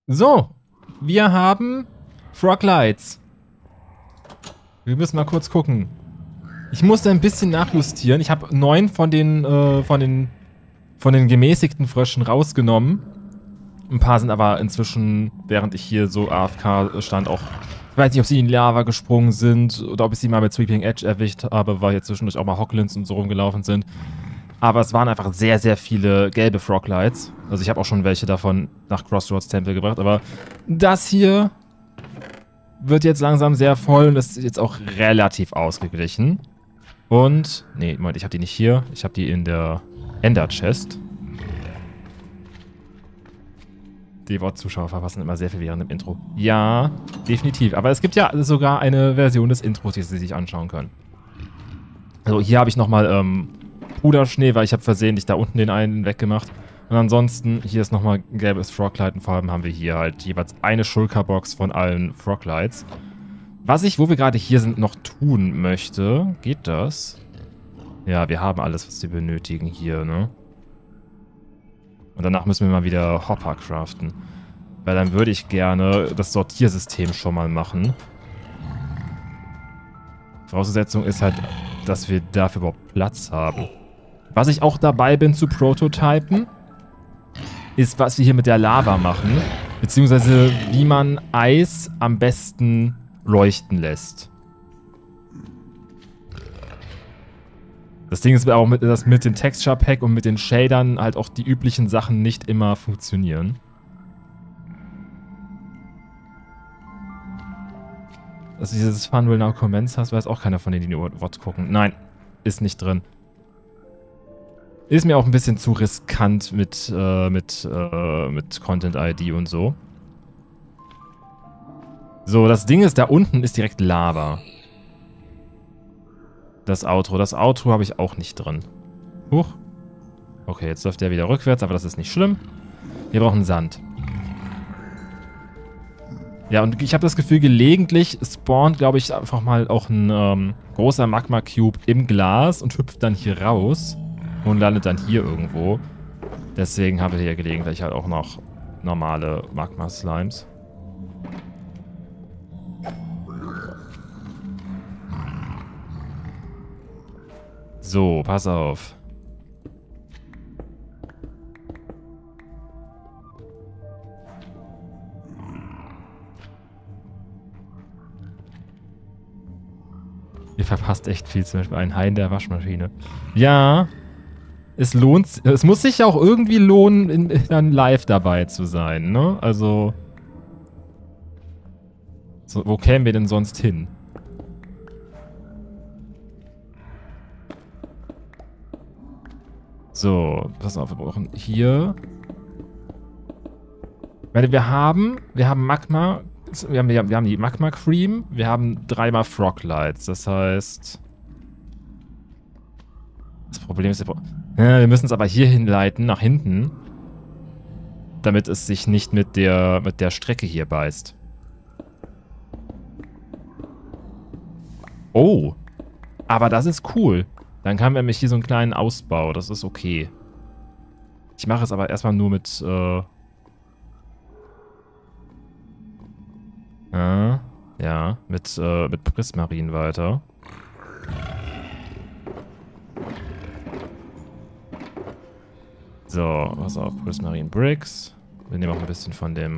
So, wir haben Froglights. Wir müssen mal kurz gucken. Ich musste ein bisschen nachjustieren. Ich habe 9 von den gemäßigten Fröschen rausgenommen. Ein paar sind aber inzwischen, während ich hier so AFK stand, auch... Ich weiß nicht, ob sie in die Lava gesprungen sind oder ob ich sie mal mit Sweeping Edge erwischt habe, weil hier zwischendurch auch mal Hocklins und so rumgelaufen sind. Aber es waren einfach sehr, sehr viele gelbe Froglights. Also ich habe auch schon welche davon nach Crossroads Tempel gebracht. Aber das hier wird jetzt langsam sehr voll und ist jetzt auch relativ ausgeglichen. Und, nee, Moment, ich habe die nicht hier. Ich habe die in der Ender Chest. Die Wort-Zuschauer verpassen immer sehr viel während dem Intro. Ja, definitiv. Aber es gibt ja sogar eine Version des Intros, die Sie sich anschauen können. Also hier habe ich nochmal Puderschnee, weil ich habe versehentlich da unten den einen weggemacht. Und ansonsten, hier ist nochmal ein gelbes Froglight und vor allem haben wir hier halt jeweils eine Shulker-Box von allen Froglights. Was ich, wo wir gerade hier sind, noch tun möchte, geht das? Ja, wir haben alles, was wir benötigen hier, ne? Und danach müssen wir mal wieder Hopper craften. Weil dann würde ich gerne das Sortiersystem schon mal machen. Voraussetzung ist halt, dass wir dafür überhaupt Platz haben. Was ich auch dabei bin zu prototypen, ist, was wir hier mit der Lava machen. Beziehungsweise, wie man Eis am besten leuchten lässt. Das Ding ist auch, dass mit dem Texture Pack und mit den Shadern halt auch die üblichen Sachen nicht immer funktionieren. Dass du dieses Fun Will Now Comments hast, weiß auch keiner von denen, die WOT gucken. Nein, ist nicht drin. Ist mir auch ein bisschen zu riskant mit Content-ID und so. So, das Ding ist, da unten ist direkt Lava. Das Outro. Das Outro habe ich auch nicht drin. Huch. Okay, jetzt läuft der wieder rückwärts, aber das ist nicht schlimm. Wir brauchen Sand. Ja, und ich habe das Gefühl, gelegentlich spawnt, glaube ich, einfach mal auch ein großer Magma-Cube im Glas und hüpft dann hier raus und landet dann hier irgendwo. Deswegen haben wir hier gelegentlich halt auch noch normale Magma-Slimes. So, pass auf. Ihr verpasst echt viel, zum Beispiel ein Hai in der Waschmaschine. Ja, es lohnt, es muss sich ja auch irgendwie lohnen, dann live dabei zu sein, ne? Also, so, wo kämen wir denn sonst hin? So, pass auf, wir brauchen hier. Weil wir haben Magma, wir haben die Magma Cream, wir haben 3-mal Froglights, das heißt... Das Problem ist, wir müssen es aber hier hinleiten, nach hinten, damit es sich nicht mit der Strecke hier beißt. Oh, aber das ist cool. Dann haben wir nämlich hier so einen kleinen Ausbau, das ist okay. Ich mache es aber erstmal nur mit, ja, mit Prismarin weiter. So, pass auf, Prismarine Bricks. Wir nehmen auch ein bisschen von dem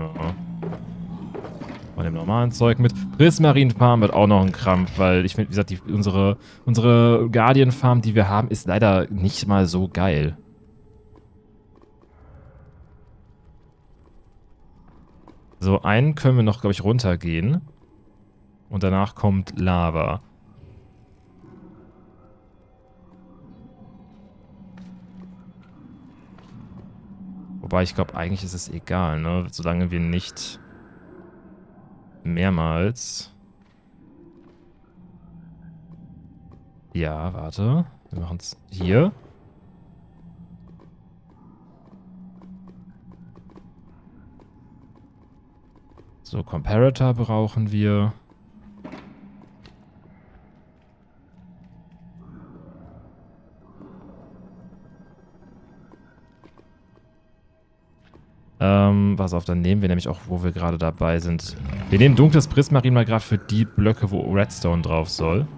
normalen Zeug mit. Prismarine Farm wird auch noch ein Krampf, weil ich finde, wie gesagt, unsere Guardian Farm, die wir haben, ist leider nicht mal so geil. So, einen können wir noch, glaube ich, runtergehen. Und danach kommt Lava. Wobei, ich glaube, eigentlich ist es egal, ne? Solange wir nicht mehrmals... Ja, warte. Wir machen es hier. So, Comparator brauchen wir. Pass auf, dann nehmen wir nämlich auch, wo wir gerade dabei sind. Wir nehmen dunkles Prismarin mal gerade für die Blöcke, wo Redstone drauf soll.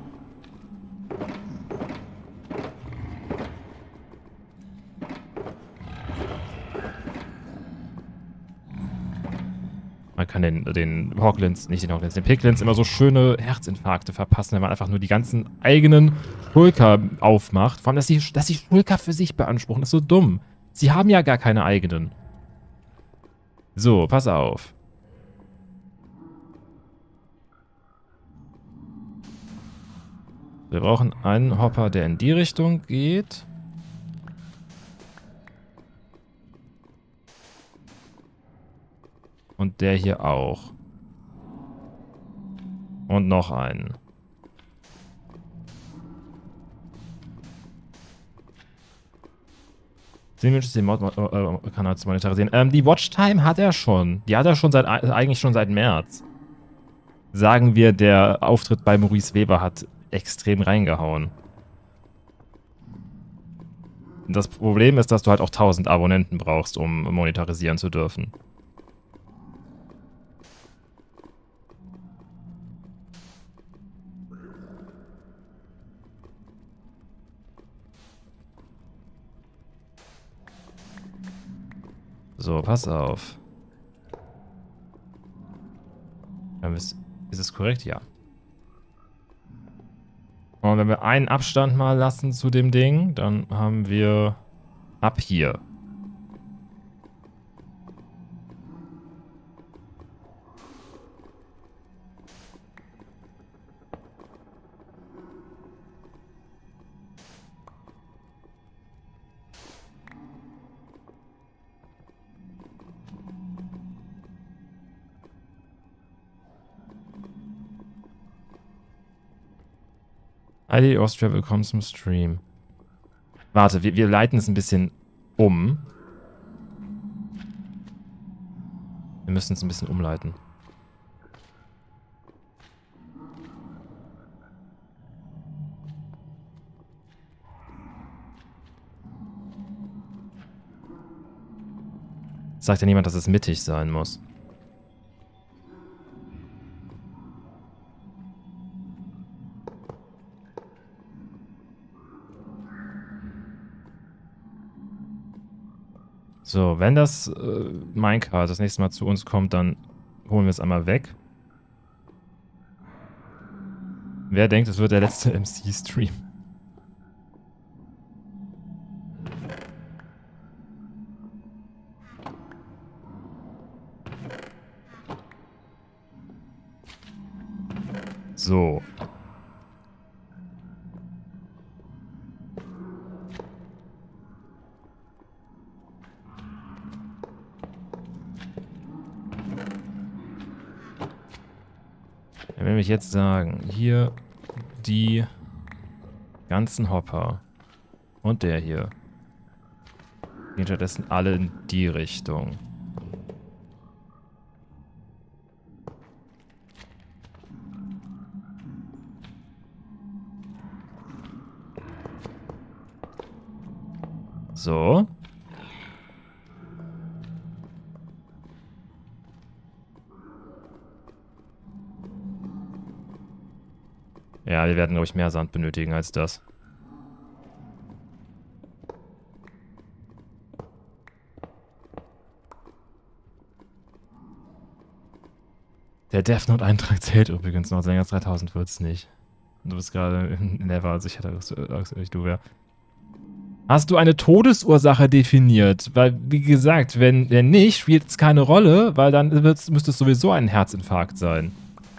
Man kann den Piglins immer so schöne Herzinfarkte verpassen, wenn man einfach nur die ganzen eigenen Shulker aufmacht. Vor allem, dass die Shulker für sich beanspruchen. Das ist so dumm. Sie haben ja gar keine eigenen. So, pass auf. Wir brauchen einen Hopper, der in die Richtung geht. Und der hier auch. Und noch einen. Den Mod-Kanal zu monetarisieren. Die Watchtime hat er schon. Die hat er schon eigentlich schon seit März. Sagen wir, der Auftritt bei Maurice Weber hat extrem reingehauen. Das Problem ist, dass du halt auch 1000 Abonnenten brauchst, um monetarisieren zu dürfen. So, pass auf. Ist es korrekt? Ja. Und wenn wir einen Abstand mal lassen zu dem Ding, dann haben wir ab hier. ID Austria, willkommen zum Stream. Warte, wir leiten es ein bisschen um. Wir müssen es ein bisschen umleiten. Sagt ja niemand, dass es mittig sein muss. So, wenn das Minecart das nächste Mal zu uns kommt, dann holen wir es einmal weg. Wer denkt, es wird der letzte MC-Stream? So. Wenn wir mich jetzt sagen, hier die ganzen Hopper und der hier gehen stattdessen alle in die Richtung. So. Ja, wir werden, glaube ich, mehr Sand benötigen als das. Der Death Note-Eintrag zählt übrigens noch. Länger als 3000 wird es nicht. Du bist gerade in Never, also ich hätte gesagt, du wär. Hast du eine Todesursache definiert? Weil, wie gesagt, wenn nicht, spielt es keine Rolle, weil dann müsste es sowieso ein Herzinfarkt sein.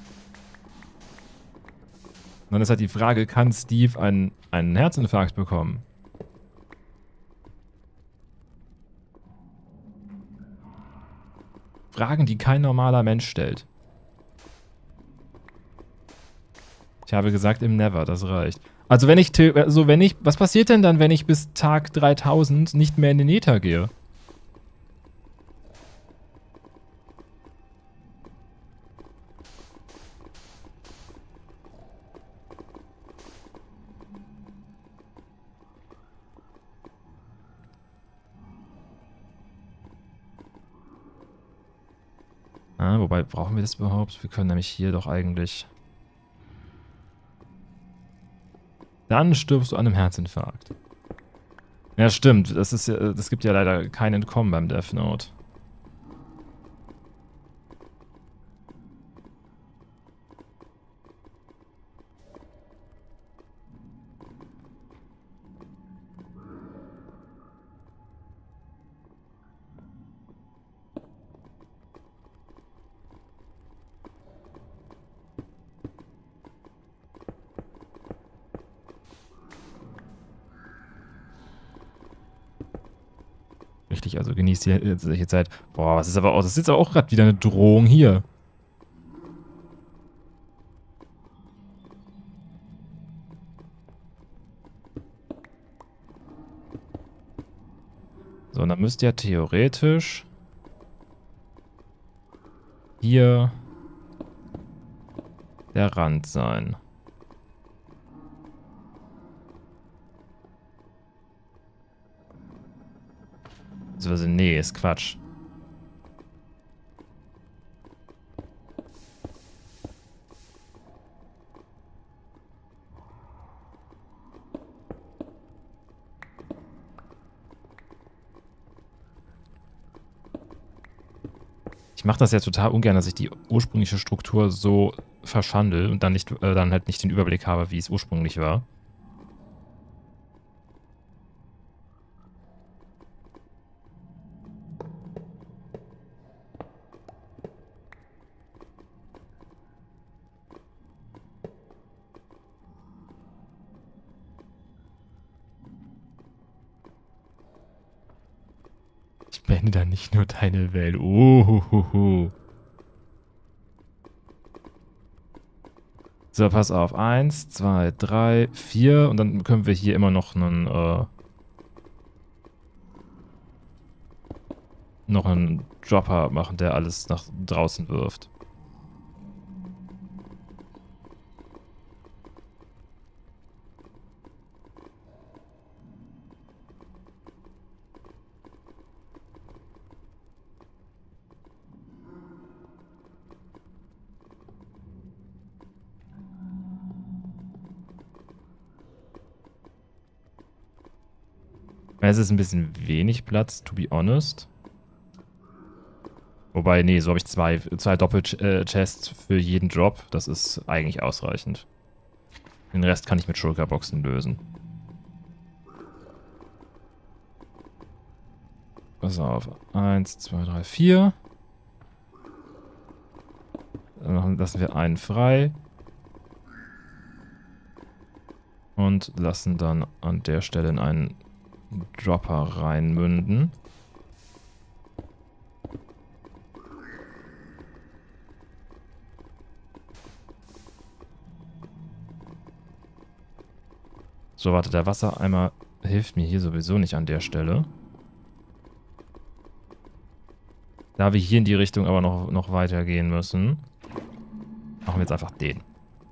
Und dann ist halt die Frage, kann Steve einen Herzinfarkt bekommen? Fragen, die kein normaler Mensch stellt. Ich habe gesagt im Never, das reicht. Also was passiert denn dann, wenn ich bis Tag 3000 nicht mehr in den Nether gehe? Ah, wobei, brauchen wir das überhaupt? Wir können nämlich hier doch eigentlich... Dann stirbst du an einem Herzinfarkt. Ja, stimmt. Das gibt ja leider kein Entkommen beim Death Note. Richtig, also genießt die Zeit. Boah, das ist aber auch, das ist jetzt auch gerade wieder eine Drohung hier. So, und dann müsste ja theoretisch hier der Rand sein. Also, nee, ist Quatsch. Ich mache das ja total ungern, dass ich die ursprüngliche Struktur so verschandel und dann dann halt nicht den Überblick habe, wie es ursprünglich war. Ich beende da nicht nur deine Welt. So, pass auf. 1, 2, 3, 4. Und dann können wir hier immer noch einen Dropper machen, der alles nach draußen wirft. Es ist ein bisschen wenig Platz, to be honest. Wobei, nee, so habe ich zwei Doppel-Chests für jeden Drop. Das ist eigentlich ausreichend. Den Rest kann ich mit Shulker-Boxen lösen. Pass auf. 1, 2, 3, 4. Dann lassen wir einen frei. Und lassen dann an der Stelle in einen Dropper reinmünden. So, warte, der Wassereimer hilft mir hier sowieso nicht an der Stelle. Da wir hier in die Richtung aber noch weiter gehen müssen, machen wir jetzt einfach den.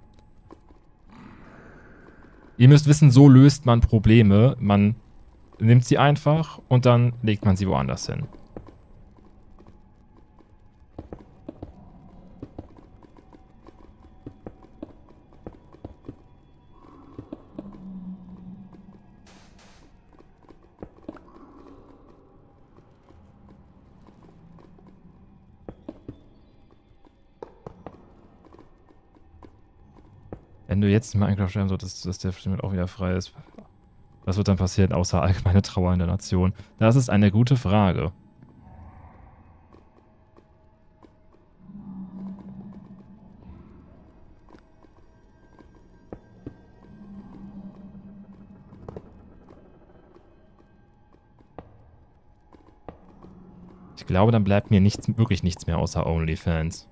Ihr müsst wissen, so löst man Probleme. Man nimmt sie einfach und dann legt man sie woanders hin. Wenn du jetzt in Minecraft sterben solltest, dass der Stimme auch wieder frei ist, was wird dann passieren, außer allgemeine Trauer in der Nation? Das ist eine gute Frage. Ich glaube, dann bleibt mir wirklich nichts mehr außer OnlyFans.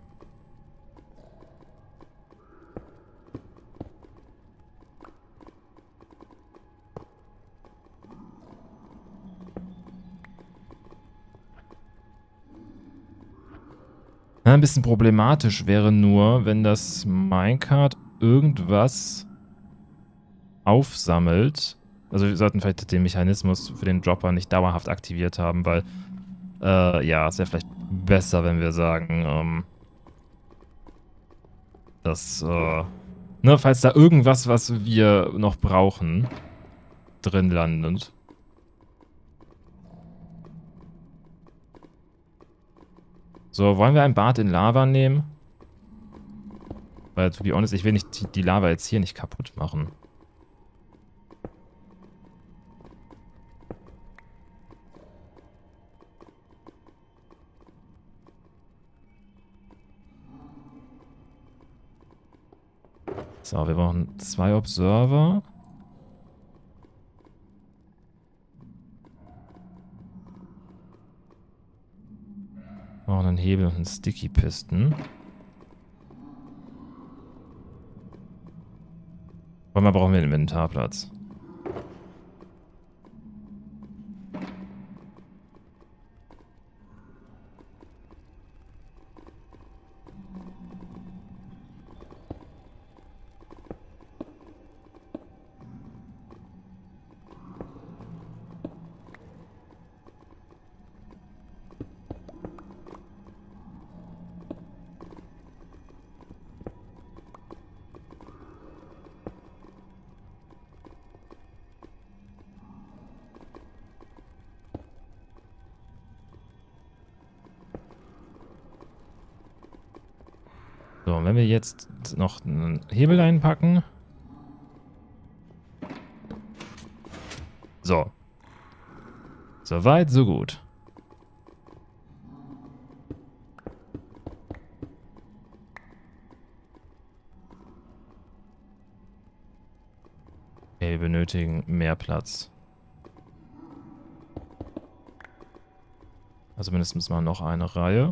Ein bisschen problematisch wäre nur, wenn das Minecart irgendwas aufsammelt. Also wir sollten vielleicht den Mechanismus für den Dropper nicht dauerhaft aktiviert haben, weil ja, es wäre vielleicht besser, wenn wir sagen, dass, ne, falls da irgendwas, was wir noch brauchen, drin landet. So, wollen wir ein Bad in Lava nehmen? Weil, to be honest, ich will nicht die Lava jetzt hier nicht kaputt machen. So, wir brauchen 2 Observer. Wir brauchen einen Hebel und einen Sticky-Piston. Mal brauchen wir einen Inventarplatz. So, und wenn wir jetzt noch einen Hebel einpacken. So. Soweit, so gut. Okay, wir benötigen mehr Platz. Also mindestens mal noch eine Reihe.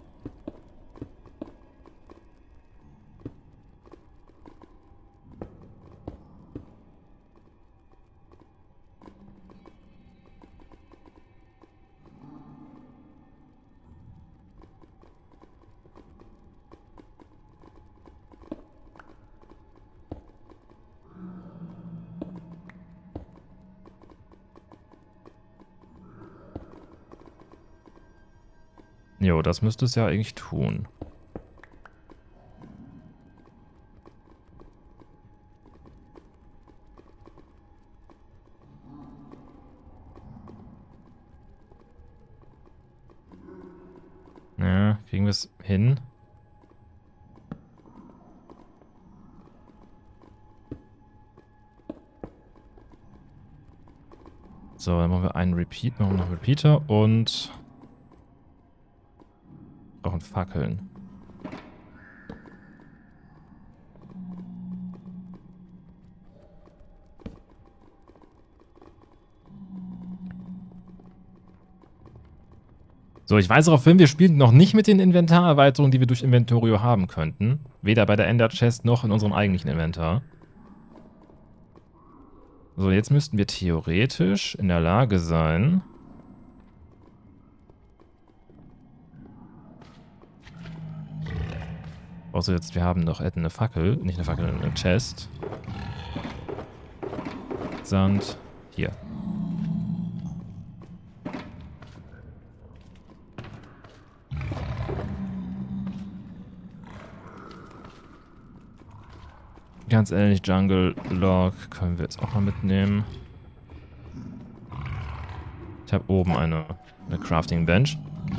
Jo, das müsste es ja eigentlich tun. Ja, kriegen wir es hin? So, dann machen wir einen Repeat, machen wir noch einen Repeater und brauchen Fackeln. So, ich weise darauf hin, wir spielen noch nicht mit den Inventarerweiterungen, die wir durch Inventorio haben könnten. Weder bei der Ender Chest noch in unserem eigentlichen Inventar. So, jetzt müssten wir theoretisch in der Lage sein, außer jetzt, wir haben noch eine Fackel, nicht eine Fackel, eine Chest. Sand, hier. Ganz ehrlich, Jungle Log können wir jetzt auch mal mitnehmen. Ich habe oben eine Crafting Bench.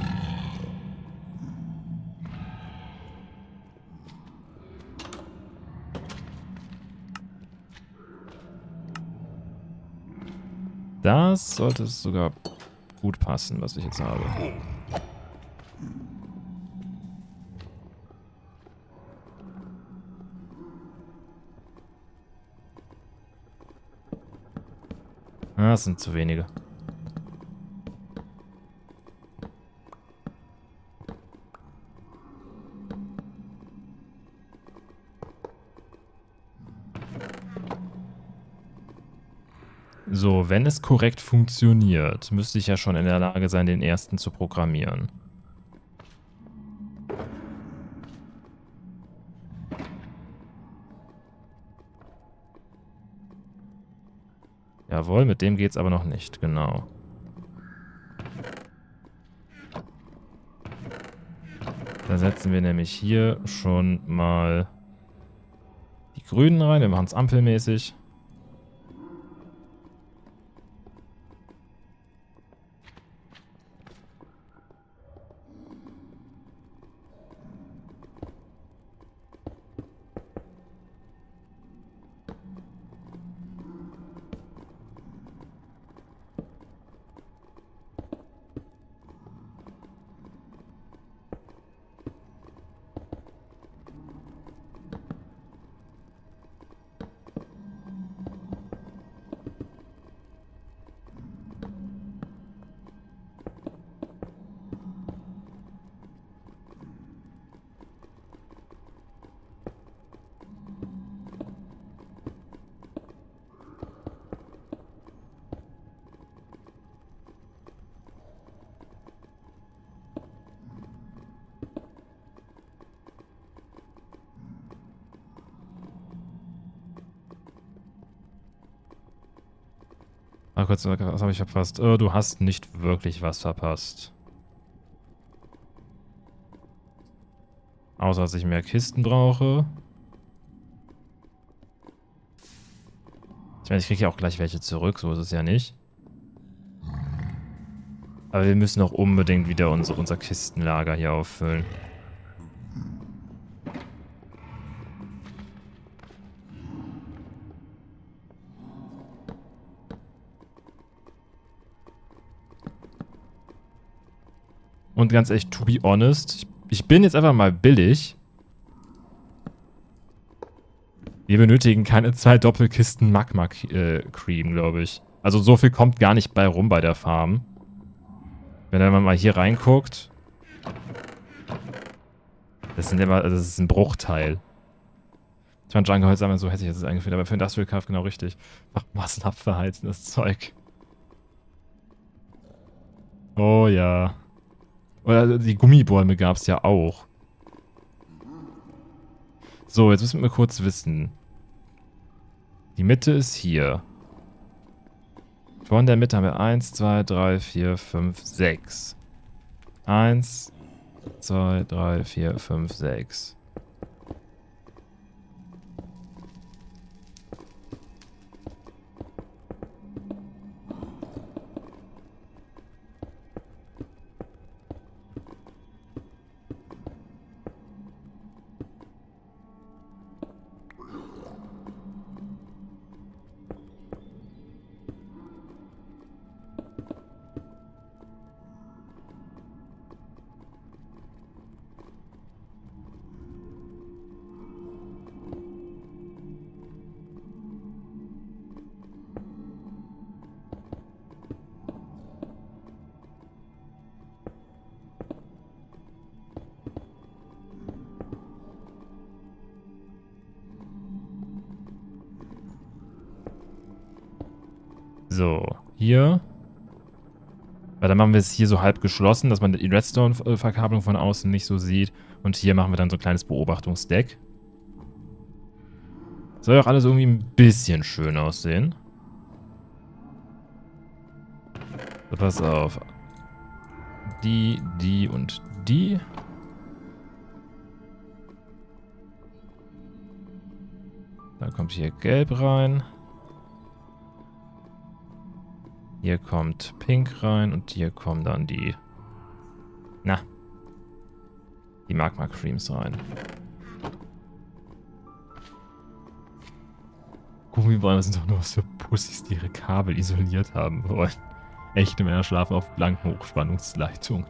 Das sollte es sogar gut passen, was ich jetzt habe. Ah, das sind zu wenige. So, wenn es korrekt funktioniert, müsste ich ja schon in der Lage sein, den ersten zu programmieren. Jawohl, mit dem geht's aber noch nicht, genau. Da setzen wir nämlich hier schon mal die Grünen rein. Wir machen es ampelmäßig. Mal kurz, was habe ich verpasst? Oh, du hast nicht wirklich was verpasst. Außer, dass ich mehr Kisten brauche. Ich meine, ich kriege ja auch gleich welche zurück, so ist es ja nicht. Aber wir müssen auch unbedingt wieder unser Kistenlager hier auffüllen. Und ganz ehrlich, to be honest, ich bin jetzt einfach mal billig. Wir benötigen keine 2 Doppelkisten Magma Cream, glaube ich. Also so viel kommt gar nicht bei rum bei der Farm. Wenn man mal hier reinguckt. Das ist ein Bruchteil. Ich meine, Jungle Holz haben wir so hässlich, das ist eingeführt, aber für Industrial Craft genau richtig. Macht massenhaft verheizen, das Zeug. Oh ja. Oder die Gummibäume gab es ja auch. So, jetzt müssen wir kurz wissen. Die Mitte ist hier. Von der Mitte haben wir 1, 2, 3, 4, 5, 6. 1, 2, 3, 4, 5, 6. So, hier. Weil dann machen wir es hier so halb geschlossen, dass man die Redstone-Verkabelung von außen nicht so sieht. Und hier machen wir dann so ein kleines Beobachtungsdeck. Soll auch alles irgendwie ein bisschen schön aussehen. So, pass auf. Die und die. Dann kommt hier Gelb rein. Hier kommt Pink rein und hier kommen dann die Magma Creams rein. Gummibäume sind doch nur was für Pussys, die ihre Kabel isoliert haben wollen. Echte Männer schlafen auf blanken Hochspannungsleitungen.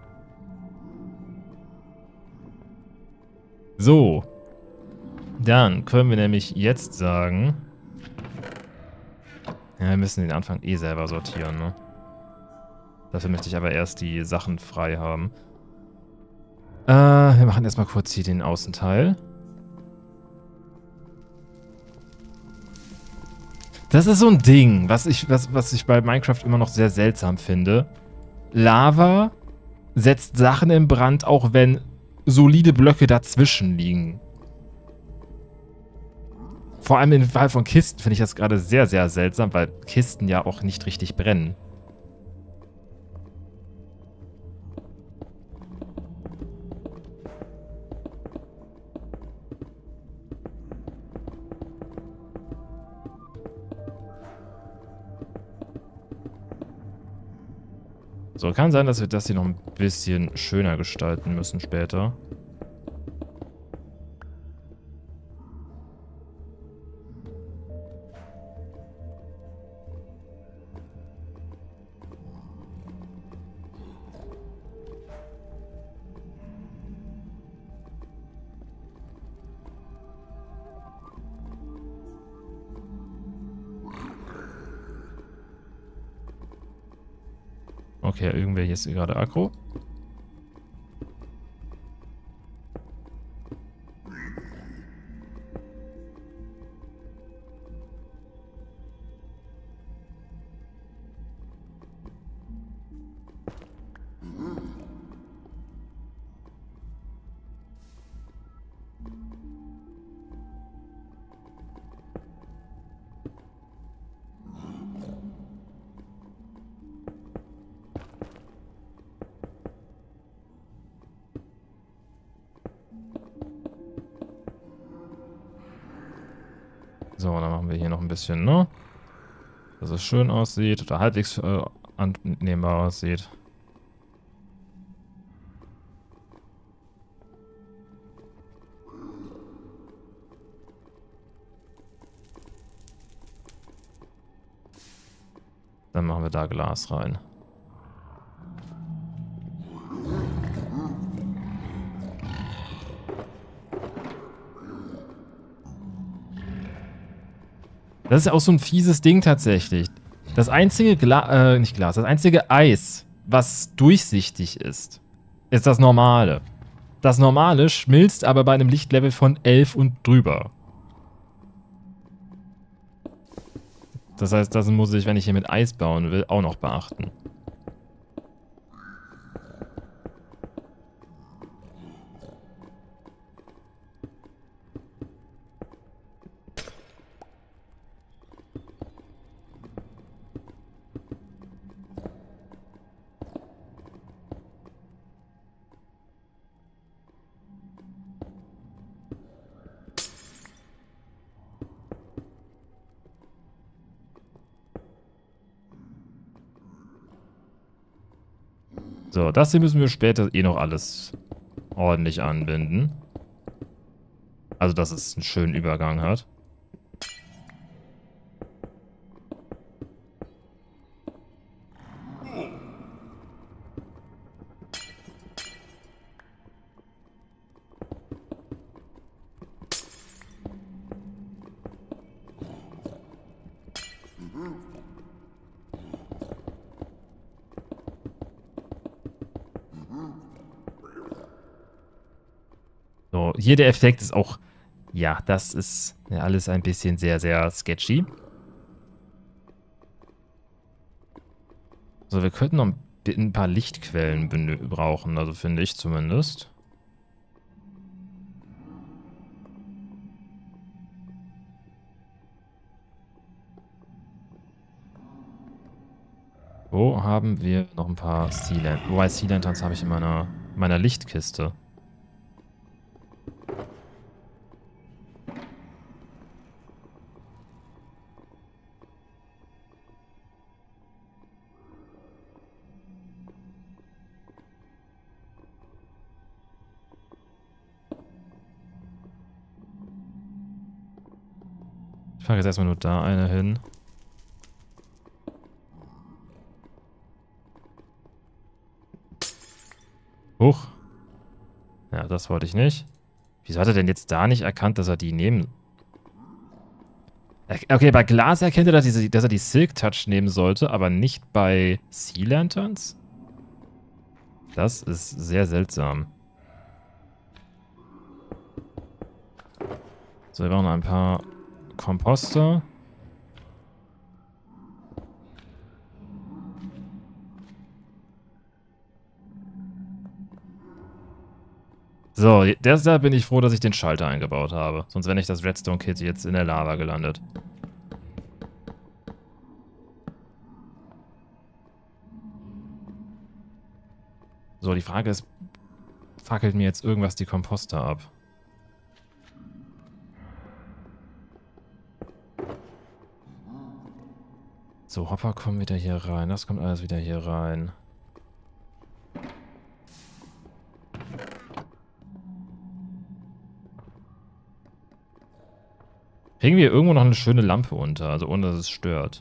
So. Dann können wir nämlich jetzt sagen... Ja, wir müssen den Anfang eh selber sortieren, ne? Dafür möchte ich aber erst die Sachen frei haben. Wir machen erstmal kurz hier den Außenteil. Das ist so ein Ding, was ich bei Minecraft immer noch sehr seltsam finde. Lava setzt Sachen in Brand, auch wenn solide Blöcke dazwischen liegen. Vor allem im Fall von Kisten finde ich das gerade sehr, sehr seltsam, weil Kisten ja auch nicht richtig brennen. So, kann sein, dass wir das hier noch ein bisschen schöner gestalten müssen später. Okay, irgendwer hier ist gerade aggro. So, dann machen wir hier noch ein bisschen, ne? Dass es schön aussieht oder halbwegs annehmbar aussieht. Dann machen wir da Glas rein. Das ist ja auch so ein fieses Ding tatsächlich. Das einzige nicht Glas, das einzige Eis, was durchsichtig ist das Normale. Das Normale schmilzt aber bei einem Lichtlevel von 11 und drüber. Das heißt, das muss ich, wenn ich hier mit Eis bauen will, auch noch beachten. So, das hier müssen wir später eh noch alles ordentlich anbinden. Also, dass es einen schönen Übergang hat. So, hier der Effekt ist auch, ja, das ist ja alles ein bisschen sehr, sehr sketchy. So, wir könnten noch ein paar Lichtquellen brauchen, also finde ich zumindest. Wo haben wir noch ein paar Sea Lanterns? Wobei Sea Lanterns habe ich in meiner Lichtkiste. Ich packe jetzt erstmal nur da eine hin. Huch. Ja, das wollte ich nicht. Wieso hat er denn jetzt da nicht erkannt, dass er die nehmen... Okay, bei Glas erkennt er, dass er die Silk Touch nehmen sollte, aber nicht bei Sea Lanterns? Das ist sehr seltsam. So, wir brauchen ein paar Komposter. So, deshalb bin ich froh, dass ich den Schalter eingebaut habe. Sonst wäre nicht das Redstone-Kit jetzt in der Lava gelandet. So, die Frage ist, fackelt mir jetzt irgendwas die Komposter ab? So, Hopper kommen wieder hier rein. Das kommt alles wieder hier rein. Kriegen wir irgendwo noch eine schöne Lampe unter, also ohne dass es stört.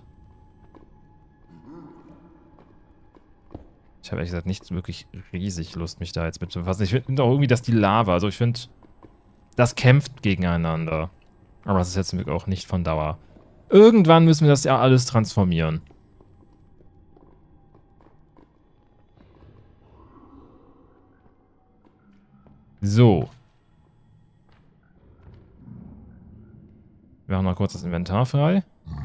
Ich habe ehrlich gesagt nicht wirklich riesig Lust, mich da jetzt mit zu befassen. Ich finde auch irgendwie, dass die Lava, also ich finde, das kämpft gegeneinander. Aber das ist jetzt wirklich auch nicht von Dauer. Irgendwann müssen wir das ja alles transformieren. So. Wir haben noch kurz das Inventar frei.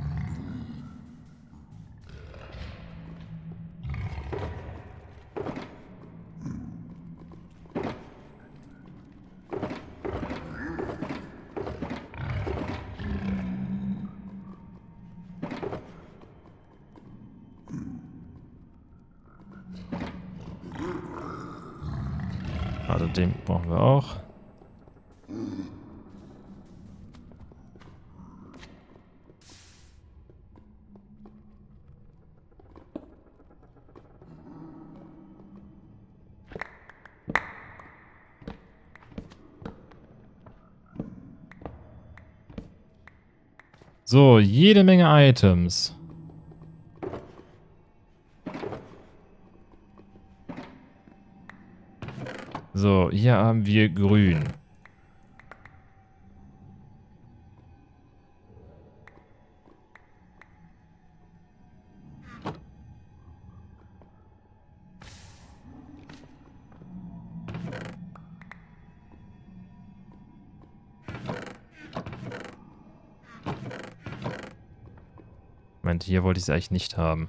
Also den brauchen wir auch. So, jede Menge Items. So, hier haben wir grün. Moment, hier wollte ich es eigentlich nicht haben.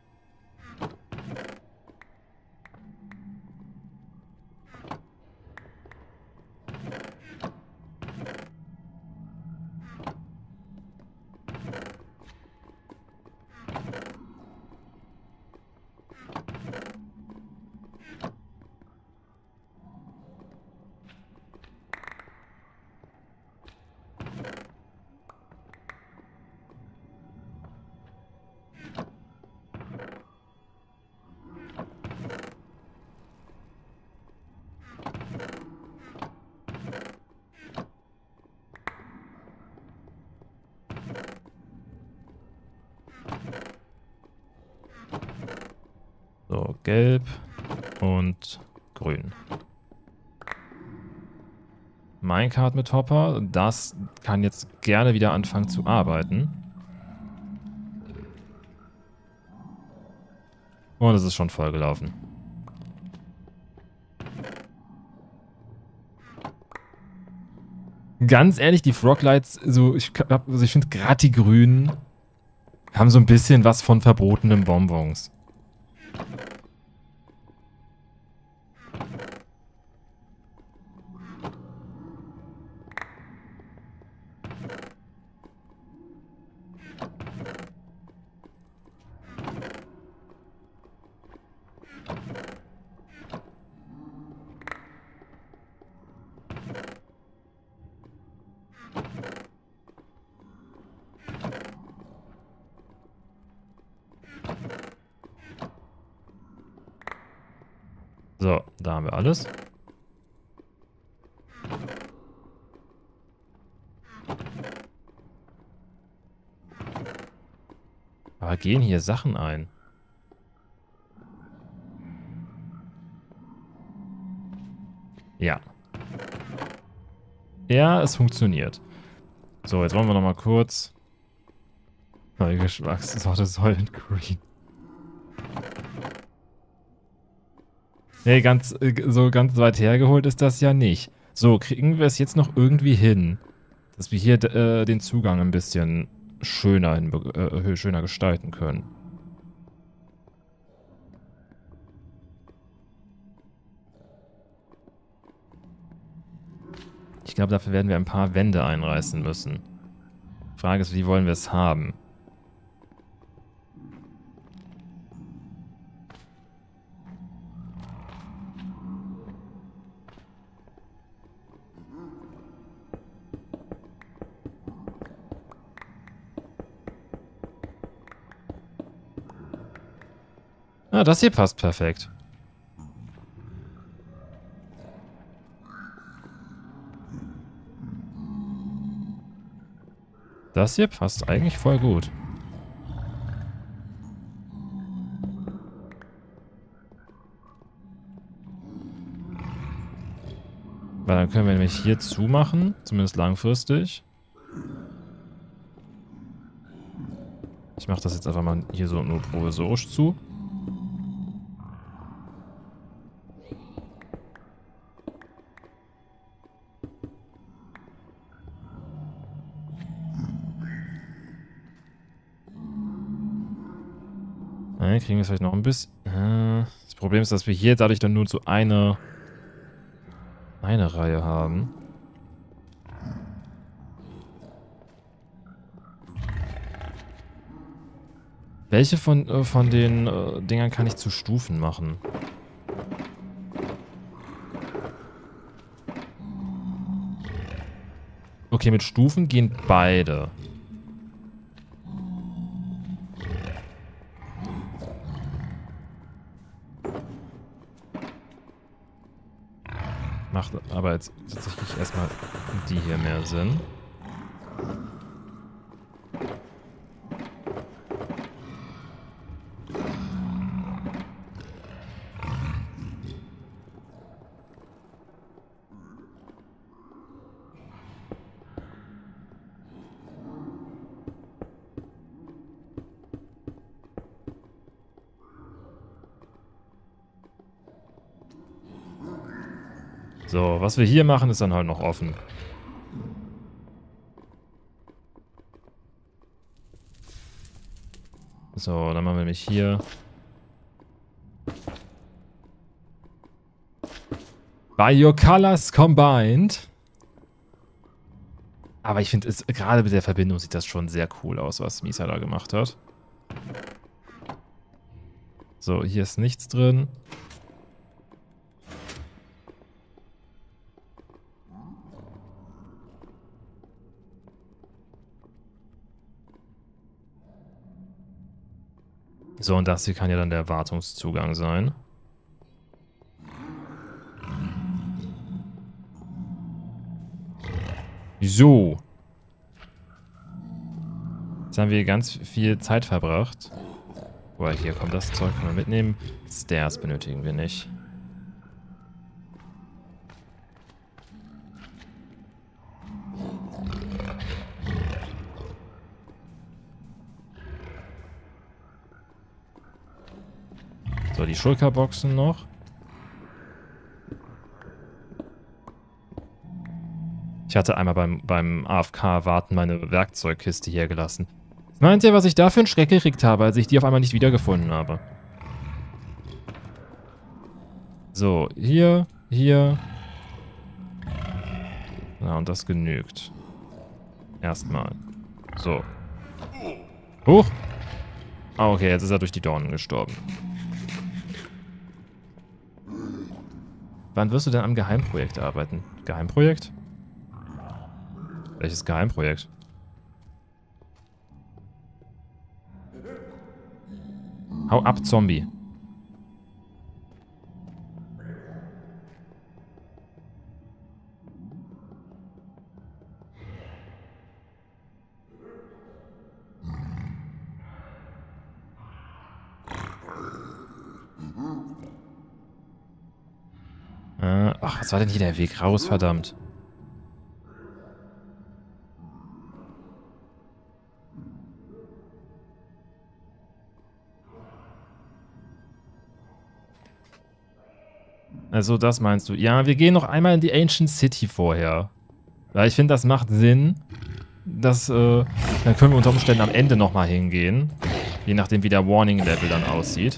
So, gelb und grün. Minecart mit Hopper. Das kann jetzt gerne wieder anfangen zu arbeiten. Und es ist schon vollgelaufen. Ganz ehrlich, die Froglights, so, ich finde gerade die Grünen haben so ein bisschen was von verbotenen Bonbons. So, da haben wir alles. Aber gehen hier Sachen ein? Ja. Ja, es funktioniert. So, jetzt wollen wir noch mal kurz... Neue Geschmackssorte Säulengreen. Nee, so ganz weit hergeholt ist das ja nicht. So, kriegen wir es jetzt noch irgendwie hin, dass wir hier den Zugang ein bisschen schöner gestalten können. Ich glaube, dafür werden wir ein paar Wände einreißen müssen. Die Frage ist, wie wollen wir es haben? Ah, das hier passt perfekt. Das hier passt eigentlich voll gut. Weil dann können wir nämlich hier zumachen, zumindest langfristig. Ich mache das jetzt einfach mal hier so nur provisorisch zu. Nein, kriegen wir es vielleicht noch ein bisschen. Das Problem ist, dass wir hier dadurch dann nur so eine Reihe haben. Welche von den Dingern kann ich zu Stufen machen? Okay, mit Stufen gehen beide. Macht aber jetzt tatsächlich erstmal die hier mehr Sinn. So, was wir hier machen, ist dann halt noch offen. So, dann machen wir nämlich hier By your colors combined. Aber ich finde, gerade mit der Verbindung sieht das schon sehr cool aus, was Misa da gemacht hat. So, hier ist nichts drin. So, und das hier kann ja dann der Wartungszugang sein. So. Jetzt haben wir ganz viel Zeit verbracht. Boah, hier kommt das Zeug, können wir mitnehmen. Stairs benötigen wir nicht. So, die Schulterboxen noch. Ich hatte einmal beim AFK-Warten meine Werkzeugkiste hier gelassen. Meint ihr, was ich da für einen Schreck gekriegt habe, als ich die auf einmal nicht wiedergefunden habe? So, hier. Ja, und das genügt. Erstmal. So. Huch! Ah, okay, jetzt ist er durch die Dornen gestorben. Wann wirst du denn am Geheimprojekt arbeiten? Geheimprojekt? Welches Geheimprojekt? Hau ab, Zombie. Ach, was war denn hier der Weg raus, verdammt? Also, das meinst du? Ja, wir gehen noch einmal in die Ancient City vorher. Weil ich finde, das macht Sinn. Dann können wir unter Umständen am Ende nochmal hingehen. Je nachdem, wie der Warning-Level dann aussieht.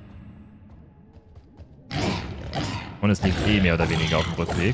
Und es liegt eh mehr oder weniger auf dem Rückweg.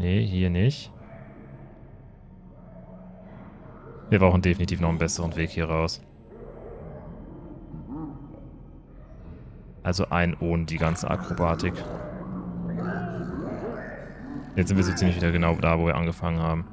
Nee, hier nicht. Wir brauchen definitiv noch einen besseren Weg hier raus. Also ein ohne die ganze Akrobatik. Jetzt sind wir so ziemlich wieder genau da, wo wir angefangen haben.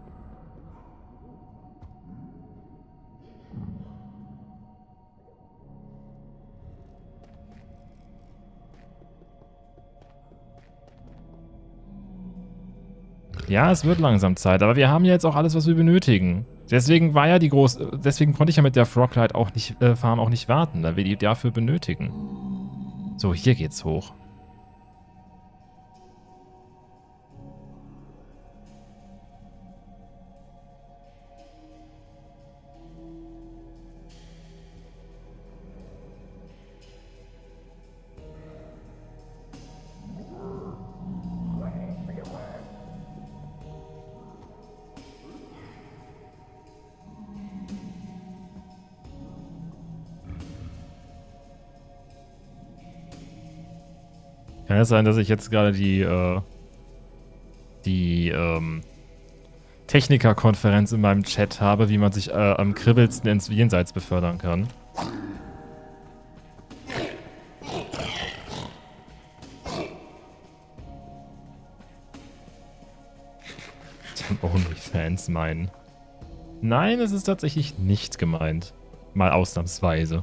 Ja, es wird langsam Zeit, aber wir haben ja jetzt auch alles, was wir benötigen. Deswegen war ja deswegen konnte ich ja mit der Froglight auch nicht, Farm auch nicht warten, da wir die dafür benötigen. So, hier geht's hoch. Kann es sein, dass ich jetzt gerade die Techniker-Konferenz in meinem Chat habe, wie man sich am kribbelsten ins Jenseits befördern kann? OnlyFans meinen. Nein, es ist tatsächlich nicht gemeint. Mal ausnahmsweise.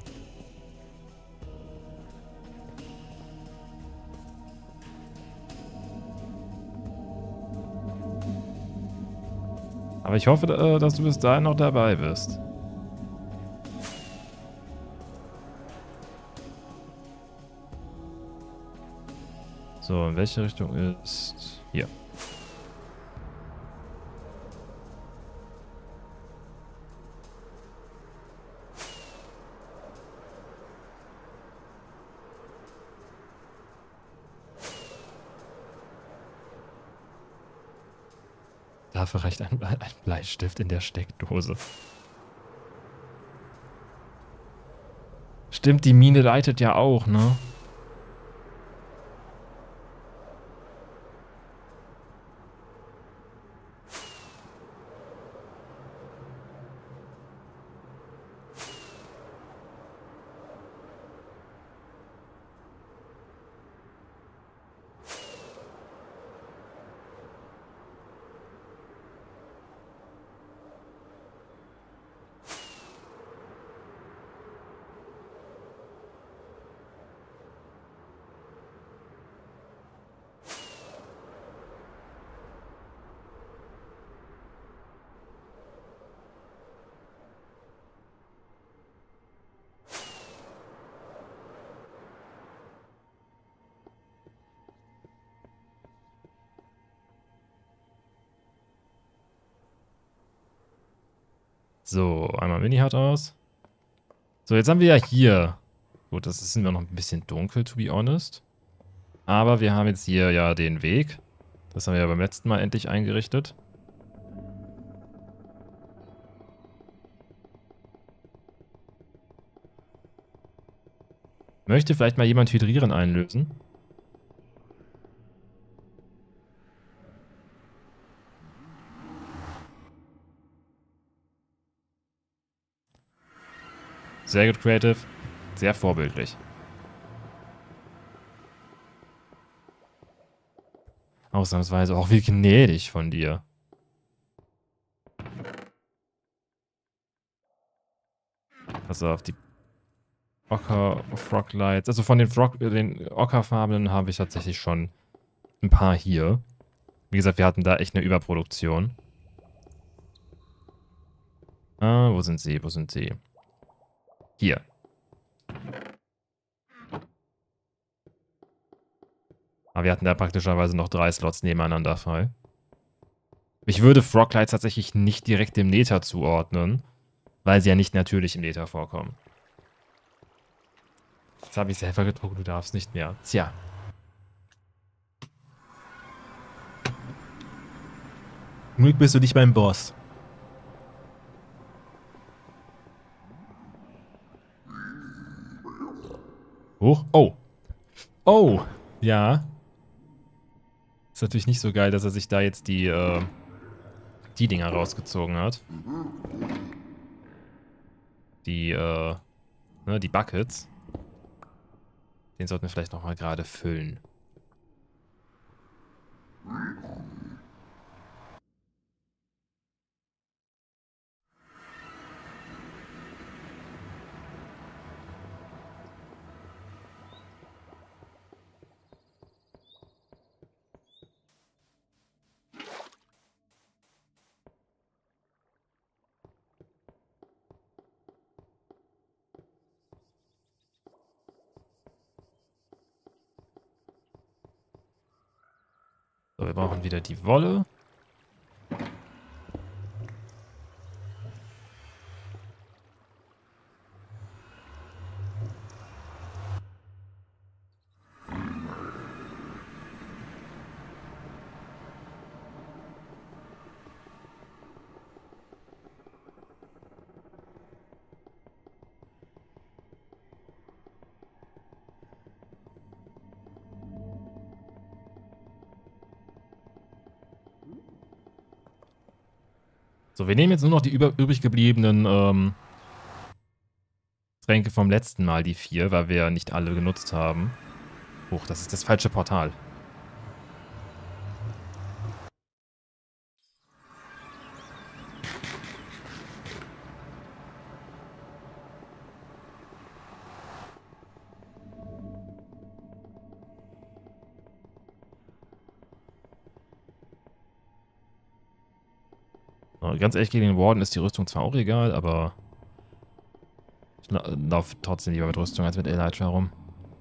Aber ich hoffe, dass du bis dahin noch dabei bist. So, in welche Richtung ist... Hier. Dafür reicht ein Bleistift in der Steckdose. Stimmt, die Mine leitet ja auch, ne? So, einmal Mini-Hut aus. So, jetzt haben wir ja hier... Gut, das ist mir noch ein bisschen dunkel, to be honest. Aber wir haben jetzt hier ja den Weg. Das haben wir ja beim letzten Mal endlich eingerichtet. Möchte vielleicht mal jemand Hydrieren einlösen? Sehr gut, Creative. Sehr vorbildlich. Ausnahmsweise auch wie gnädig von dir. Pass auf, die Ocker-Froglights. Also von den Ockerfarbenen habe ich tatsächlich schon ein paar hier. Wie gesagt, wir hatten da echt eine Überproduktion. Ah, wo sind sie? Wo sind sie? Hier. Aber wir hatten da praktischerweise noch 3 Slots nebeneinander frei. Ich würde Froglights tatsächlich nicht direkt dem Nether zuordnen, weil sie ja nicht natürlich im Nether vorkommen. Jetzt habe ich selber gedruckt, du darfst nicht mehr. Tja. Zum Glück bist du nicht beim Boss. Hoch. Oh. Oh. Ja. Ist natürlich nicht so geil, dass er sich da jetzt die Dinger rausgezogen hat. Die, ne, die Buckets. Den sollten wir vielleicht nochmal gerade füllen. So, wir brauchen wieder die Wolle. So, wir nehmen jetzt nur noch die übrig gebliebenen Tränke vom letzten Mal, die 4, weil wir ja nicht alle genutzt haben. Huch, das ist das falsche Portal. So, ganz ehrlich, gegen den Warden ist die Rüstung zwar auch egal, aber ich laufe trotzdem lieber mit Rüstung als mit Elytra rum.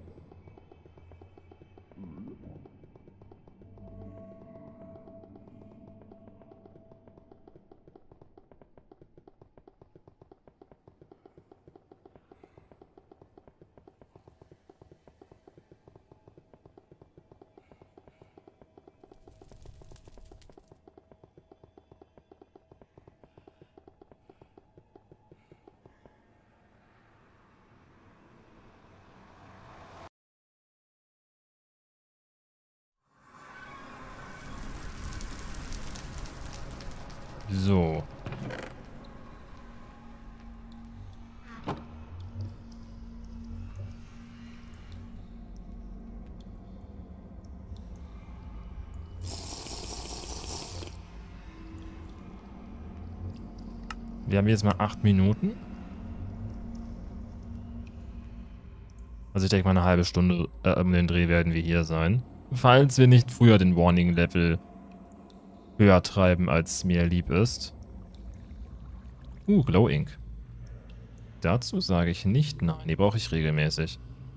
So. Wir haben jetzt mal 8 Minuten. Also ich denke mal eine halbe Stunde um den Dreh werden wir hier sein. Falls wir nicht früher den Warning-Level höher treiben, als mir lieb ist. Glow Ink. Dazu sage ich nicht nein. Die brauche ich regelmäßig.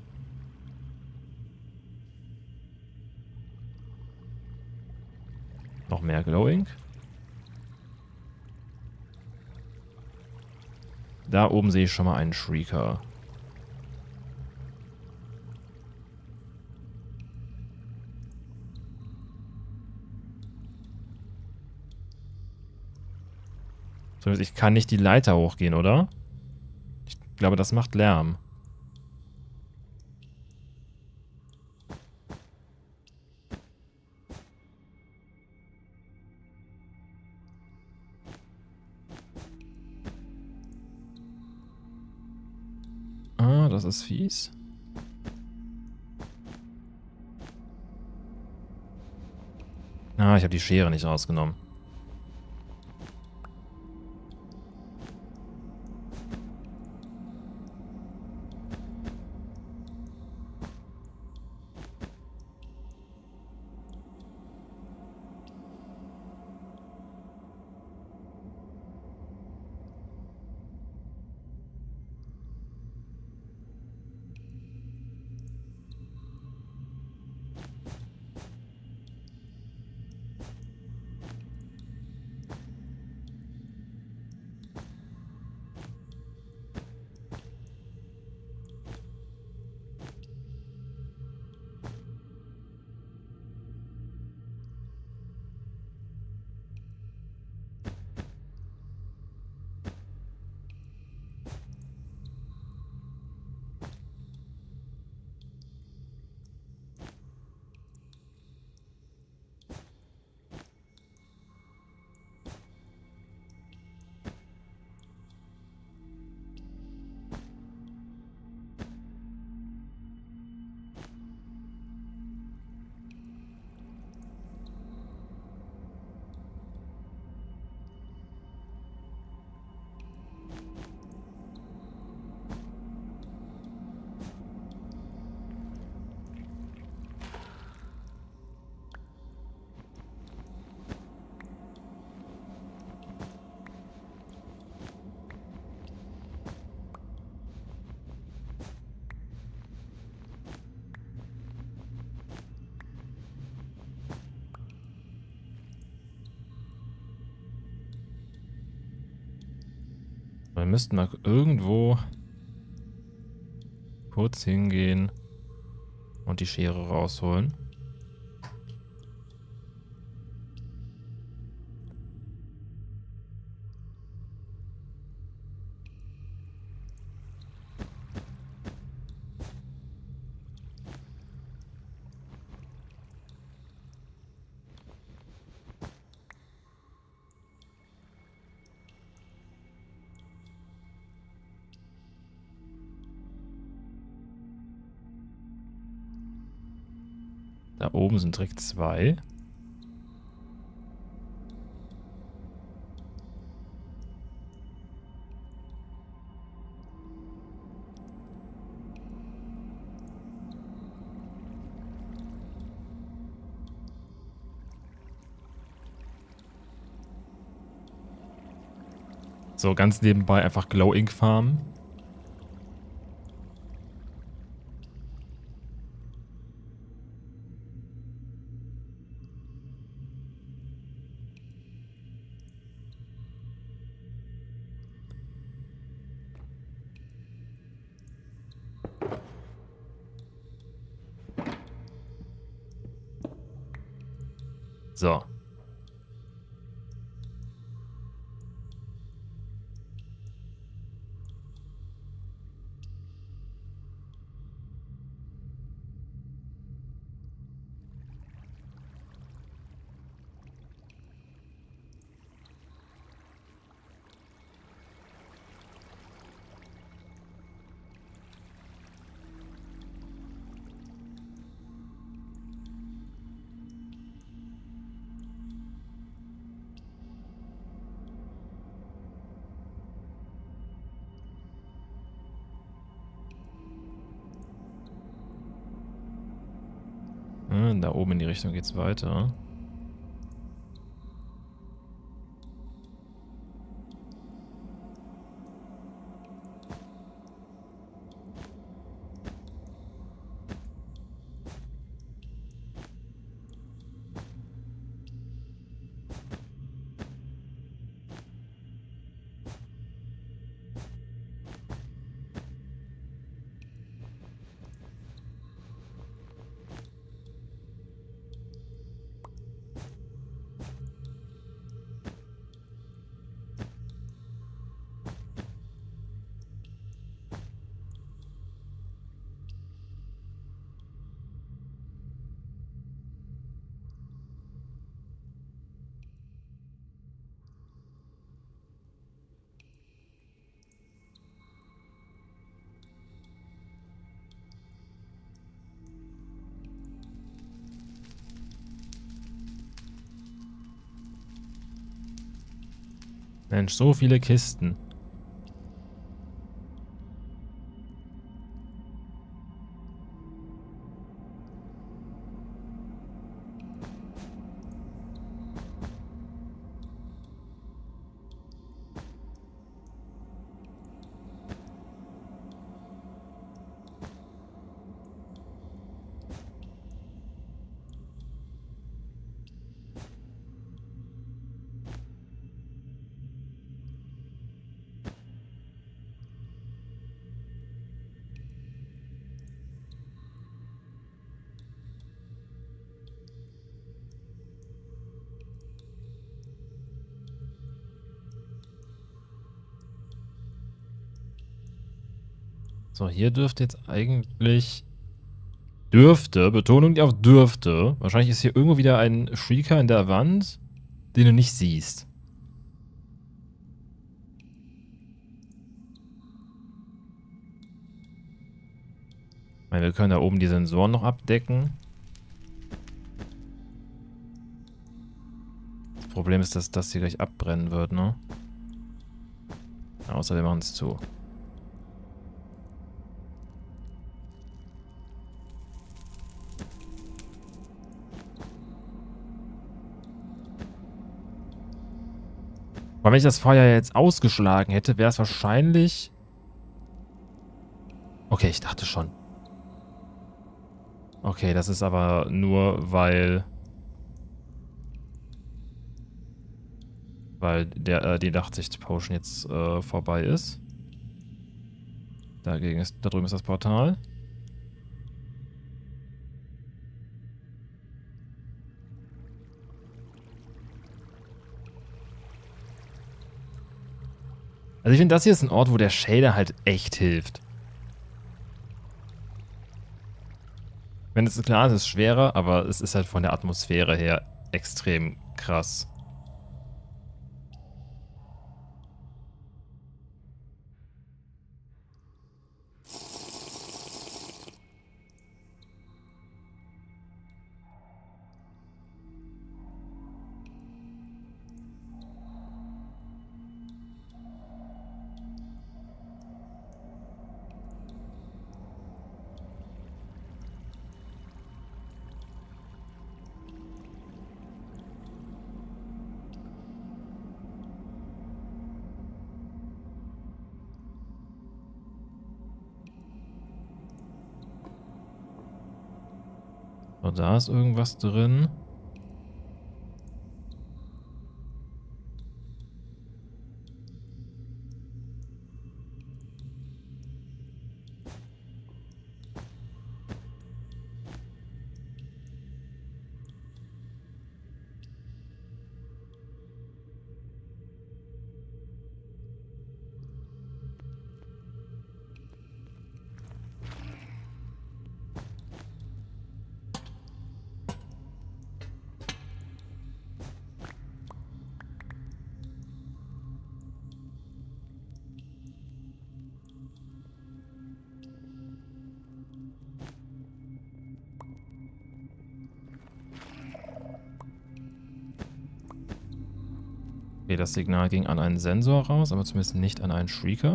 Noch mehr Glow Ink. Da oben sehe ich schon mal einen Shrieker. Ich kann nicht die Leiter hochgehen, oder? Ich glaube, das macht Lärm. Ah, das ist fies. Ah, ich habe die Schere nicht rausgenommen. müssten wir irgendwo kurz hingehen und die Schere rausholen. Da oben sind direkt 2. So, ganz nebenbei einfach Glow Ink farmen. So. Da oben in die Richtung geht's weiter. Mensch, so viele Kisten. So, hier dürfte jetzt eigentlich... Dürfte, Betonung auf dürfte. Wahrscheinlich ist hier irgendwo wieder ein Shrieker in der Wand, den du nicht siehst. Ich meine, wir können da oben die Sensoren noch abdecken. Das Problem ist, dass das hier gleich abbrennen wird, ne? Außer wir machen es zu. Aber wenn ich das Feuer jetzt ausgeschlagen hätte, wäre es wahrscheinlich... Okay, ich dachte schon. Okay, das ist aber nur, weil die Nachtsicht-Potion jetzt vorbei ist. Da drüben ist das Portal. Also ich finde, das hier ist ein Ort, wo der Shader halt echt hilft. Wenn es klar ist, ist es schwerer, aber es ist halt von der Atmosphäre her extrem krass. So, da ist irgendwas drin. Okay, das Signal ging an einen Sensor raus, aber zumindest nicht an einen Shrieker.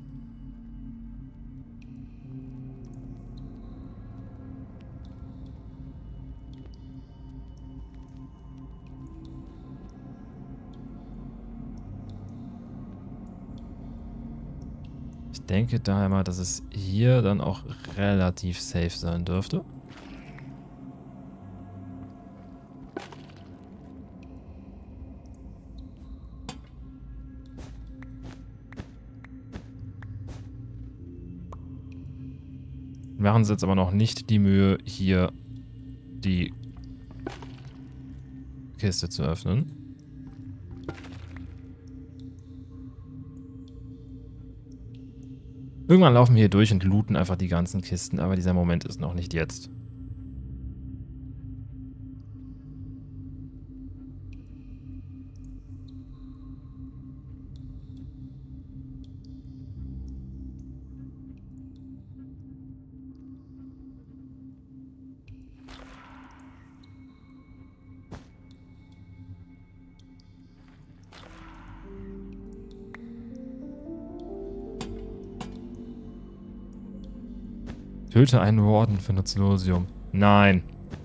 Ich denke daher mal, dass es hier dann auch relativ safe sein dürfte. Wir machen uns jetzt aber noch nicht die Mühe, hier die Kiste zu öffnen. Irgendwann laufen wir hier durch und looten einfach die ganzen Kisten, aber dieser Moment ist noch nicht jetzt. Töte einen Warden für Nutzlosium. Nein.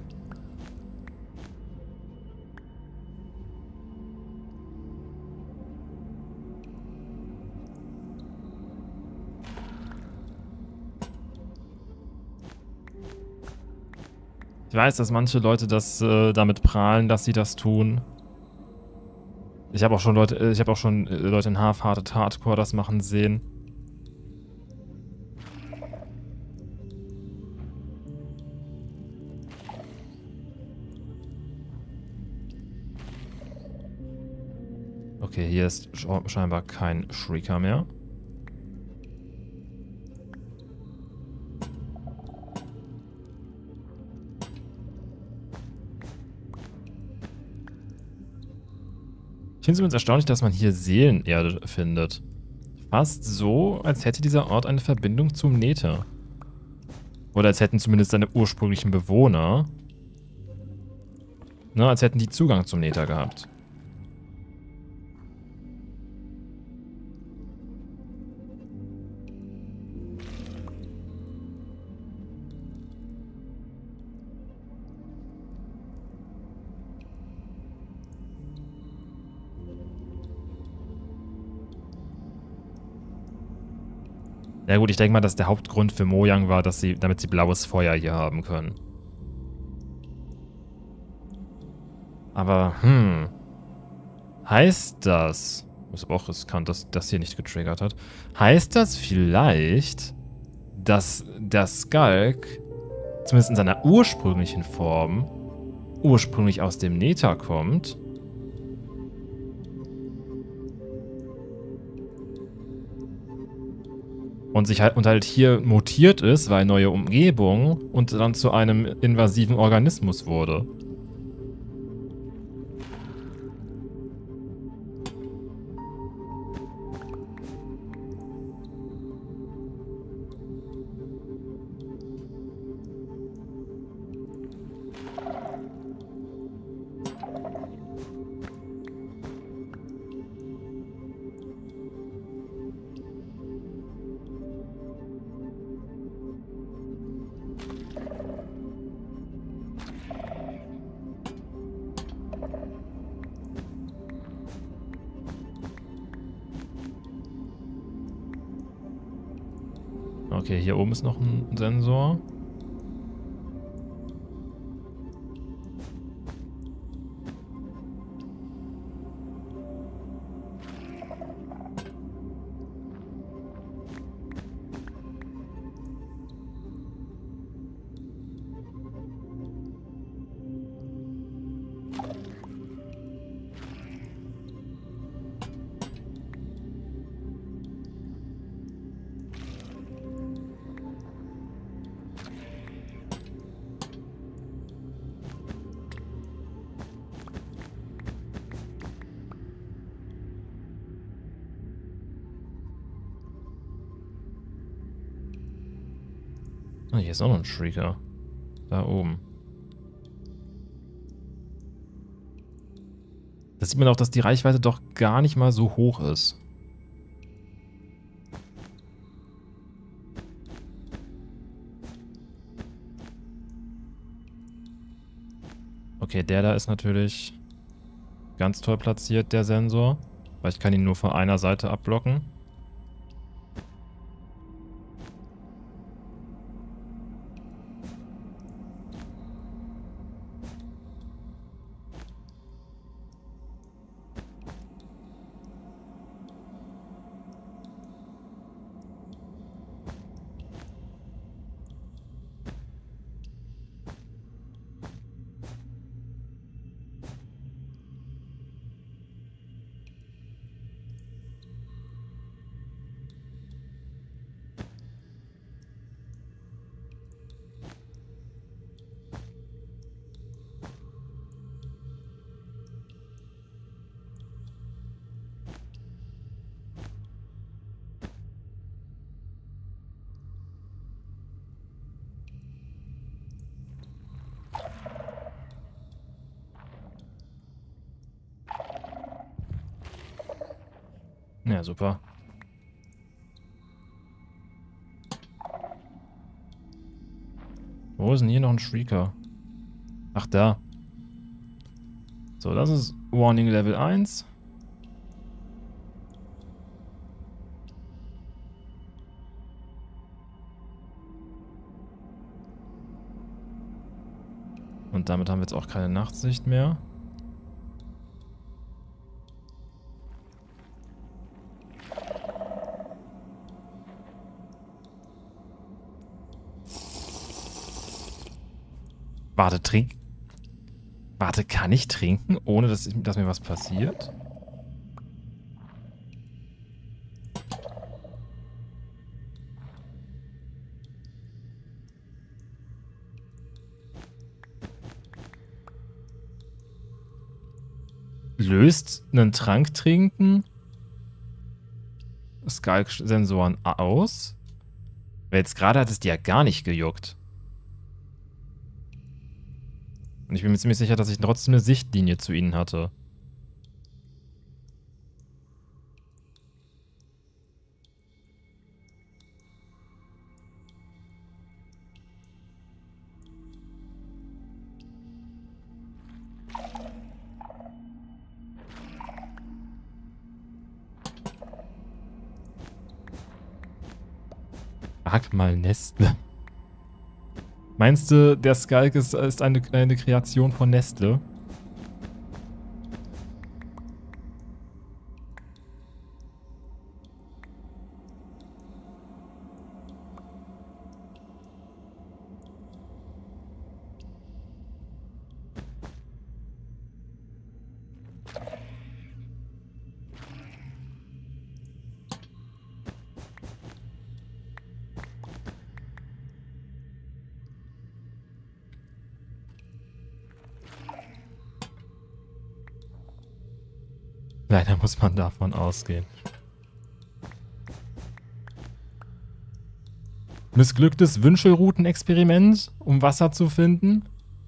Ich weiß, dass manche Leute das damit prahlen, dass sie das tun. Ich habe auch schon Leute in Half-Hearted Hardcore das machen sehen. Okay, hier ist scheinbar kein Shrieker mehr. Ich finde es übrigens erstaunlich, dass man hier Seelenerde findet. Fast so, als hätte dieser Ort eine Verbindung zum Nether. Oder als hätten zumindest seine ursprünglichen Bewohner, ne, als hätten die Zugang zum Nether gehabt. Ja gut, ich denke mal, dass der Hauptgrund für Mojang war, dass damit sie blaues Feuer hier haben können. Aber, heißt das... Ist aber auch riskant, dass das hier nicht getriggert hat. Heißt das vielleicht, dass der Skulk, zumindest in seiner ursprünglichen Form, ursprünglich aus dem Nether kommt. Und halt hier mutiert ist, weil neue Umgebung und dann zu einem invasiven Organismus wurde. Okay, hier oben ist noch ein Sensor. Ah, hier ist auch noch ein Shrieker. Da oben. Da sieht man auch, dass die Reichweite doch gar nicht mal so hoch ist. Okay, der da ist natürlich ganz toll platziert, der Sensor. Weil ich kann ihn nur von einer Seite abblocken. Ja, super. Wo ist denn hier noch ein Shrieker? Ach, da. So, das ist Warning Level 1. Und damit haben wir jetzt auch keine Nachtsicht mehr. Warte, trink. Warte, kann ich trinken, ohne dass mir was passiert? Löst einen Trank trinken Skulk-Sensoren aus? Weil jetzt gerade hat es dir ja gar nicht gejuckt. Und ich bin mir ziemlich sicher, dass ich trotzdem eine Sichtlinie zu ihnen hatte. Frag mal Nestle. Meinst du, der Skulk ist eine Kreation von Nestle? Leider muss man davon ausgehen. Missglücktes Wünschelroutenexperiment, um Wasser zu finden.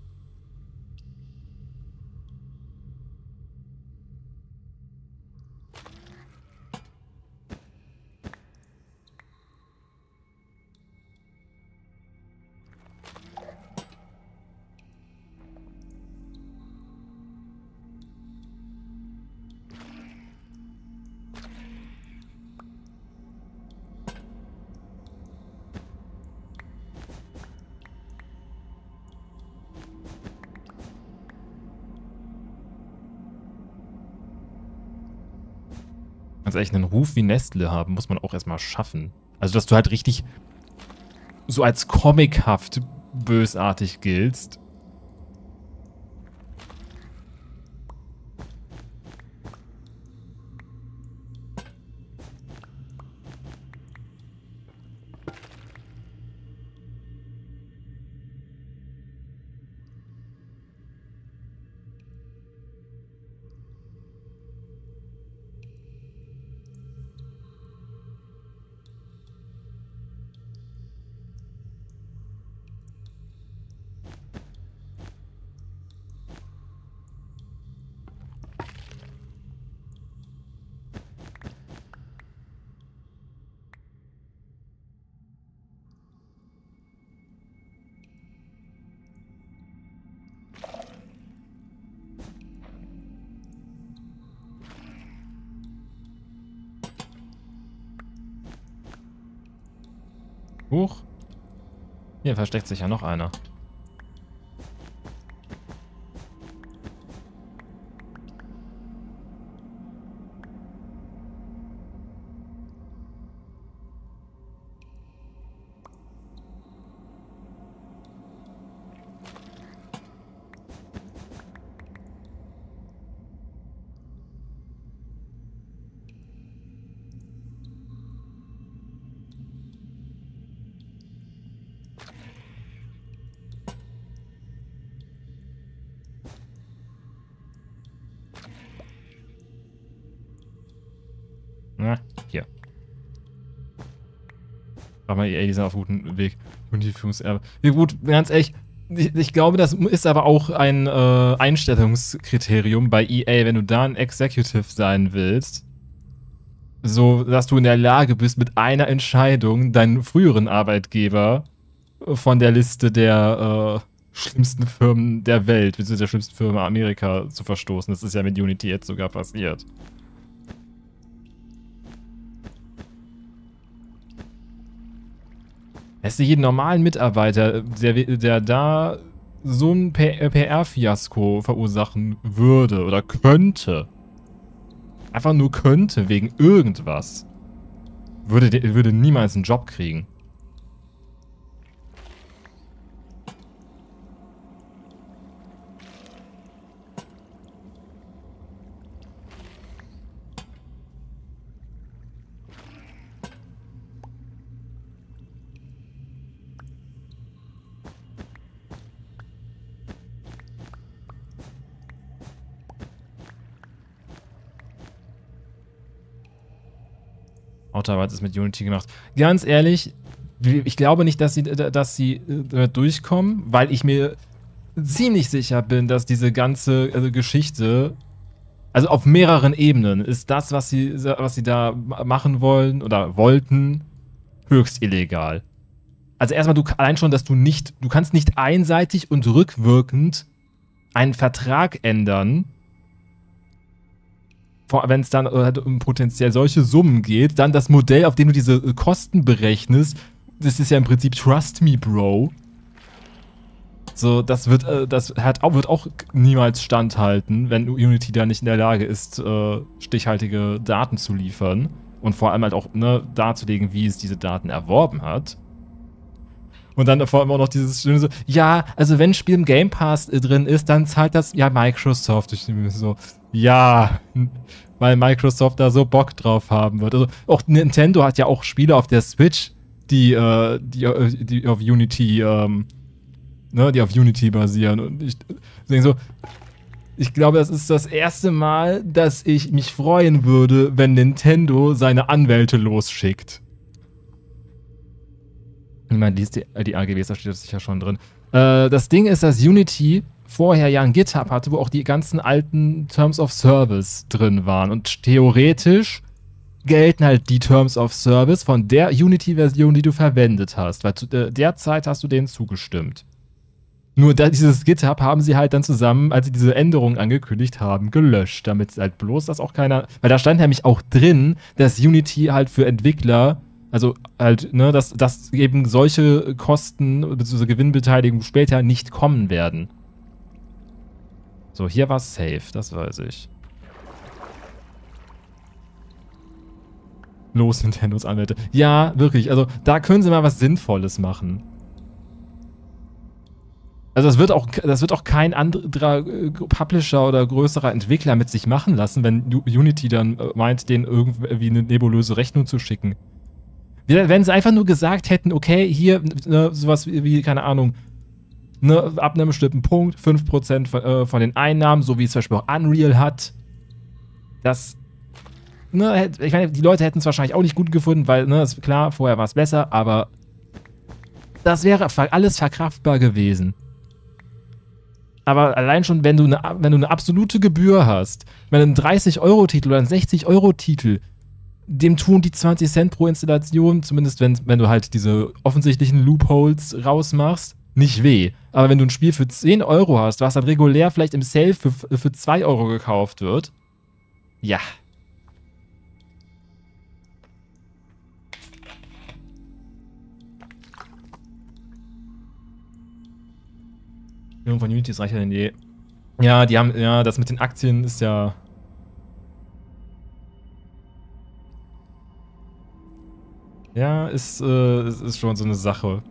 Also echt einen Ruf wie Nestle haben, muss man auch erstmal schaffen. Also, dass du halt richtig so als comichaft bösartig giltst. Huch. Hier versteckt sich ja noch einer. Na, hier. Aber EA, die sind auf gutem Weg. Und die Führungserbe. Ja gut, ganz ehrlich, ich glaube, das ist aber auch ein Einstellungskriterium bei EA, wenn du da ein Executive sein willst. So, dass du in der Lage bist, mit einer Entscheidung deinen früheren Arbeitgeber von der Liste der schlimmsten Firmen der Welt, beziehungsweise der schlimmsten Firma Amerika zu verstoßen. Das ist ja mit Unity jetzt sogar passiert. Lässt sich jeden normalen Mitarbeiter, der da so ein PR-Fiasko verursachen würde oder könnte, einfach nur könnte, wegen irgendwas, würde niemals einen Job kriegen. Autoarbeit ist mit Unity gemacht. Ganz ehrlich, ich glaube nicht, dass sie durchkommen, weil ich mir ziemlich sicher bin, dass diese ganze Geschichte, also auf mehreren Ebenen, ist das, was sie da machen wollen oder wollten, höchst illegal. Also erstmal, allein schon, dass du kannst nicht einseitig und rückwirkend einen Vertrag ändern, wenn es dann um potenziell solche Summen geht, dann das Modell, auf dem du diese Kosten berechnest, das ist ja im Prinzip Trust Me, Bro. So, das wird auch niemals standhalten, wenn Unity da nicht in der Lage ist, stichhaltige Daten zu liefern und vor allem halt auch darzulegen, wie es diese Daten erworben hat. Und dann vor allem auch noch dieses schöne so, ja, also wenn ein Spiel im Game Pass drin ist, dann zahlt das ja Microsoft. Ich bin so, ja, weil Microsoft da so Bock drauf haben wird. Also auch Nintendo hat ja auch Spiele auf der Switch, die auf Unity, die auf Unity basieren. Und ich denke so, Ich glaube, das ist das erste Mal, dass ich mich freuen würde, wenn Nintendo seine Anwälte losschickt. Ich meine, die AGBs, da steht das sicher schon drin. Das Ding ist, dass Unity vorher ja ein GitHub hatte, wo auch die ganzen alten Terms of Service drin waren. Und theoretisch gelten halt die Terms of Service von der Unity-Version, die du verwendet hast. Weil zu der Zeit hast du denen zugestimmt. Nur dieses GitHub haben sie halt dann zusammen, als sie diese Änderungen angekündigt haben, gelöscht. Damit halt bloß das auch keiner... Weil da stand nämlich auch drin, dass Unity halt für Entwickler... Also halt, ne, dass eben solche Kosten bzw. Gewinnbeteiligung später nicht kommen werden. So, hier war es safe, das weiß ich. Los, Nintendos Anwälte. Ja, wirklich, also da können sie mal was Sinnvolles machen. Also das wird auch kein anderer Publisher oder größerer Entwickler mit sich machen lassen, wenn Unity dann meint, denen irgendwie eine nebulöse Rechnung zu schicken. Wenn sie einfach nur gesagt hätten, okay, hier ne, sowas wie, keine Ahnung, ne, ab einem bestimmten Punkt 5% von den Einnahmen, so wie es zum Beispiel auch Unreal hat, das, ne, ich meine, die Leute hätten es wahrscheinlich auch nicht gut gefunden, weil, ne, ist klar, vorher war es besser, aber das wäre alles verkraftbar gewesen. Aber allein schon, wenn du eine absolute Gebühr hast, wenn ein 30-Euro-Titel oder ein 60-Euro-Titel, dem tun die 20 Cent pro Installation, zumindest wenn du halt diese offensichtlichen Loopholes rausmachst, nicht weh. Aber wenn du ein Spiel für 10 Euro hast, was dann regulär vielleicht im Sale für 2 Euro gekauft wird, ja. Von Unity ist reicher denn je. Ja, die haben, ja, das mit den Aktien ist ja... Ja, ist schon so eine Sache.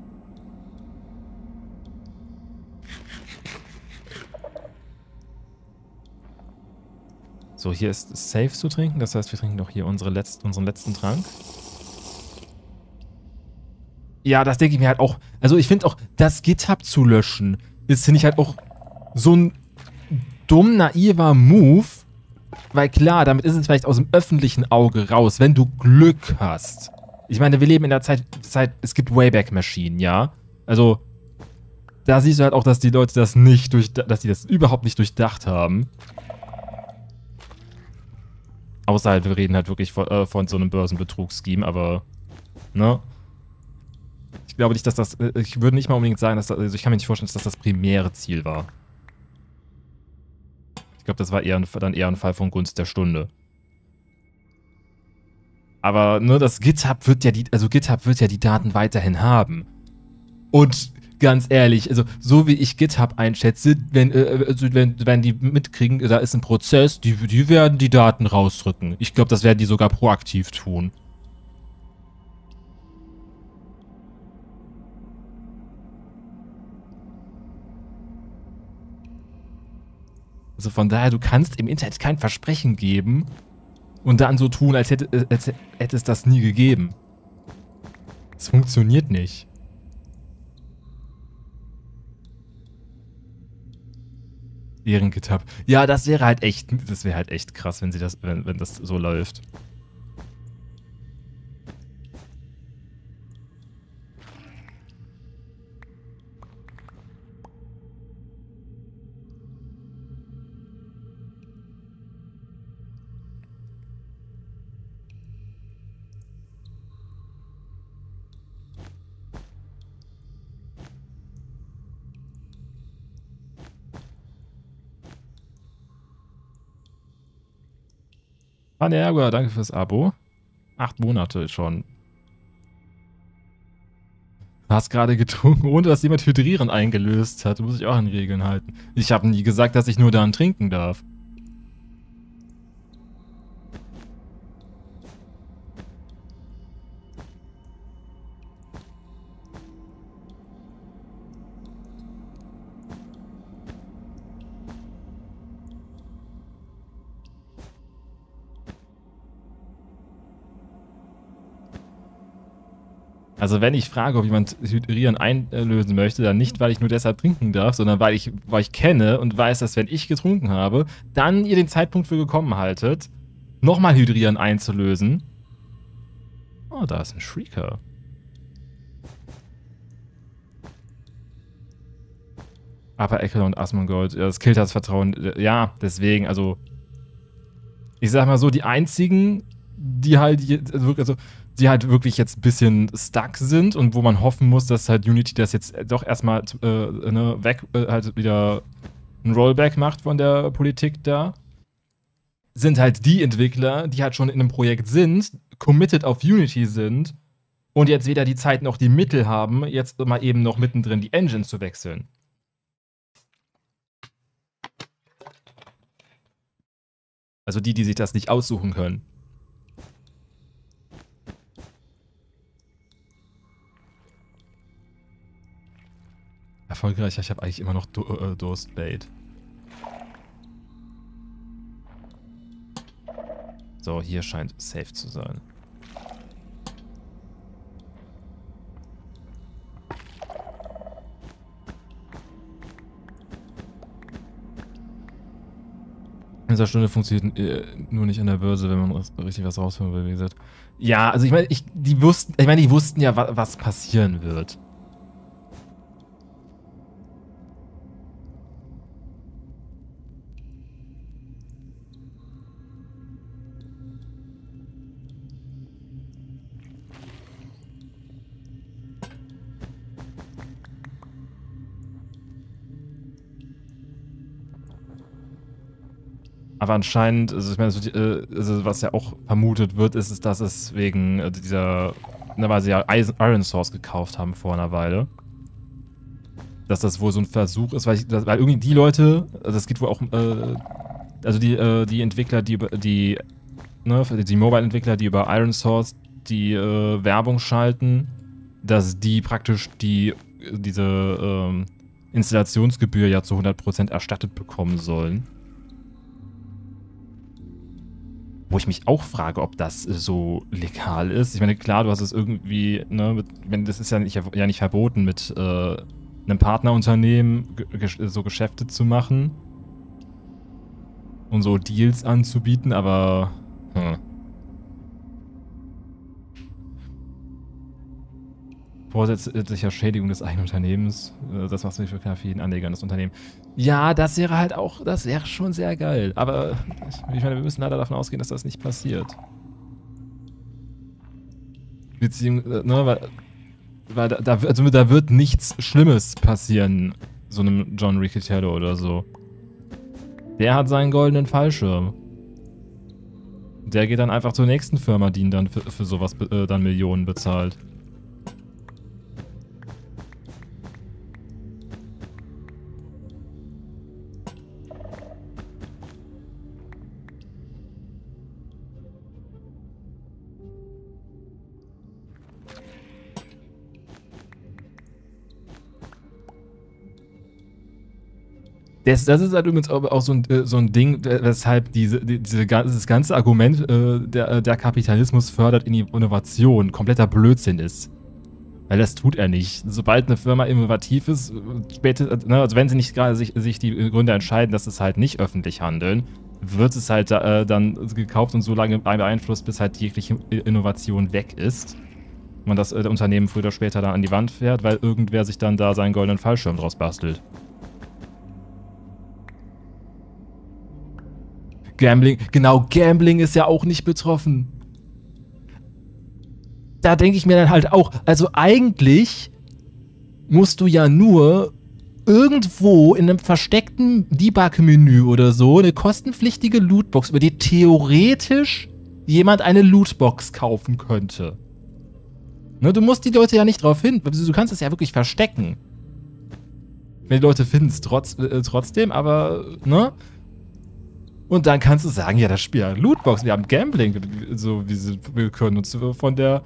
So, hier ist safe zu trinken. Das heißt, wir trinken doch hier unseren letzten Trank. Ja, das denke ich mir halt auch. Also ich finde auch, das GitHub zu löschen, ist, finde ich halt auch so ein dumm, naiver Move. Weil klar, damit ist es vielleicht aus dem öffentlichen Auge raus, wenn du Glück hast. Ich meine, wir leben in der Zeit, es gibt Wayback-Maschinen, ja? Also, da siehst du halt auch, dass die Leute dass die das überhaupt nicht durchdacht haben. Außer halt, wir reden halt wirklich von so einem Börsenbetrugsscheme, aber, ne? Ich glaube nicht, dass das, ich würde nicht mal unbedingt sagen, dass also ich kann mir nicht vorstellen, dass das primäre Ziel war. Ich glaube, das war dann eher ein Fall von Gunst der Stunde. Aber, ne, das GitHub wird ja die Daten weiterhin haben. Und ganz ehrlich, also so wie ich GitHub einschätze, wenn die mitkriegen, da ist ein Prozess, die werden die Daten rausrücken. Ich glaube, das werden die sogar proaktiv tun. Also von daher, du kannst im Internet kein Versprechen geben und dann so tun, als hätte es das nie gegeben. Das funktioniert nicht. Ihren GitHub. Ja, das wäre halt echt krass, wenn das so läuft. Panerga, danke fürs Abo. 8 Monate schon. Du hast gerade getrunken, ohne dass jemand Hydrieren eingelöst hat. Du musst dich auch an Regeln halten. Ich habe nie gesagt, dass ich nur daran trinken darf. Also wenn ich frage, ob jemand Hydrieren einlösen möchte, dann nicht, weil ich nur deshalb trinken darf, sondern weil ich kenne und weiß, dass wenn ich getrunken habe, dann ihr den Zeitpunkt für gekommen haltet, nochmal Hydrieren einzulösen. Oh, da ist ein Shrieker. Aber Ekel und Asmongold, ja, das killt das Vertrauen. Ja, deswegen, also ich sag mal so, die einzigen, die halt, also, die halt wirklich jetzt ein bisschen stuck sind und wo man hoffen muss, dass halt Unity das jetzt doch erstmal halt wieder ein Rollback macht von der Politik da, sind halt die Entwickler, die halt schon in einem Projekt sind, committed auf Unity sind und jetzt weder die Zeit noch die Mittel haben, jetzt mal eben noch mittendrin die Engine zu wechseln. Also die sich das nicht aussuchen können. Erfolgreich, ich habe eigentlich immer noch Durstbait. So, hier scheint safe zu sein. In dieser Stunde funktioniert nur nicht an der Börse, wenn man richtig was rausholen will, wie gesagt. Ja, also ich meine, die wussten ja, was passieren wird. Aber anscheinend, also ich meine, also was ja auch vermutet wird, ist, dass es wegen dieser, weil sie ja Iron Source gekauft haben vor einer Weile. Dass das wohl so ein Versuch ist, weil irgendwie die Leute, also es geht wohl auch, also die Entwickler, die Mobile-Entwickler, die über Iron Source die Werbung schalten, dass die praktisch diese Installationsgebühr ja zu 100% erstattet bekommen sollen. Wo ich mich auch frage, ob das so legal ist. Ich meine, klar, du hast es irgendwie, ne, das ist ja nicht verboten, mit einem Partnerunternehmen so Geschäfte zu machen und so Deals anzubieten, aber vorsätzlicher Schädigung des eigenen Unternehmens, das macht für vielen Anlegern das Unternehmen. Ja, das wäre halt auch, das wäre schon sehr geil. Aber ich meine, wir müssen leider davon ausgehen, dass das nicht passiert. Beziehungsweise, ne, weil da wird nichts Schlimmes passieren, so einem John Riccitiello oder so. Der hat seinen goldenen Fallschirm. Der geht dann einfach zur nächsten Firma, die ihn dann für sowas dann Millionen bezahlt. Das ist halt übrigens auch so ein Ding, weshalb dieses ganze Argument, der Kapitalismus fördert Innovation, kompletter Blödsinn ist. Weil das tut er nicht. Sobald eine Firma innovativ ist, also wenn sie nicht gerade sich die Gründer entscheiden, dass es halt nicht öffentlich handeln, wird es halt dann gekauft und so lange beeinflusst, bis halt jegliche Innovation weg ist. Und das Unternehmen früher oder später dann an die Wand fährt, weil irgendwer sich dann da seinen goldenen Fallschirm draus bastelt. Gambling, genau, Gambling ist ja auch nicht betroffen. Da denke ich mir dann halt auch, also eigentlich musst du ja nur irgendwo in einem versteckten Debug-Menü oder so eine kostenpflichtige Lootbox, über die theoretisch jemand eine Lootbox kaufen könnte. Ne, du musst die Leute ja nicht drauf hin, du kannst es ja wirklich verstecken. Die Leute finden es trotzdem, aber, ne? Und dann kannst du sagen, ja, das Spiel hat Lootbox, wir haben Gambling, wir können uns von der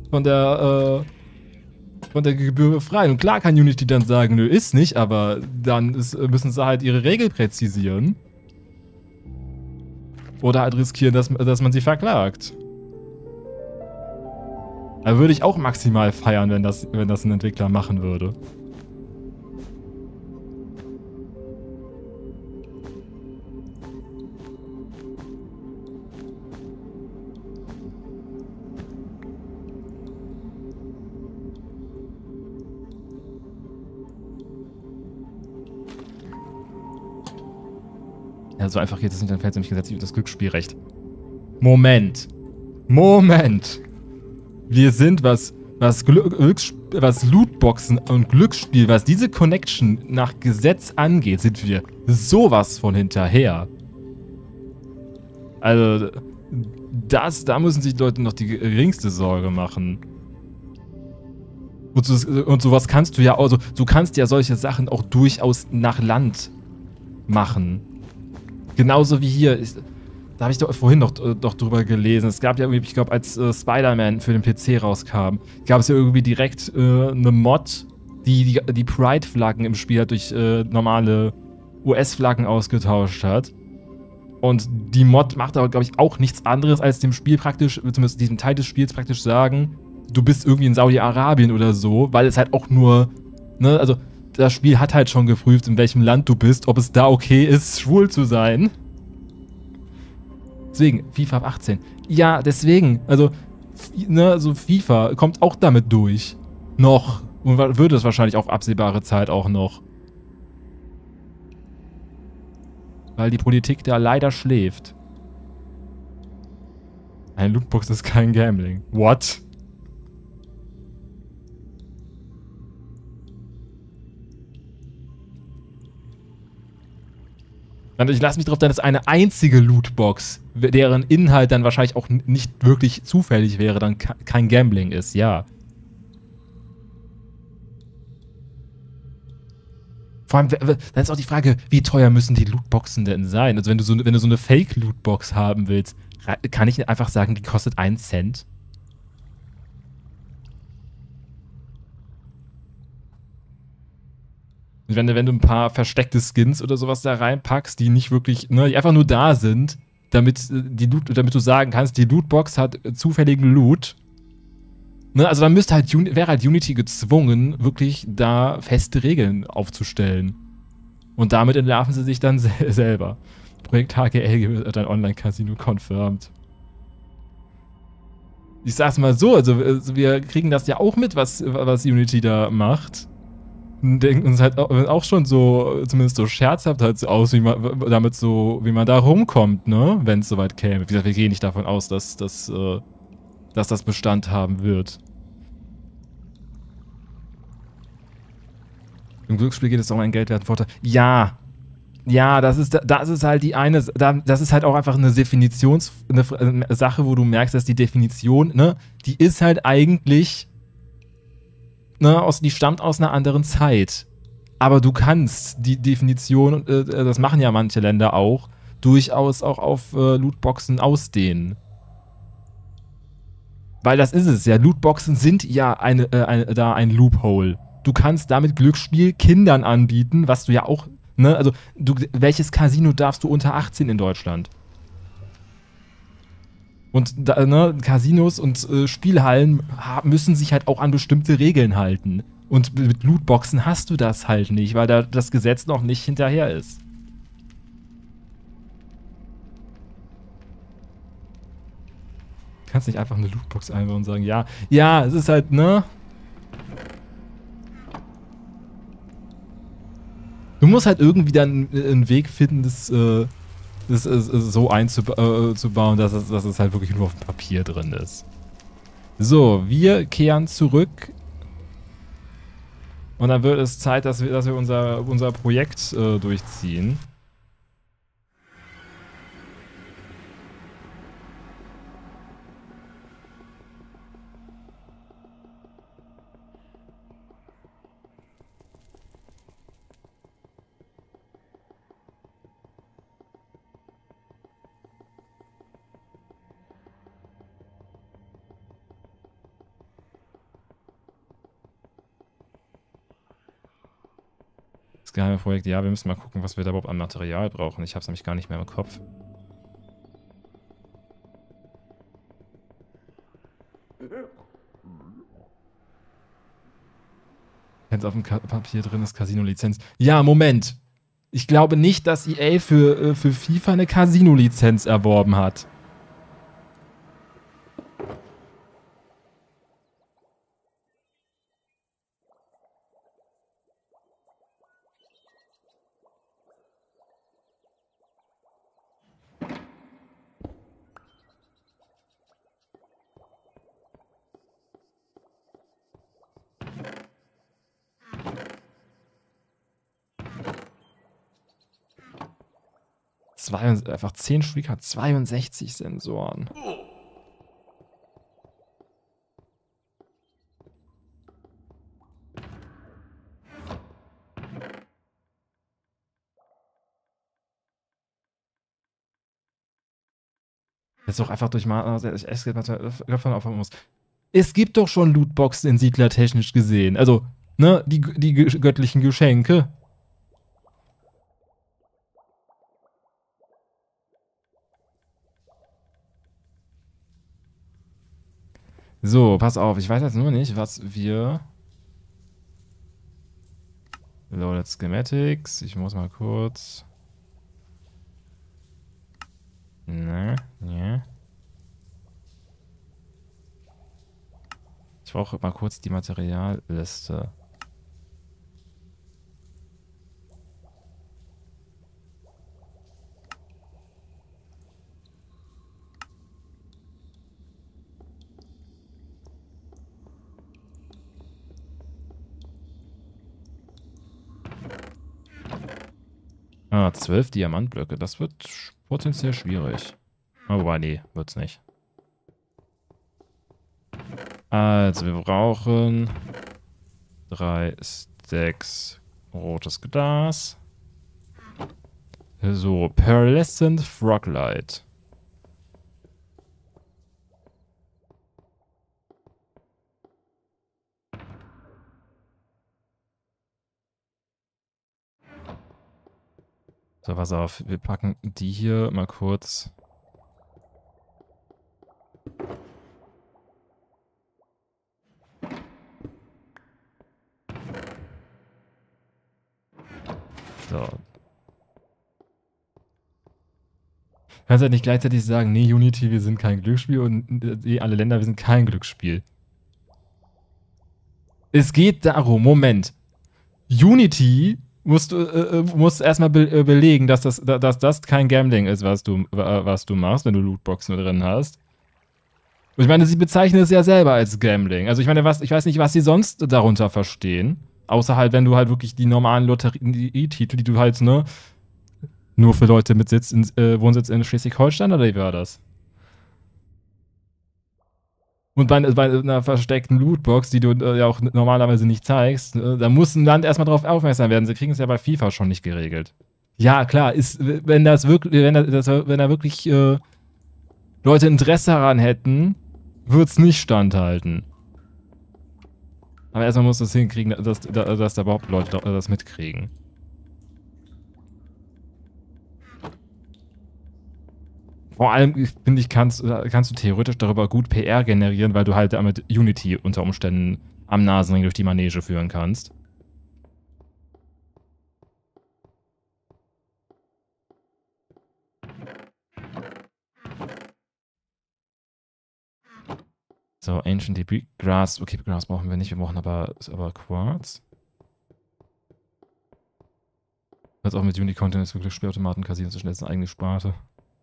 Gebühr befreien. Und klar kann Unity dann sagen, nö, ist nicht, aber dann müssen sie halt ihre Regel präzisieren. Oder halt riskieren, dass man sie verklagt. Da würde ich auch maximal feiern, wenn das ein Entwickler machen würde. Ja, so einfach geht es nicht, dann fällt es nämlich gesetzlich über das Glücksspielrecht. Moment. Wir sind, was Lootboxen und Glücksspiel, was diese Connection nach Gesetz angeht, sind wir sowas von hinterher. Also, da müssen sich Leute noch die geringste Sorge machen. Und sowas kannst du ja, also, du kannst ja solche Sachen auch durchaus nach Land machen. Genauso wie hier. Da habe ich doch vorhin noch drüber gelesen. Es gab ja irgendwie, ich glaube, als Spider-Man für den PC rauskam, gab es ja irgendwie direkt eine Mod, die Pride-Flaggen im Spiel halt durch normale US-Flaggen ausgetauscht hat. Und die Mod macht aber, glaube ich, auch nichts anderes, als dem Spiel praktisch, zumindest diesem Teil des Spiels praktisch sagen, du bist irgendwie in Saudi-Arabien oder so, weil es halt auch nur, ne, also das Spiel hat halt schon geprüft, in welchem Land du bist, ob es da okay ist, schwul zu sein. Deswegen, FIFA ab 18. Ja, deswegen, also, ne, so FIFA kommt auch damit durch. Noch. Und würde es wahrscheinlich auf absehbare Zeit auch noch. Weil die Politik da leider schläft. Eine Lootbox ist kein Gambling. What? Ich lasse mich drauf, dann ist eine einzige Lootbox, deren Inhalt dann wahrscheinlich auch nicht wirklich zufällig wäre, dann kein Gambling ist, ja. Vor allem, dann ist auch die Frage, wie teuer müssen die Lootboxen denn sein? Also wenn du so eine Fake-Lootbox haben willst, kann ich einfach sagen, die kostet 1 Cent? Wenn du ein paar versteckte Skins oder sowas da reinpackst, die nicht wirklich, ne, die einfach nur da sind, damit du sagen kannst, die Lootbox hat zufälligen Loot. Ne, also dann wäre halt Unity gezwungen, wirklich da feste Regeln aufzustellen. Und damit entlarven sie sich dann selber. Projekt HGL wird ein Online-Casino confirmed. Ich sag's mal so, also wir kriegen das ja auch mit, was Unity da macht. Und denken uns halt auch schon so, zumindest so scherzhaft halt so aus, wie man da rumkommt, ne? Wenn es soweit käme. Wie gesagt, wir gehen nicht davon aus, dass das Bestand haben wird. Im Glücksspiel geht es um einen geldwerten Vorteil. Ja. Ja, das ist halt die eine, das ist halt auch einfach eine eine Sache, wo du merkst, dass die Definition, ne, die ist halt eigentlich, ne, die stammt aus einer anderen Zeit. Aber du kannst die Definition, das machen ja manche Länder auch, durchaus auch auf Lootboxen ausdehnen. Weil das ist es ja. Lootboxen sind ja ein Loophole. Du kannst damit Glücksspiel Kindern anbieten, was du ja auch, ne, also welches Casino darfst du unter 18 in Deutschland? Und ne, Casinos und Spielhallen müssen sich halt auch an bestimmte Regeln halten. Und mit Lootboxen hast du das halt nicht, weil da das Gesetz noch nicht hinterher ist. Du kannst nicht einfach eine Lootbox einbauen und sagen, ja, es ist halt, ne? Du musst halt irgendwie dann einen Weg finden, das so einzubauen, dass es halt wirklich nur auf dem Papier drin ist. So, wir kehren zurück. Und dann wird es Zeit, dass wir unser Projekt durchziehen. Das geheime Projekt, ja, wir müssen mal gucken, was wir da überhaupt an Material brauchen. Ich habe es nämlich gar nicht mehr im Kopf. Wenn es auf dem Papier drin ist, Casino-Lizenz. Ja, Moment. Ich glaube nicht, dass EA für FIFA eine Casino-Lizenz erworben hat. Einfach 10 Stück hat 62 Sensoren. Das ist doch einfach durch davon aufhören muss. Es gibt doch schon Lootboxen in Siedler technisch gesehen. Also, ne, die göttlichen Geschenke. So, pass auf. Ich weiß jetzt nur nicht, was wir... Loaded Schematics. Ich muss mal kurz... Ne, ne. Ich brauche mal kurz die Materialliste. Ah, 12 Diamantblöcke. Das wird potenziell schwierig. Wobei, nee, wird's nicht. Also, wir brauchen 3 Stacks rotes Glas. So, Pearlescent Froglight. So, pass auf. Wir packen die hier mal kurz. So. Kannst halt nicht gleichzeitig sagen, nee, Unity, wir sind kein Glücksspiel und alle Länder, wir sind kein Glücksspiel. Es geht darum, Moment. Unity musst erstmal belegen, dass das kein Gambling ist, was du machst, wenn du Lootboxen drin hast. Und ich meine, sie bezeichnen es ja selber als Gambling. Also ich meine, ich weiß nicht, was sie sonst darunter verstehen. Außer halt, wenn du halt wirklich die normalen Lotterietitel, die du halt, ne, nur für Leute mit Wohnsitz in Schleswig-Holstein, oder wie war das? Und bei einer versteckten Lootbox, die du ja auch normalerweise nicht zeigst, da muss ein Land erstmal drauf aufmerksam werden. Sie kriegen es ja bei FIFA schon nicht geregelt. Ja, klar, wenn da wirklich Leute Interesse daran hätten, wird es nicht standhalten. Aber erstmal muss es hinkriegen, dass da überhaupt Leute das mitkriegen. Vor allem, finde ich, kannst du theoretisch darüber gut PR generieren, weil du halt damit Unity unter Umständen am Nasenring durch die Manege führen kannst. So, Ancient Debris. Grass. Okay, Grass brauchen wir nicht. Wir brauchen aber Quartz. Jetzt auch mit Unicontent ist wirklich Spielautomaten, Casinos ist schnell eine eigene Sparte.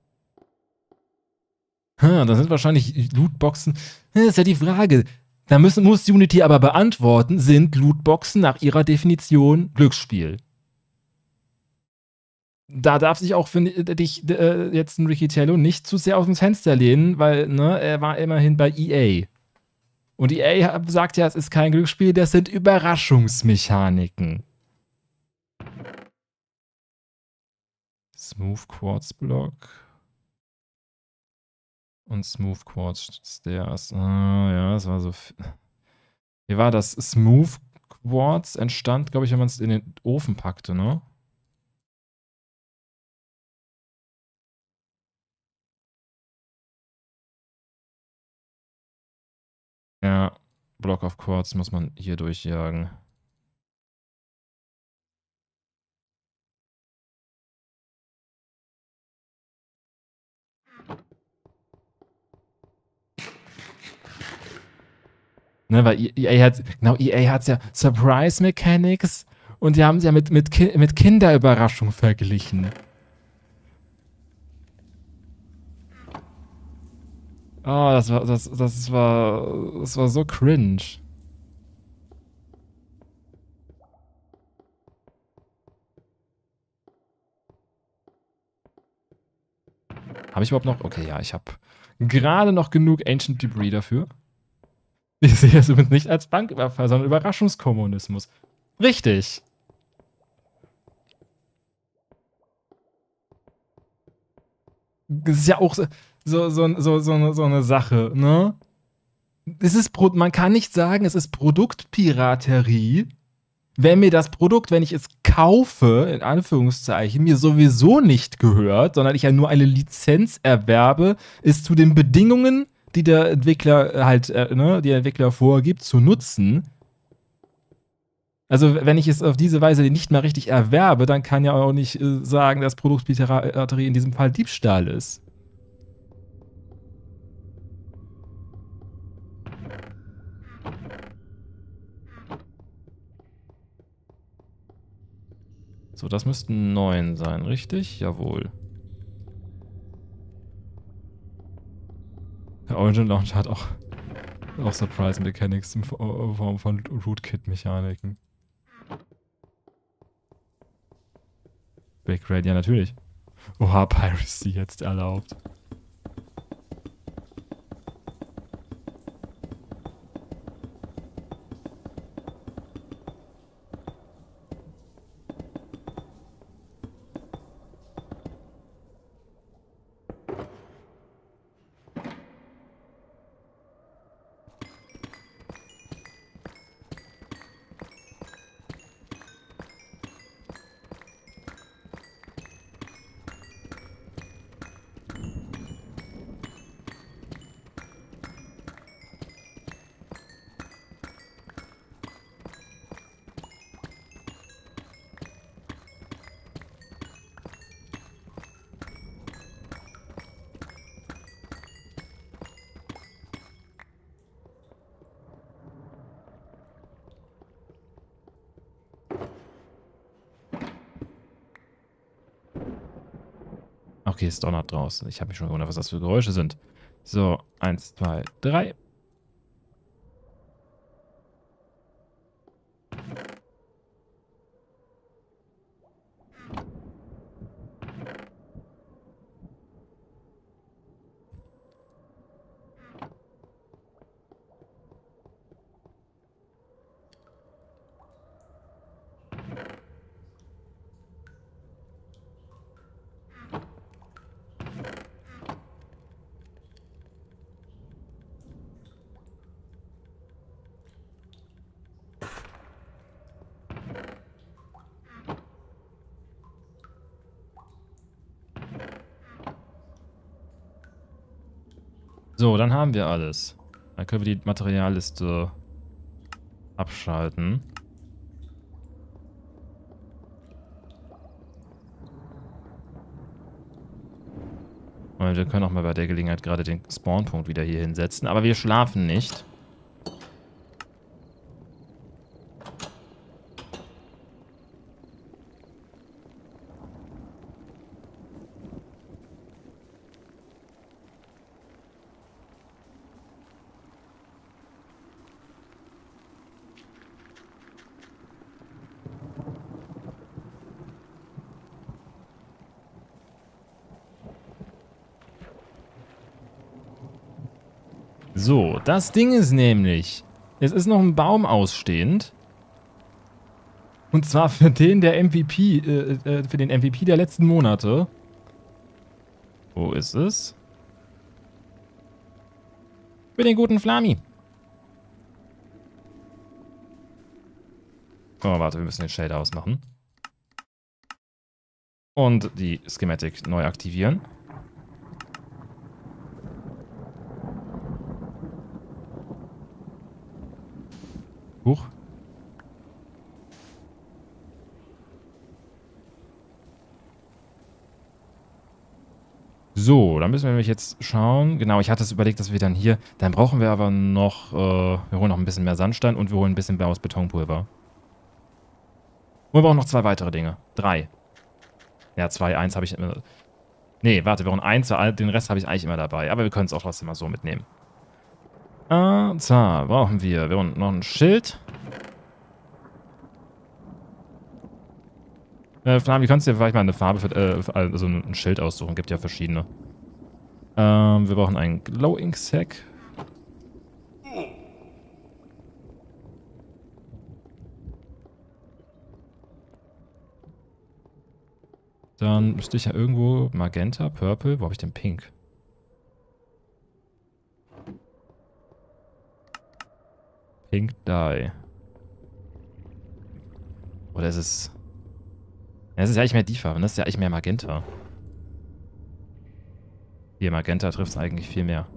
Da sind wahrscheinlich Lootboxen. Das ist ja die Frage. Da muss Unity aber beantworten, sind Lootboxen nach ihrer Definition Glücksspiel? Da darf sich auch, finde ich, jetzt ein Riccitiello nicht zu sehr aus dem Fenster lehnen, weil, ne, er war immerhin bei EA. Und EA sagt ja, es ist kein Glücksspiel, das sind Überraschungsmechaniken. Smooth Quartz Block. Und Smooth Quartz Stairs. Ah, ja, das war so. Wie war das? Smooth Quartz entstand, glaube ich, wenn man es in den Ofen packte, ne? Ja, Block of Quartz muss man hier durchjagen. Ne, weil EA hat, genau, EA hat ja Surprise Mechanics und die haben es ja mit Kinderüberraschung verglichen. Oh, das war so cringe. Habe ich überhaupt noch? Okay, ja, ich habe gerade noch genug Ancient Debris dafür. Ich sehe es übrigens nicht als Banküberfall, sondern Überraschungskommunismus. Richtig. Das ist ja auch so eine Sache, ne? Man kann nicht sagen, es ist Produktpiraterie, wenn mir das Produkt, wenn ich es kaufe, in Anführungszeichen, mir sowieso nicht gehört, sondern ich ja nur eine Lizenz erwerbe, ist zu den Bedingungen, die der Entwickler halt, ne, die der Entwickler vorgibt, zu nutzen. Also, wenn ich es auf diese Weise nicht mehr richtig erwerbe, dann kann ja auch nicht sagen, dass Produktpiraterie in diesem Fall Diebstahl ist. So, das müssten 9 sein, richtig? Jawohl. Der Origin Launcher hat auch Surprise Mechanics in Form von Rootkit-Mechaniken. Big Raid, ja natürlich. Oha, Piracy jetzt erlaubt. Okay, es donnert draußen. Ich habe mich schon gewundert, was das für Geräusche sind. So, 1, 2, 3. So, dann haben wir alles. Dann können wir die Materialliste abschalten. Und wir können auch mal bei der Gelegenheit gerade den Spawnpunkt wieder hier hinsetzen. Aber wir schlafen nicht. So, das Ding ist nämlich, es ist noch ein Baum ausstehend. Und zwar für den der MVP, für den MVP der letzten Monate. Wo ist es? Für den guten Flami. Oh, warte, wir müssen den Shader ausmachen. Und die Schematic neu aktivieren. Huch. So, dann müssen wir nämlich jetzt schauen. Genau, ich hatte es überlegt, dass wir dann hier... Dann brauchen wir aber noch... wir holen noch ein bisschen mehr Sandstein und wir holen ein bisschen blaues Betonpulver. Und wir brauchen noch 2 weitere Dinge. 3. Ja, 2, 1 habe ich immer... Nee, warte, wir brauchen 1, den Rest habe ich eigentlich immer dabei. Aber wir können es auch trotzdem mal so mitnehmen. So, brauchen wir brauchen noch ein Schild. Flavi, kannst du dir vielleicht mal eine Farbe für, also ein Schild aussuchen? Gibt ja verschiedene. Wir brauchen einen Glow Ink Sack. Dann müsste ich ja irgendwo Magenta, Purple. Wo habe ich denn Pink? Pink Dye. Oder ist es... Ja, es ist ja eigentlich mehr die Farbe, das ist ja eigentlich mehr Magenta. Hier, Magenta trifft es eigentlich viel mehr.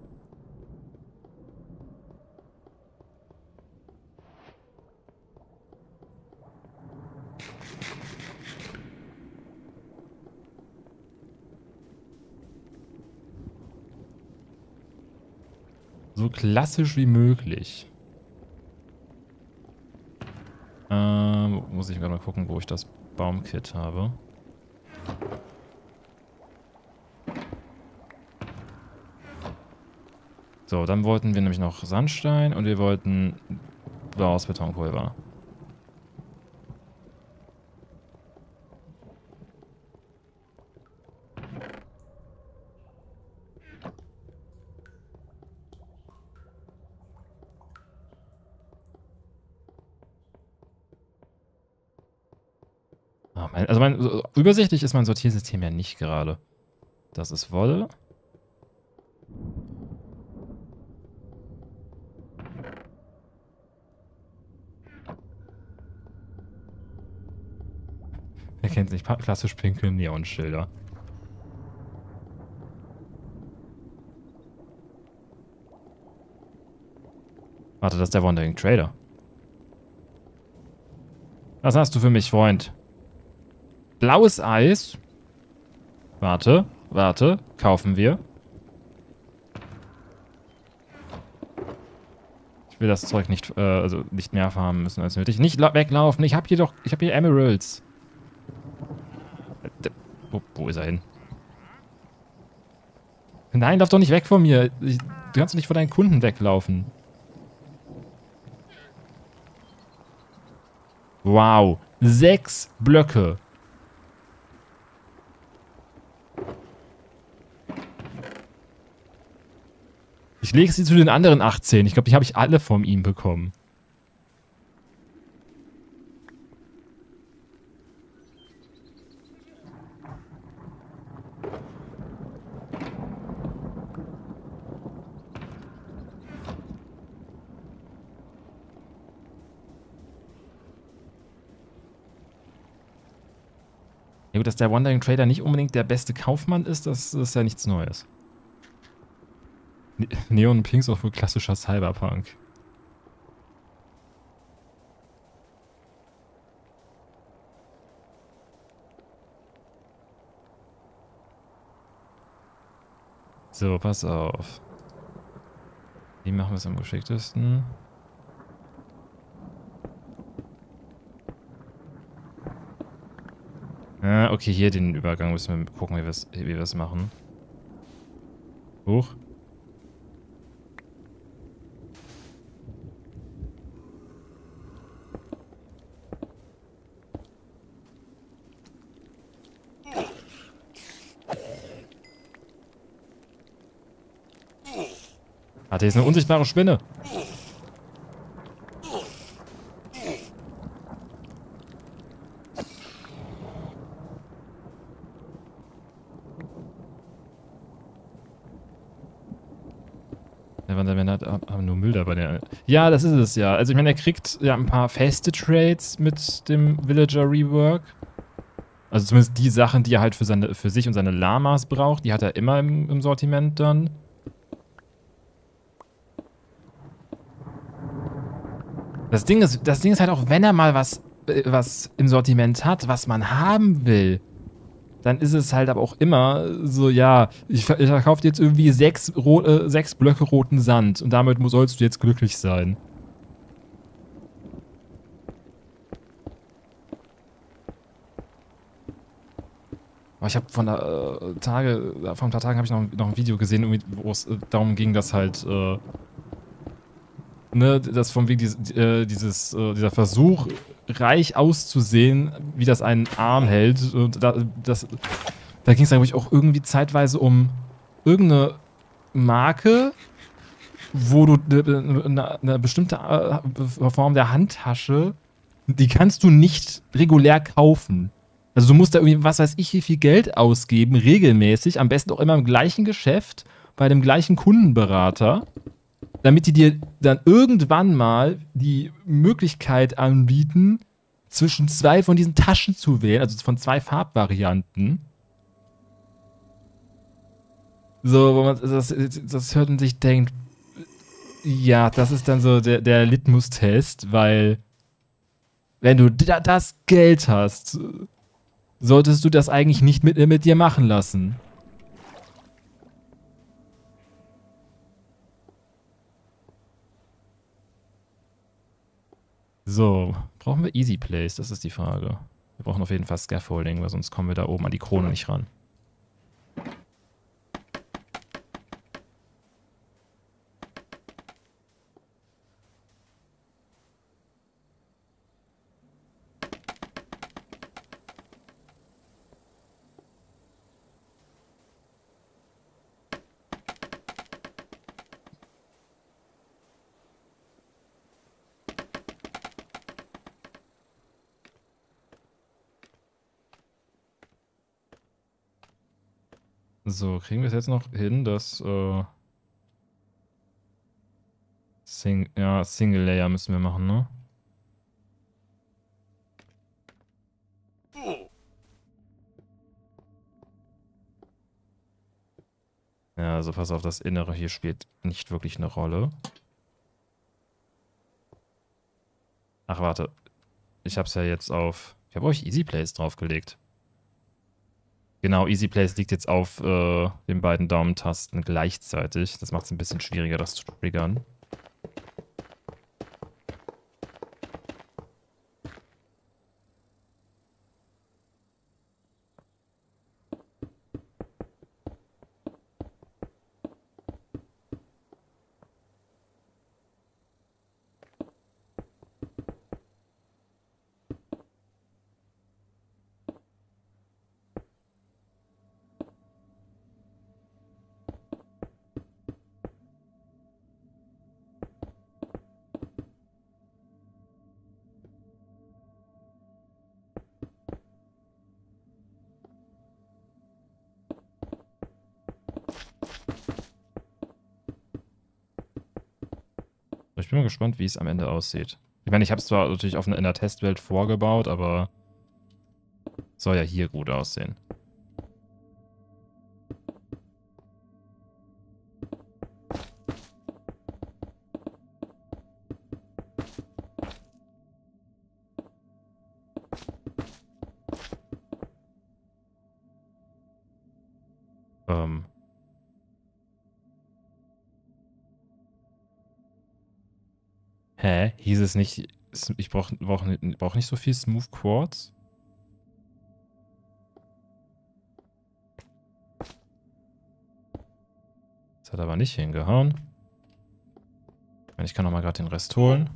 So klassisch wie möglich. Muss ich gerade mal gucken, wo ich das Baumkit habe. So, dann wollten wir nämlich noch Sandstein und wir wollten blaues Betonpulver. Also übersichtlich ist mein Sortiersystem ja nicht gerade. Das ist Wolle. Wer kennt nicht? Klassisch pinke Neonschilder. Warte, das ist der Wandering Trader. Was hast du für mich, Freund? Blaues Eis. Warte, warte. Kaufen wir. Ich will das Zeug nicht, also nicht mehr farmen müssen als nötig. Nicht weglaufen. Ich habe hier Emeralds. Wo ist er hin? Nein, lauf doch nicht weg von mir. Du kannst doch nicht vor deinen Kunden weglaufen. Wow. 6 Blöcke. Ich lege sie zu den anderen 18. Ich glaube, die habe ich alle von ihm bekommen. Ja gut, dass der Wandering Trader nicht unbedingt der beste Kaufmann ist, das ist ja nichts Neues. Neon und Pink ist auch wohl klassischer Cyberpunk. So, pass auf. Wie machen wir es am geschicktesten? Okay, hier den Übergang müssen wir gucken, wie wir es machen. Hoch. Hier ist eine unsichtbare Spinne. Der Wandermänner haben nur Müll dabei. Ja, das ist es ja. Also ich meine, er kriegt ja ein paar feste Trades mit dem Villager Rework. Also zumindest die Sachen, die er halt für sich und seine Lamas braucht, die hat er immer im Sortiment dann. Das Ding ist halt auch, wenn er mal was im Sortiment hat, was man haben will, dann ist es halt aber auch immer so, ja, ich verkaufe dir jetzt irgendwie 6 Blöcke roten Sand und damit sollst du jetzt glücklich sein. Aber ich habe vor ein paar Tagen habe ich noch ein Video gesehen, wo es darum ging, dass halt, ne, das von wegen dieser Versuch, reich auszusehen, wie das einen arm hält. Und da ging es eigentlich auch irgendwie zeitweise um irgendeine Marke, wo du eine bestimmte Form der Handtasche, die kannst du nicht regulär kaufen. Also du musst da irgendwie, was weiß ich, wie viel Geld ausgeben, regelmäßig, am besten auch immer im gleichen Geschäft, bei dem gleichen Kundenberater, damit die dir dann irgendwann mal die Möglichkeit anbieten, zwischen 2 von diesen Taschen zu wählen, also von 2 Farbvarianten. So, wo man das hört und sich denkt, ja, das ist dann so der Litmus-Test, weil wenn du das Geld hast, solltest du das eigentlich nicht mit dir machen lassen. So, brauchen wir Easy Place? Das ist die Frage. Wir brauchen auf jeden Fall Scaffolding, weil sonst kommen wir da oben an die Krone nicht ran. So, kriegen wir es jetzt noch hin, dass Single Layer müssen wir machen, ne? Ja, also pass auf, das Innere hier spielt nicht wirklich eine Rolle. Ach, warte. Ich hab's ja jetzt auf... Ich habe euch Easy Place draufgelegt. Genau, Easy Place liegt jetzt auf den beiden Daumentasten gleichzeitig. Das macht es ein bisschen schwieriger, das zu triggern. Ich bin mal gespannt, wie es am Ende aussieht. Ich meine, ich habe es zwar natürlich in der Testwelt vorgebaut, aber soll ja hier gut aussehen. Hä? Hieß es nicht, ich brauch nicht so viel Smooth Quartz? Das hat aber nicht hingehauen. Ich meine, ich kann noch mal gerade den Rest holen.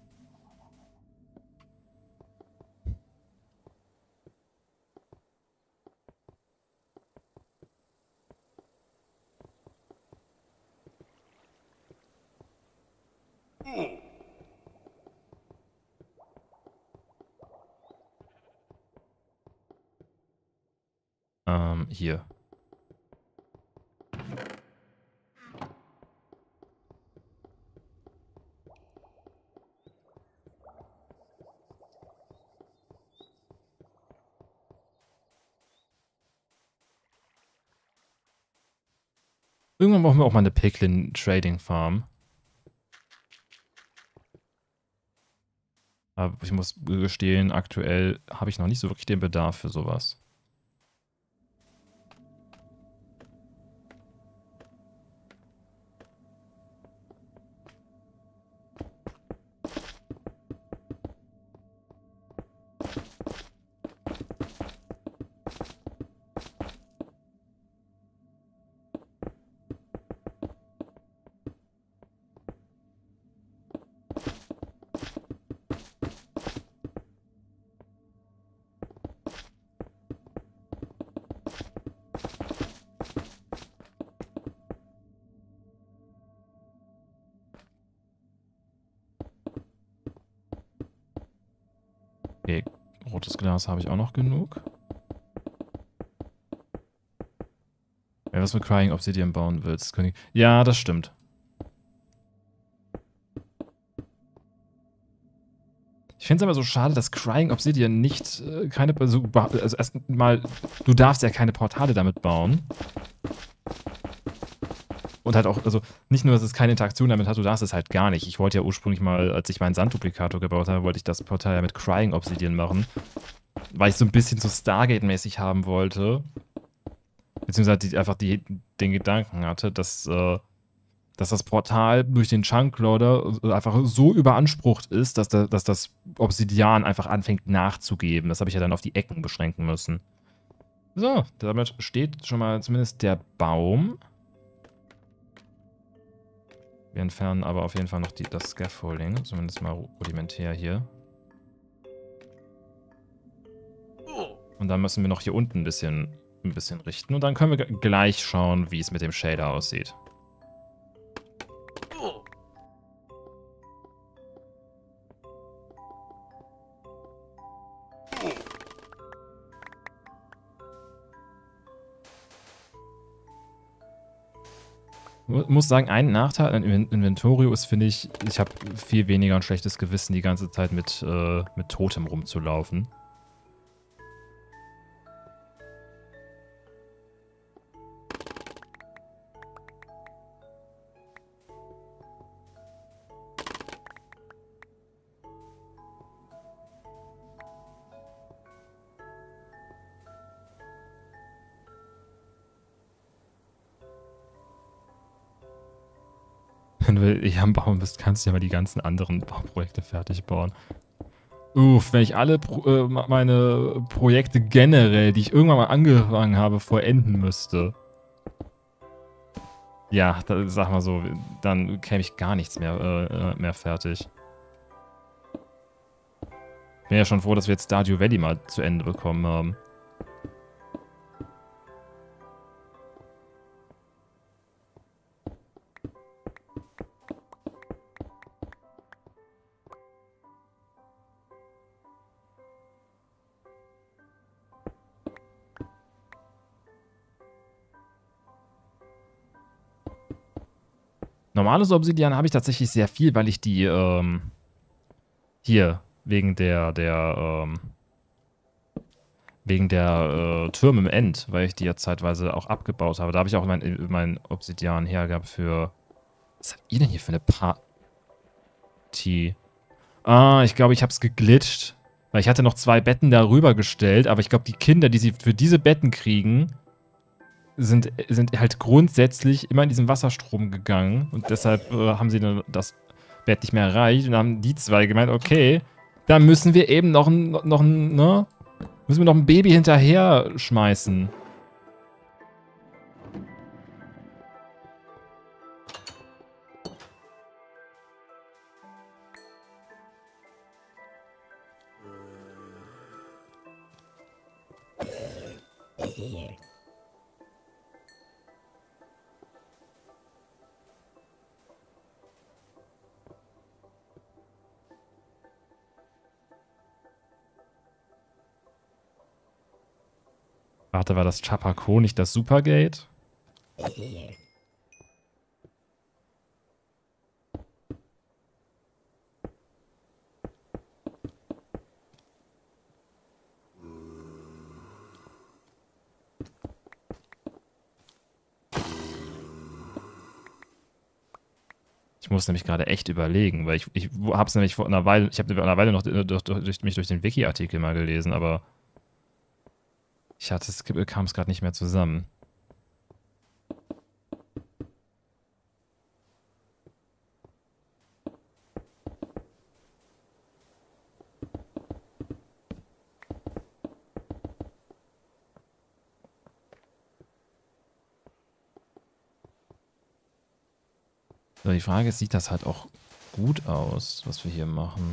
Hier. Irgendwann brauchen wir auch mal eine Piglin Trading Farm. Aber ich muss gestehen, aktuell habe ich noch nicht so wirklich den Bedarf für sowas. Okay, rotes Glas habe ich auch noch genug. Wer was mit Crying Obsidian bauen willst, können die... Ja, das stimmt. Ich finde es aber so schade, dass Crying Obsidian nicht also erstmal, du darfst ja keine Portale damit bauen. Und halt auch, also nicht nur, dass es keine Interaktion damit hat, du darfst es halt gar nicht. Ich wollte ja ursprünglich mal, als ich meinen Sandduplikator gebaut habe, wollte ich das Portal ja mit Crying Obsidian machen. Weil ich so ein bisschen so Stargate-mäßig haben wollte. Beziehungsweise einfach den Gedanken hatte, dass das Portal durch den Chunkloader einfach so überansprucht ist, dass das Obsidian einfach anfängt nachzugeben. Das habe ich ja dann auf die Ecken beschränken müssen. So, damit steht schon mal zumindest der Baum. Wir entfernen aber auf jeden Fall noch das Scaffolding, zumindest mal rudimentär hier. Und dann müssen wir noch hier unten ein bisschen richten. Und dann können wir gleich schauen, wie es mit dem Shader aussieht. Ich muss sagen, ein Nachteil an Inventorio ist, finde ich habe viel weniger ein schlechtes Gewissen, die ganze Zeit mit Totem rumzulaufen. Wenn du hier am Bauen bist, kannst du ja mal die ganzen anderen Bauprojekte fertig bauen. Uff, wenn ich alle meine Projekte generell, die ich irgendwann mal angefangen habe, vollenden müsste. Ja, sag mal so, dann käme ich gar nichts mehr fertig. Ich bin ja schon froh, dass wir jetzt Stardew Valley mal zu Ende bekommen haben. Normales Obsidian habe ich tatsächlich sehr viel, weil ich die, hier, wegen der Türme im End, weil ich die ja zeitweise auch abgebaut habe. Da habe ich auch mein Obsidian hergehabt für... Was habt ihr denn hier für eine Party? Ah, ich glaube, ich habe es geglitscht. Weil ich hatte noch 2 Betten darüber gestellt, aber ich glaube, die Kinder, die sie für diese Betten kriegen, sind halt grundsätzlich immer in diesen Wasserstrom gegangen. Und deshalb haben sie dann das Bett nicht mehr erreicht. Und dann haben die 2 gemeint, okay, dann müssen wir eben noch ein Baby hinterher schmeißen. Warte, war das Chapaco nicht das Supergate? Ich muss nämlich gerade echt überlegen, weil ich habe es nämlich vor einer Weile, ich habe eine Weile noch mich durch den Wiki-Artikel mal gelesen, aber kam es gerade nicht mehr zusammen. So, die Frage ist, sieht das halt auch gut aus, was wir hier machen?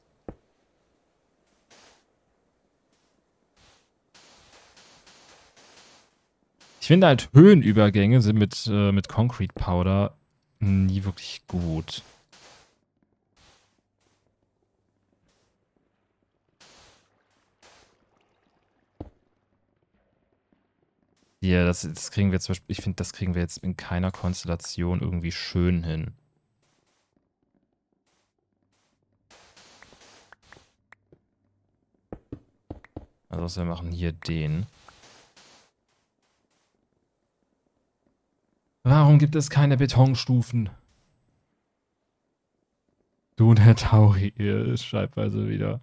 Ich finde halt Höhenübergänge sind mit Concrete Powder nie wirklich gut. Hier, das kriegen wir zum Beispiel, ich finde, das kriegen wir jetzt in keiner Konstellation irgendwie schön hin. Also wir machen hier den. Warum gibt es keine Betonstufen? Du und Herr Tauri, ihr schreibt also wieder.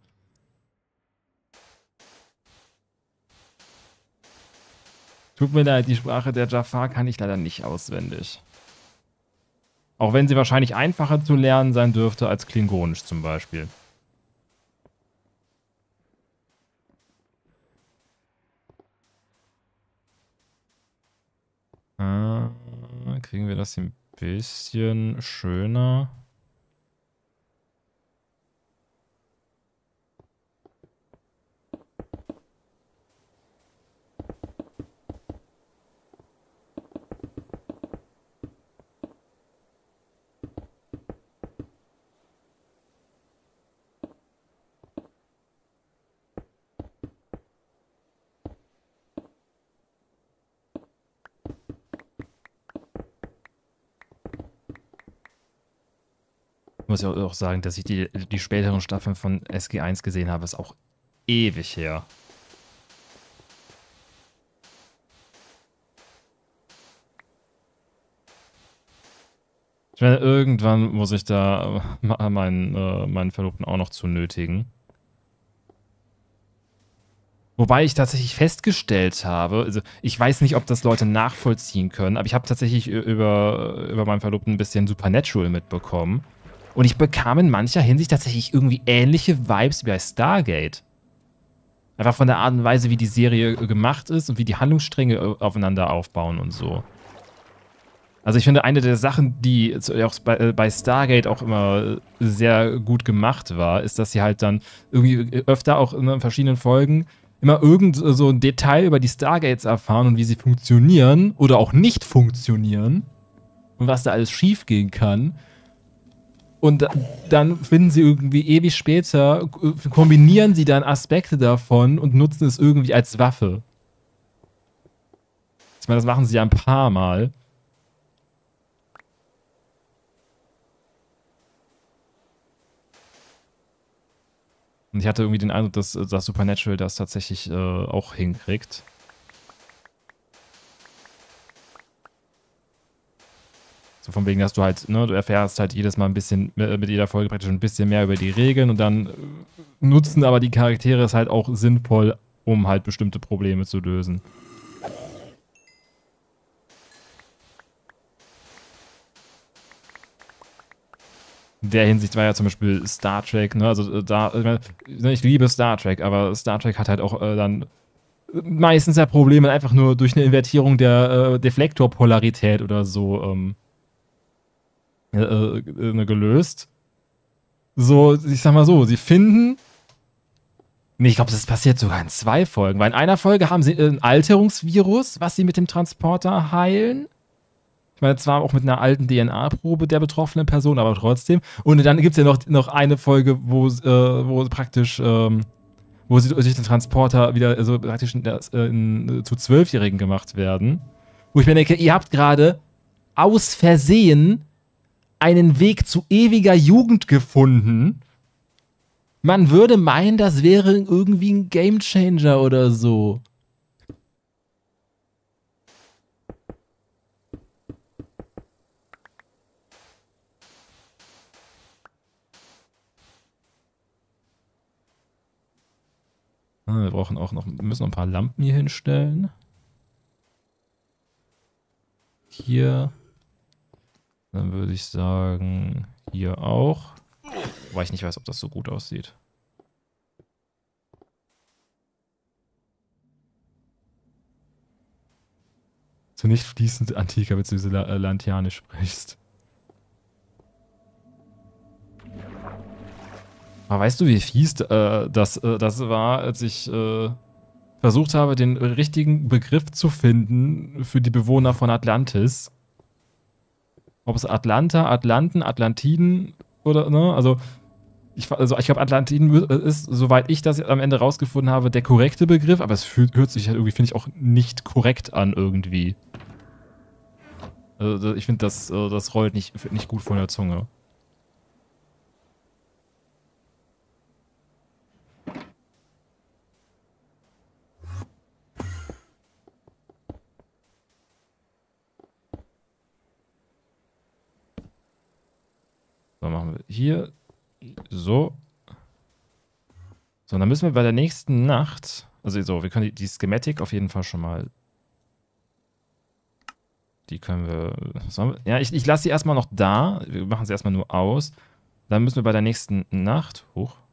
Tut mir leid, die Sprache der Jafar kann ich leider nicht auswendig. Auch wenn sie wahrscheinlich einfacher zu lernen sein dürfte als Klingonisch zum Beispiel. Kriegen wir das hier ein bisschen schöner? Ich muss ja auch sagen, dass ich die späteren Staffeln von SG1 gesehen habe, ist auch ewig her. Ich meine, irgendwann muss ich da meinen Verlobten auch noch zu nötigen. Wobei ich tatsächlich festgestellt habe, also ich weiß nicht, ob das Leute nachvollziehen können, aber ich habe tatsächlich über meinen Verlobten ein bisschen Supernatural mitbekommen. Und ich bekam in mancher Hinsicht tatsächlich irgendwie ähnliche Vibes wie bei Stargate. Einfach von der Art und Weise, wie die Serie gemacht ist und wie die Handlungsstränge aufeinander aufbauen und so. Also ich finde, eine der Sachen, die auch bei Stargate auch immer sehr gut gemacht war, ist, dass sie halt dann irgendwie öfter auch in verschiedenen Folgen immer irgend so ein Detail über die Stargates erfahren und wie sie funktionieren oder auch nicht funktionieren und was da alles schief gehen kann. Und dann finden sie irgendwie ewig später, kombinieren sie dann Aspekte davon und nutzen es irgendwie als Waffe. Ich meine, das machen sie ja ein paar Mal. Und ich hatte irgendwie den Eindruck, dass Supernatural das tatsächlich auch hinkriegt. So von wegen, dass du halt, ne, du erfährst halt jedes Mal ein bisschen, mit jeder Folge praktisch ein bisschen mehr über die Regeln und dann nutzen aber die Charaktere es halt auch sinnvoll, um halt bestimmte Probleme zu lösen. In der Hinsicht war ja zum Beispiel Star Trek, ne, also ich liebe Star Trek, aber Star Trek hat halt auch dann meistens ja Probleme einfach nur durch eine Invertierung der Deflektorpolarität oder so gelöst. So, ich sag mal so, sie finden. Nee, ich glaube, das passiert sogar in 2 Folgen. Weil in einer Folge haben sie ein Alterungsvirus, was sie mit dem Transporter heilen. Ich meine, zwar auch mit einer alten DNA-Probe der betroffenen Person, aber trotzdem. Und dann gibt es ja noch eine Folge, wo praktisch, wo sie durch den Transporter wieder so praktisch zu 12-Jährigen gemacht werden. Wo ich mir denke, ihr habt gerade aus Versehen einen Weg zu ewiger Jugend gefunden. Man würde meinen, das wäre irgendwie ein Gamechanger oder so. Wir brauchen auch noch, wir müssen noch ein paar Lampen hier hinstellen. Hier. Dann würde ich sagen, hier auch. Wobei ich nicht weiß, ob das so gut aussieht. So nicht fließend Antiker bzw. Lantianisch sprichst. Aber weißt du, wie fies das war, als ich versucht habe, den richtigen Begriff zu finden für die Bewohner von Atlantis? Ob es Atlanta, Atlanten, Atlantiden oder, ne? Also, Also ich glaube, Atlantiden ist, soweit ich das am Ende rausgefunden habe, der korrekte Begriff, aber es hört sich halt irgendwie, finde ich, auch nicht korrekt an irgendwie. Also ich finde, das rollt nicht gut von der Zunge. So, machen wir hier. So. So, dann müssen wir bei der nächsten Nacht, also so, wir können die Schematik auf jeden Fall schon mal, die können wir, ja, ich lasse sie erstmal noch da, wir machen sie erstmal nur aus. Dann müssen wir bei der nächsten Nacht,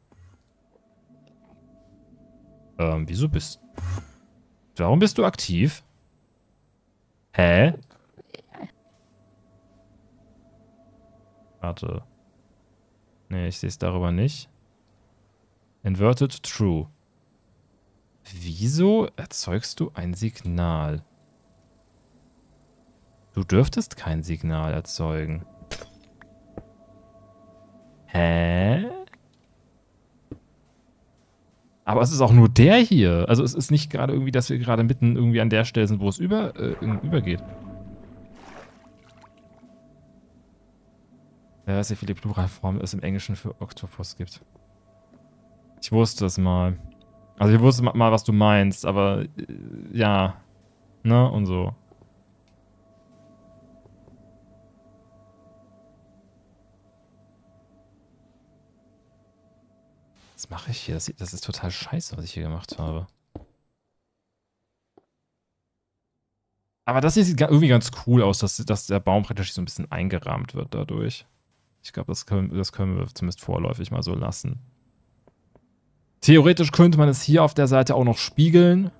warum bist du aktiv? Hä? Warte. Nee, ich sehe es darüber nicht. Inverted True. Wieso erzeugst du ein Signal? Du dürftest kein Signal erzeugen. Hä? Aber es ist auch nur der hier. Also es ist nicht gerade irgendwie, dass wir gerade mitten irgendwie an der Stelle sind, wo es übergeht. Wer weiß, wie viele Pluralformen es im Englischen für Oktopus gibt. Ich wusste es mal. Also ich wusste mal, was du meinst, aber ja. Ne? Und so. Was mache ich hier? Das ist total scheiße, was ich hier gemacht habe. Aber das sieht irgendwie ganz cool aus, dass der Baum praktisch so ein bisschen eingerahmt wird dadurch. Ich glaube, das können wir zumindest vorläufig mal so lassen. Theoretisch könnte man es hier auf der Seite auch noch spiegeln.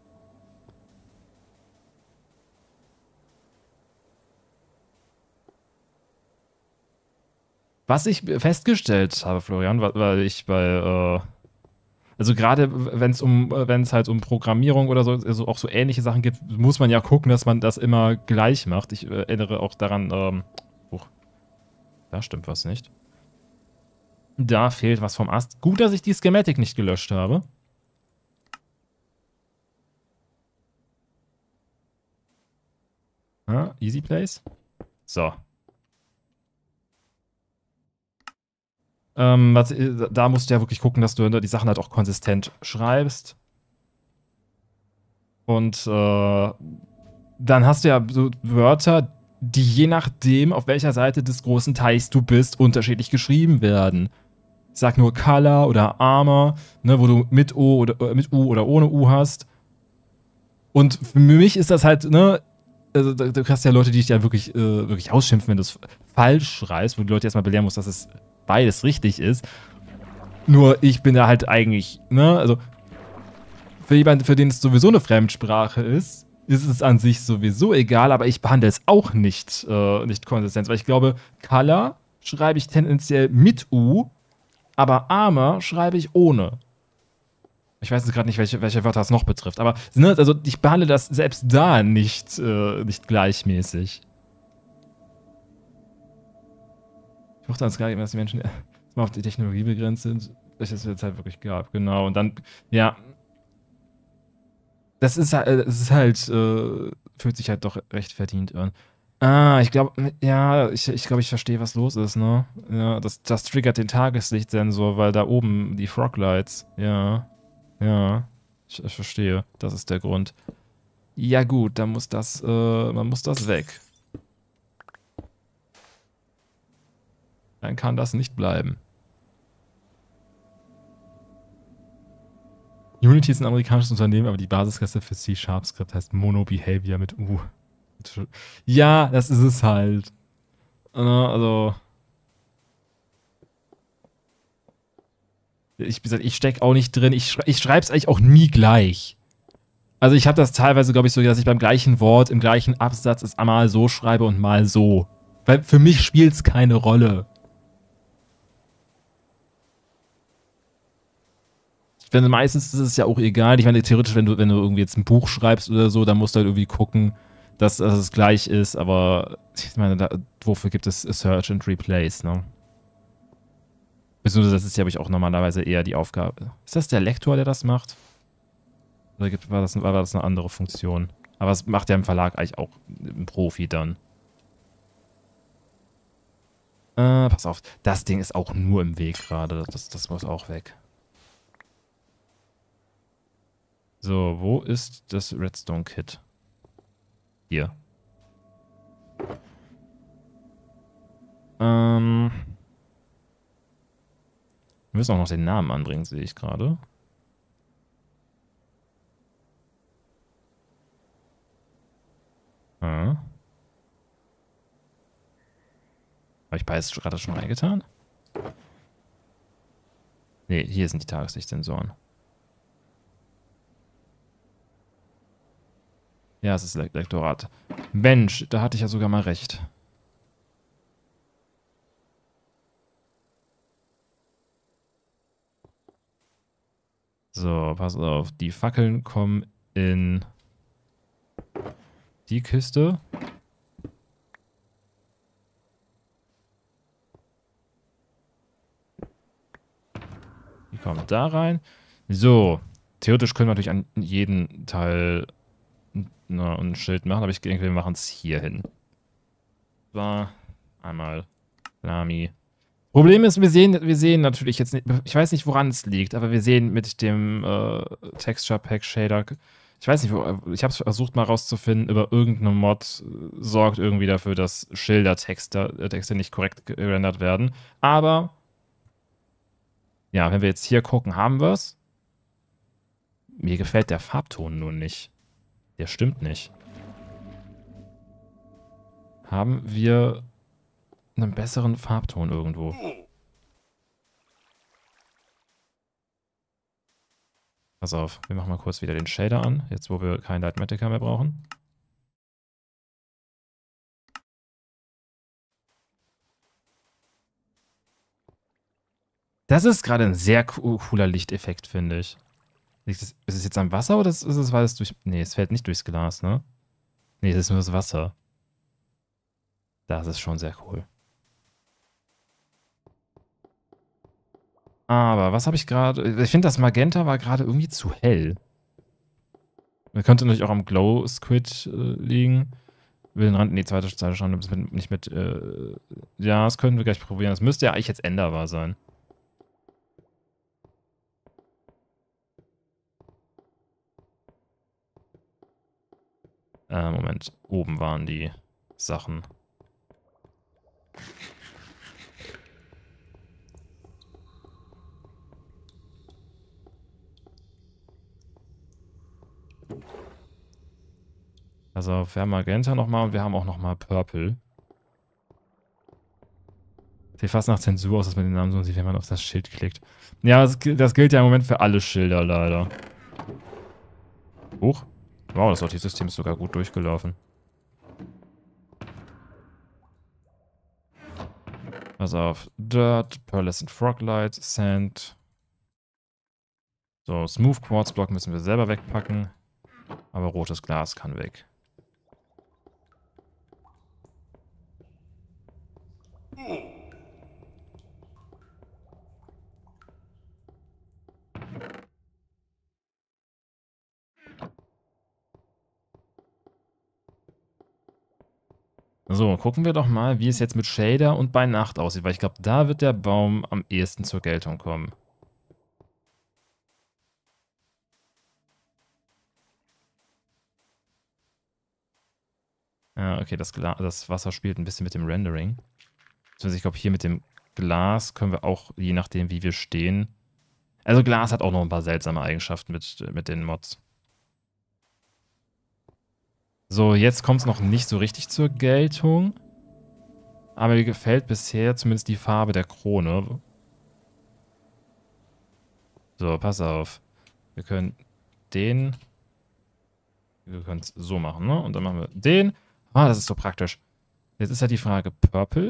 Was ich festgestellt habe, Florian, weil ich also gerade wenn es halt um Programmierung oder so, also auch so ähnliche Sachen gibt, muss man ja gucken, dass man das immer gleich macht. Ich erinnere auch daran, da stimmt was nicht. Da fehlt was vom Ast. Gut, dass ich die Schematik nicht gelöscht habe. Ja, easy place. So. Da musst du ja wirklich gucken, dass du die Sachen halt auch konsistent schreibst. Und dann hast du ja so Wörter, die je nachdem, auf welcher Seite des großen Teichs du bist, unterschiedlich geschrieben werden. Ich sag nur Color oder Armor, ne, wo du mit O oder mit U oder ohne U hast. Und für mich ist das halt, ne, also du hast ja Leute, die dich ja wirklich ausschimpfen, wenn du es falsch schreibst, wo du die Leute erstmal belehren musst, dass es beides richtig ist. Nur ich bin da halt eigentlich, ne, also für jemanden, für den es sowieso eine Fremdsprache ist es an sich sowieso egal, aber ich behandle es auch nicht konsistent, weil ich glaube, Color schreibe ich tendenziell mit U, aber Armor schreibe ich ohne. Ich weiß jetzt gerade nicht, welche Wörter es noch betrifft, aber ne, also ich behandle das selbst da nicht gleichmäßig. Ich mochte ans gar nicht, dass die Menschen mal auf die Technologie begrenzt sind, welches es jetzt halt wirklich gab, genau. Und dann, ja, das ist halt, fühlt sich halt doch recht verdient an. Ah, ich glaube, ja, ich glaube, ich verstehe, was los ist, ne? Ja, das triggert den Tageslichtsensor, weil da oben die Froglights, ja, ja, ich verstehe, das ist der Grund. Ja gut, dann muss man muss das weg. Dann kann das nicht bleiben. Unity ist ein amerikanisches Unternehmen, aber die Basisklasse für C#-Skript heißt Mono-Behavior mit U. Ja, das ist es halt. Also. Ich stecke auch nicht drin. Ich schreibe es eigentlich auch nie gleich. Also ich habe das teilweise, glaube ich, so, dass ich beim gleichen Wort, im gleichen Absatz es einmal so schreibe und mal so. Weil für mich spielt es keine Rolle. Ich finde, meistens ist es ja auch egal. Ich meine, theoretisch, wenn du irgendwie jetzt ein Buch schreibst oder so, dann musst du halt irgendwie gucken, dass es gleich ist, aber ich meine, wofür gibt es Search and Replace, ne? Beziehungsweise das ist ja, glaube ich, auch normalerweise eher die Aufgabe. Ist das der Lektor, der das macht? Oder war das eine andere Funktion? Aber es macht ja im Verlag eigentlich auch ein Profi dann. Pass auf. Das Ding ist auch nur im Weg gerade. Das muss auch weg. So, wo ist das Redstone-Kit? Hier. Wir müssen auch noch den Namen anbringen, sehe ich gerade. Habe ich beides gerade schon reingetan? Ne, hier sind die Tageslichtsensoren. Ja, es ist Lektorat. Mensch, da hatte ich ja sogar mal recht. So, pass auf. Die Fackeln kommen in die Kiste. Die kommen da rein. So, theoretisch können wir natürlich an jeden Teil ein Schild machen, aber ich denke, wir machen es hier hin. So, einmal Lami. Problem ist, wir sehen natürlich jetzt nicht, ich weiß nicht, woran es liegt, aber wir sehen mit dem Texture Pack Shader, ich weiß nicht, ich habe es versucht mal rauszufinden, über irgendeine Mod sorgt irgendwie dafür, dass Schildertexte nicht korrekt gerendert werden. Aber, ja, wenn wir jetzt hier gucken, haben wir es. Mir gefällt der Farbton nur nicht. Der stimmt nicht. Haben wir einen besseren Farbton irgendwo? Pass auf, wir machen mal kurz wieder den Shader an, jetzt wo wir kein Lightmatica mehr brauchen. Das ist gerade ein sehr cooler Lichteffekt, finde ich. Ist es jetzt am Wasser oder ist es, weil es durch... Nee, es fällt nicht durchs Glas, ne? Nee, es ist nur das Wasser. Das ist schon sehr cool. Aber was habe ich gerade... Ich finde, das Magenta war gerade irgendwie zu hell. Man könnte natürlich auch am Glow Squid liegen. Will den Rand... Nee, zweite Schande, nicht mit... ja, das können wir gleich probieren. Das müsste ja eigentlich jetzt änderbar sein. Moment. Oben waren die Sachen. Also, wir haben Magenta nochmal und wir haben auch nochmal Purple. Sieht fast nach Zensur aus, dass man den Namen so sieht, wenn man auf das Schild klickt. Ja, das gilt ja im Moment für alle Schilder, leider. Huch. Wow, das Sortiersystem ist sogar gut durchgelaufen. Pass auf. Dirt, Pearlescent Froglight, Sand. So, Smooth Quartz Block müssen wir selber wegpacken. Aber rotes Glas kann weg. So, gucken wir doch mal, wie es jetzt mit Shader und bei Nacht aussieht, weil ich glaube, da wird der Baum am ehesten zur Geltung kommen. Ja, okay, das Wasser spielt ein bisschen mit dem Rendering. Also ich glaube, hier mit dem Glas können wir auch, je nachdem, wie wir stehen. Also Glas hat auch noch ein paar seltsame Eigenschaften mit den Mods. So, jetzt kommt es noch nicht so richtig zur Geltung. Aber mir gefällt bisher zumindest die Farbe der Krone. So, pass auf. Wir können den... Wir können es so machen, ne? Und dann machen wir den. Ah, das ist so praktisch. Jetzt ist halt die Frage, Purple?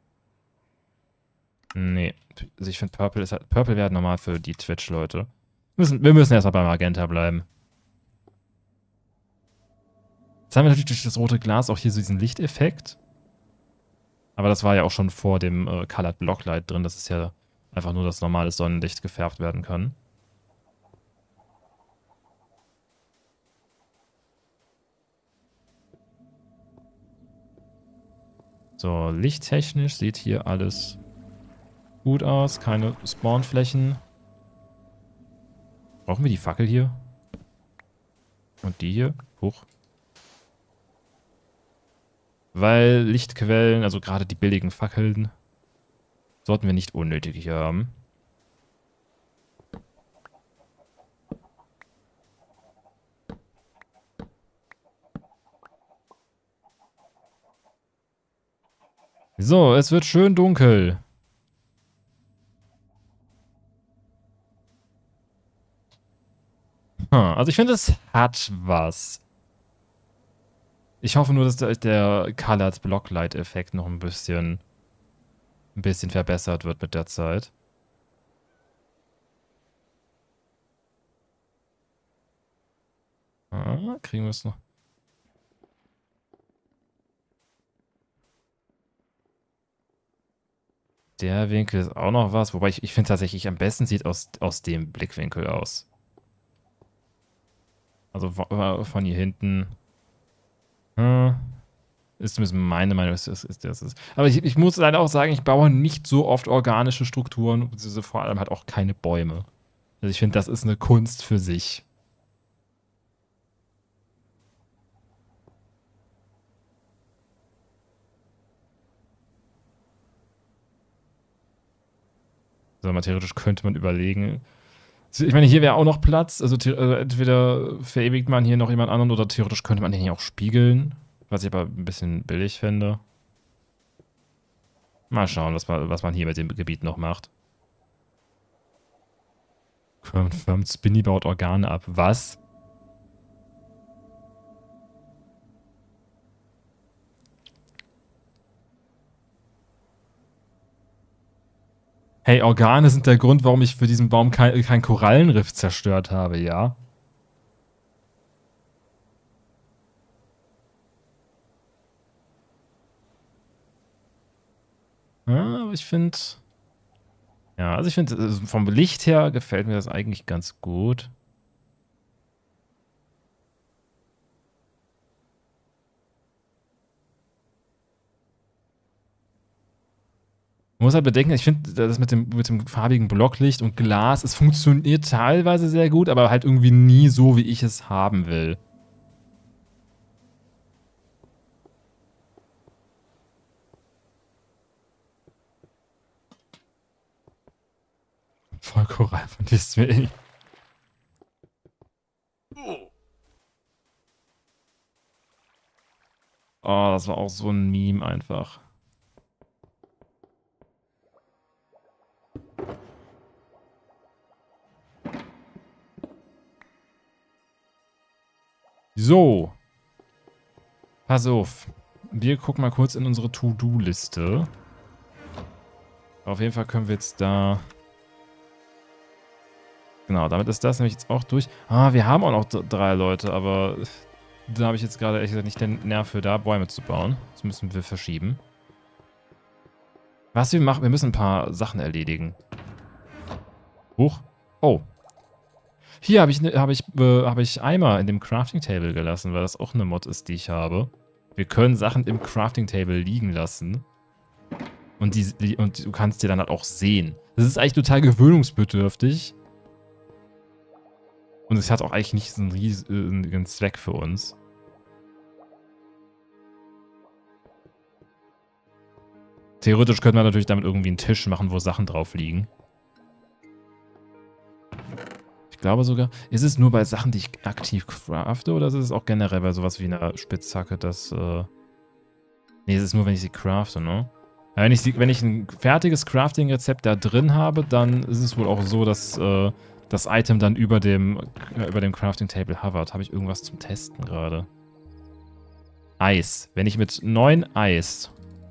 Nee. Also ich finde, Purple wäre normal für die Twitch-Leute. Wir müssen erstmal bei Magenta bleiben. Jetzt haben wir natürlich durch das rote Glas auch hier so diesen Lichteffekt. Aber das war ja auch schon vor dem Colored Blocklight drin. Das ist ja Einfach nur, dass normales Sonnenlicht gefärbt werden kann. So, lichttechnisch sieht hier alles gut aus. Keine Spawnflächen. Brauchen wir die Fackel hier? Und die hier? Hoch. Weil Lichtquellen, also gerade die billigen Fackeln, sollten wir nicht unnötig hier haben. So, es wird schön dunkel. Also ich finde, es hat was. Ich hoffe nur, dass der Colored Blocklight-Effekt noch ein bisschen verbessert wird mit der Zeit. Kriegen wir es noch? Der Winkel ist auch noch was. Wobei ich finde tatsächlich, am besten sieht aus dem Blickwinkel aus. Also von hier hinten. Ist zumindest meine Meinung. Aber ich muss leider auch sagen, ich baue nicht so oft organische Strukturen, beziehungsweise vor allem halt auch keine Bäume. Also ich finde, das ist eine Kunst für sich. So, mal theoretisch könnte man überlegen. Ich meine, hier wäre auch noch Platz. Also entweder verewigt man hier noch jemand anderen oder theoretisch könnte man den hier auch spiegeln. Was ich aber ein bisschen billig fände. Mal schauen, was man hier mit dem Gebiet noch macht. Confirmed Spinny baut Organe ab. Was? Hey, Organe sind der Grund, warum ich für diesen Baum kein Korallenriff zerstört habe, ja? Ja, aber ich finde... Ja, also ich finde, vom Licht her gefällt mir das eigentlich ganz gut. Man muss halt bedenken, ich finde, das mit dem farbigen Blocklicht und Glas, es funktioniert teilweise sehr gut, aber halt irgendwie nie so, wie ich es haben will. Voll Korall von Disney. Oh, das war auch so ein Meme einfach. So. Pass auf. Wir gucken mal kurz in unsere To-Do-Liste. Auf jeden Fall können wir jetzt da... Genau, damit ist das nämlich jetzt auch durch. Ah, wir haben auch noch 3 Leute, aber da habe ich jetzt gerade ehrlich gesagt nicht den Nerv für da, Bäume zu bauen. Das müssen wir verschieben. Was wir machen, wir müssen ein paar Sachen erledigen. Huch. Oh. Hier habe ich Eimer in dem Crafting Table gelassen, weil das auch eine Mod ist, die ich habe. Wir können Sachen im Crafting Table liegen lassen. Und du kannst die dann halt auch sehen. Das ist eigentlich total gewöhnungsbedürftig. Und es hat auch eigentlich nicht so einen riesigen Zweck für uns. Theoretisch könnte man natürlich damit irgendwie einen Tisch machen, wo Sachen drauf liegen. Ich glaube sogar, ist es nur bei Sachen, die ich aktiv crafte, oder ist es auch generell bei sowas wie einer Spitzhacke, dass... Nee, es ist nur, wenn ich sie crafte, ne? Wenn ich ein fertiges Crafting-Rezept da drin habe, dann ist es wohl auch so, dass das Item dann über dem Crafting-Table hovert. Habe ich irgendwas zum Testen gerade? Eis. Wenn ich mit 9 Eis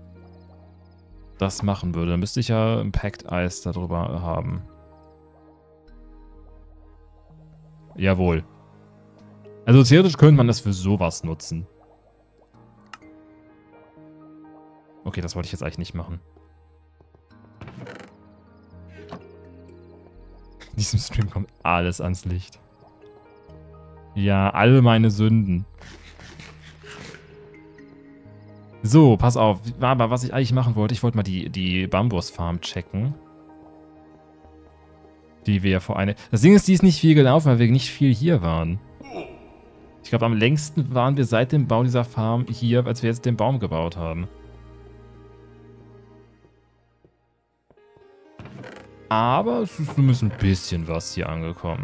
das machen würde, dann müsste ich ja ein Packed Eis darüber haben. Jawohl. Also theoretisch könnte man das für sowas nutzen. Okay, das wollte ich jetzt eigentlich nicht machen. diesem Stream kommt alles ans Licht. Ja, alle meine Sünden. So, pass auf. Aber was ich eigentlich machen wollte, ich wollte mal die Bambusfarm checken. Die wir ja vor eine... Das Ding ist, die ist nicht viel gelaufen, weil wir nicht viel hier waren. Ich glaube, am längsten waren wir seit dem Bau dieser Farm hier, als wir jetzt den Baum gebaut haben. Aber es ist zumindest ein bisschen was hier angekommen.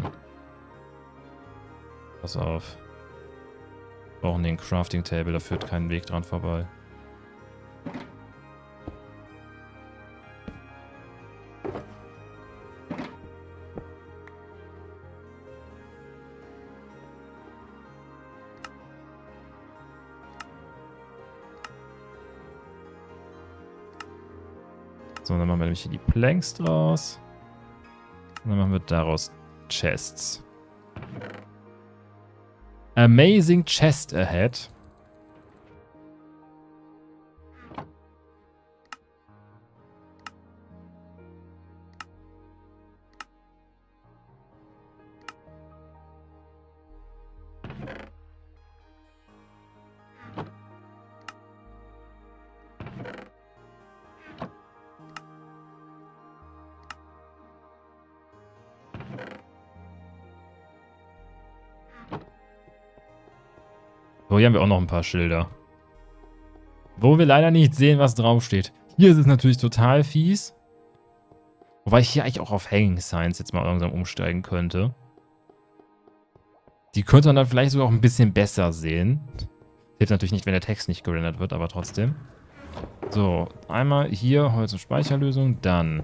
Pass auf. Wir brauchen den Crafting Table, da führt kein Weg dran vorbei. So, dann machen wir nämlich hier die Planks draus. Und dann machen wir daraus Chests. Amazing Chest ahead. So, hier haben wir auch noch ein paar Schilder. Wo wir leider nicht sehen, was draufsteht. Hier ist es natürlich total fies. Wobei ich hier eigentlich auch auf Hanging Signs jetzt mal langsam umsteigen könnte. Die könnte man dann vielleicht sogar auch ein bisschen besser sehen. Hilft natürlich nicht, wenn der Text nicht gerendert wird, aber trotzdem. So, einmal hier Holz- und Speicherlösung, dann...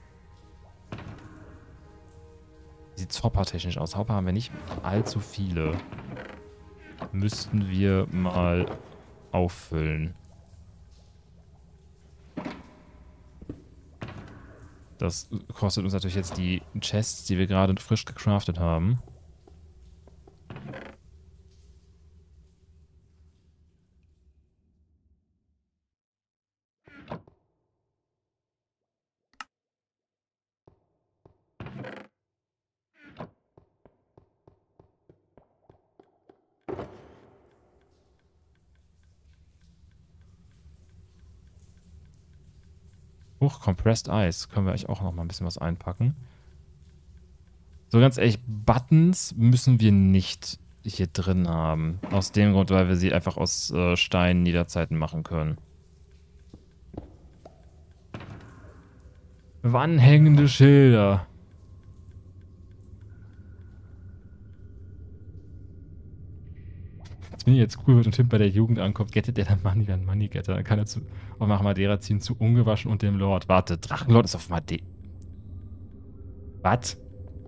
Sieht hoppertechnisch aus. Hopper haben wir nicht allzu viele. Müssten wir mal auffüllen. Das kostet uns natürlich jetzt die Chests, die wir gerade frisch gecraftet haben. Compressed Ice. Können wir eigentlich auch noch mal ein bisschen was einpacken. So ganz ehrlich, Buttons müssen wir nicht hier drin haben. Aus dem Grund, weil wir sie einfach aus Steinen Niederzeiten machen können. Wann hängende Schilder? Wenn ihr jetzt cool wird und Tim bei der Jugend ankommt, gettet er dann Money Getter. Dann kann er auf Madeira ziehen zu Ungewaschen und dem Lord. Warte, Drachenlord ist auf Madeira. Was?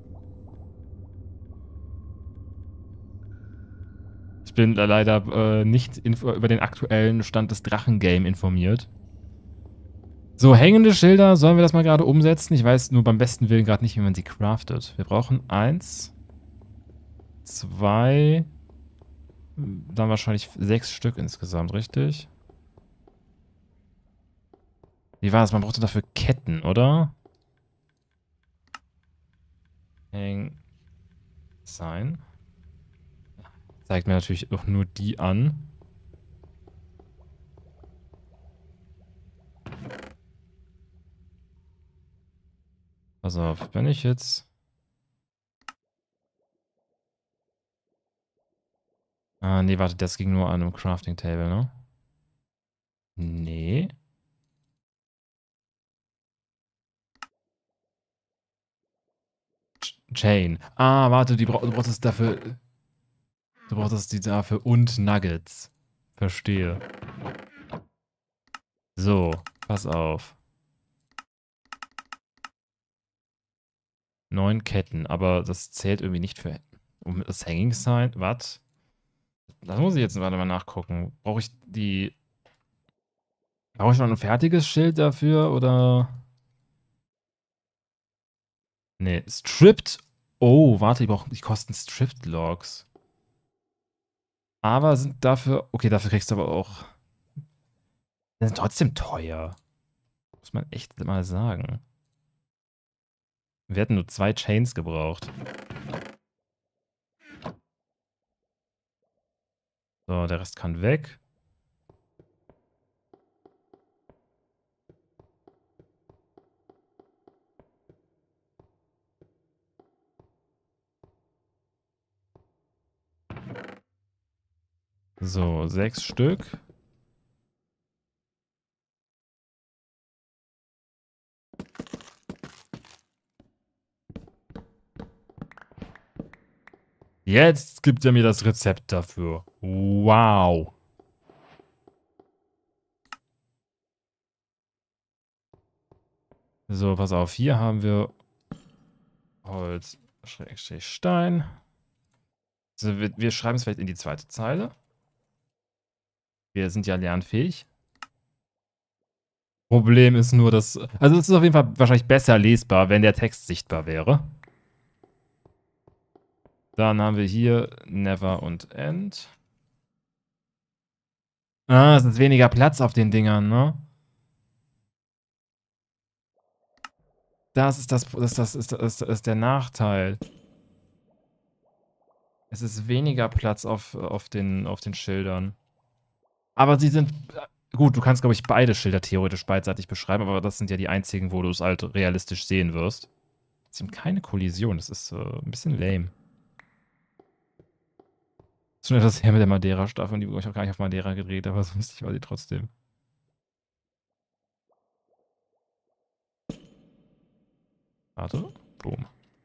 Ich bin leider nicht über den aktuellen Stand des Drachengame informiert. So, hängende Schilder, sollen wir das mal gerade umsetzen? Ich weiß nur beim besten Willen gerade nicht, wie man sie craftet. Wir brauchen 1, 2... Dann wahrscheinlich 6 Stück insgesamt, richtig? Wie war das? Man brauchte dafür Ketten, oder? Hang Sign. Zeigt mir natürlich auch nur die an. Pass auf, wenn ich jetzt... Ah, nee, warte, das ging nur an einem Crafting Table, ne? Nee. Chain. Ah, warte, du brauchst es dafür... Du brauchst die dafür und Nuggets. Verstehe. So, pass auf. 9 Ketten, aber das zählt irgendwie nicht für... Um das Hanging Sign? Was? Das muss ich jetzt mal nachgucken. Brauche ich die... Brauche ich noch ein fertiges Schild dafür, oder... Nee, Stripped... Oh, warte, die kosten Stripped Logs. Aber sind dafür... Okay, dafür kriegst du aber auch... Die sind trotzdem teuer. Muss man echt mal sagen. Wir hätten nur 2 Chains gebraucht. So, der Rest kann weg. So, 6 Stück. Jetzt gibt er mir das Rezept dafür. Wow. So, pass auf. Hier haben wir Holz, Schrägstrich, Stein. So, wir schreiben es vielleicht in die zweite Zeile. Wir sind ja lernfähig. Problem ist nur, dass... Also es ist auf jeden Fall wahrscheinlich besser lesbar, wenn der Text sichtbar wäre. Dann haben wir hier Never und End. Ah, es ist weniger Platz auf den Dingern, ne? Das ist der Nachteil. Es ist weniger Platz auf den Schildern. Aber sie sind... Gut, du kannst, glaube ich, beide Schilder theoretisch beidseitig beschreiben, aber das sind ja die einzigen, wo du es halt realistisch sehen wirst. Es ist keine Kollision, das ist ein bisschen lame. Schon etwas her mit der Madeira-Staffel, und die wurde ich auch gar nicht auf Madeira gedreht, aber so lustig war sie trotzdem. Warte. Boom.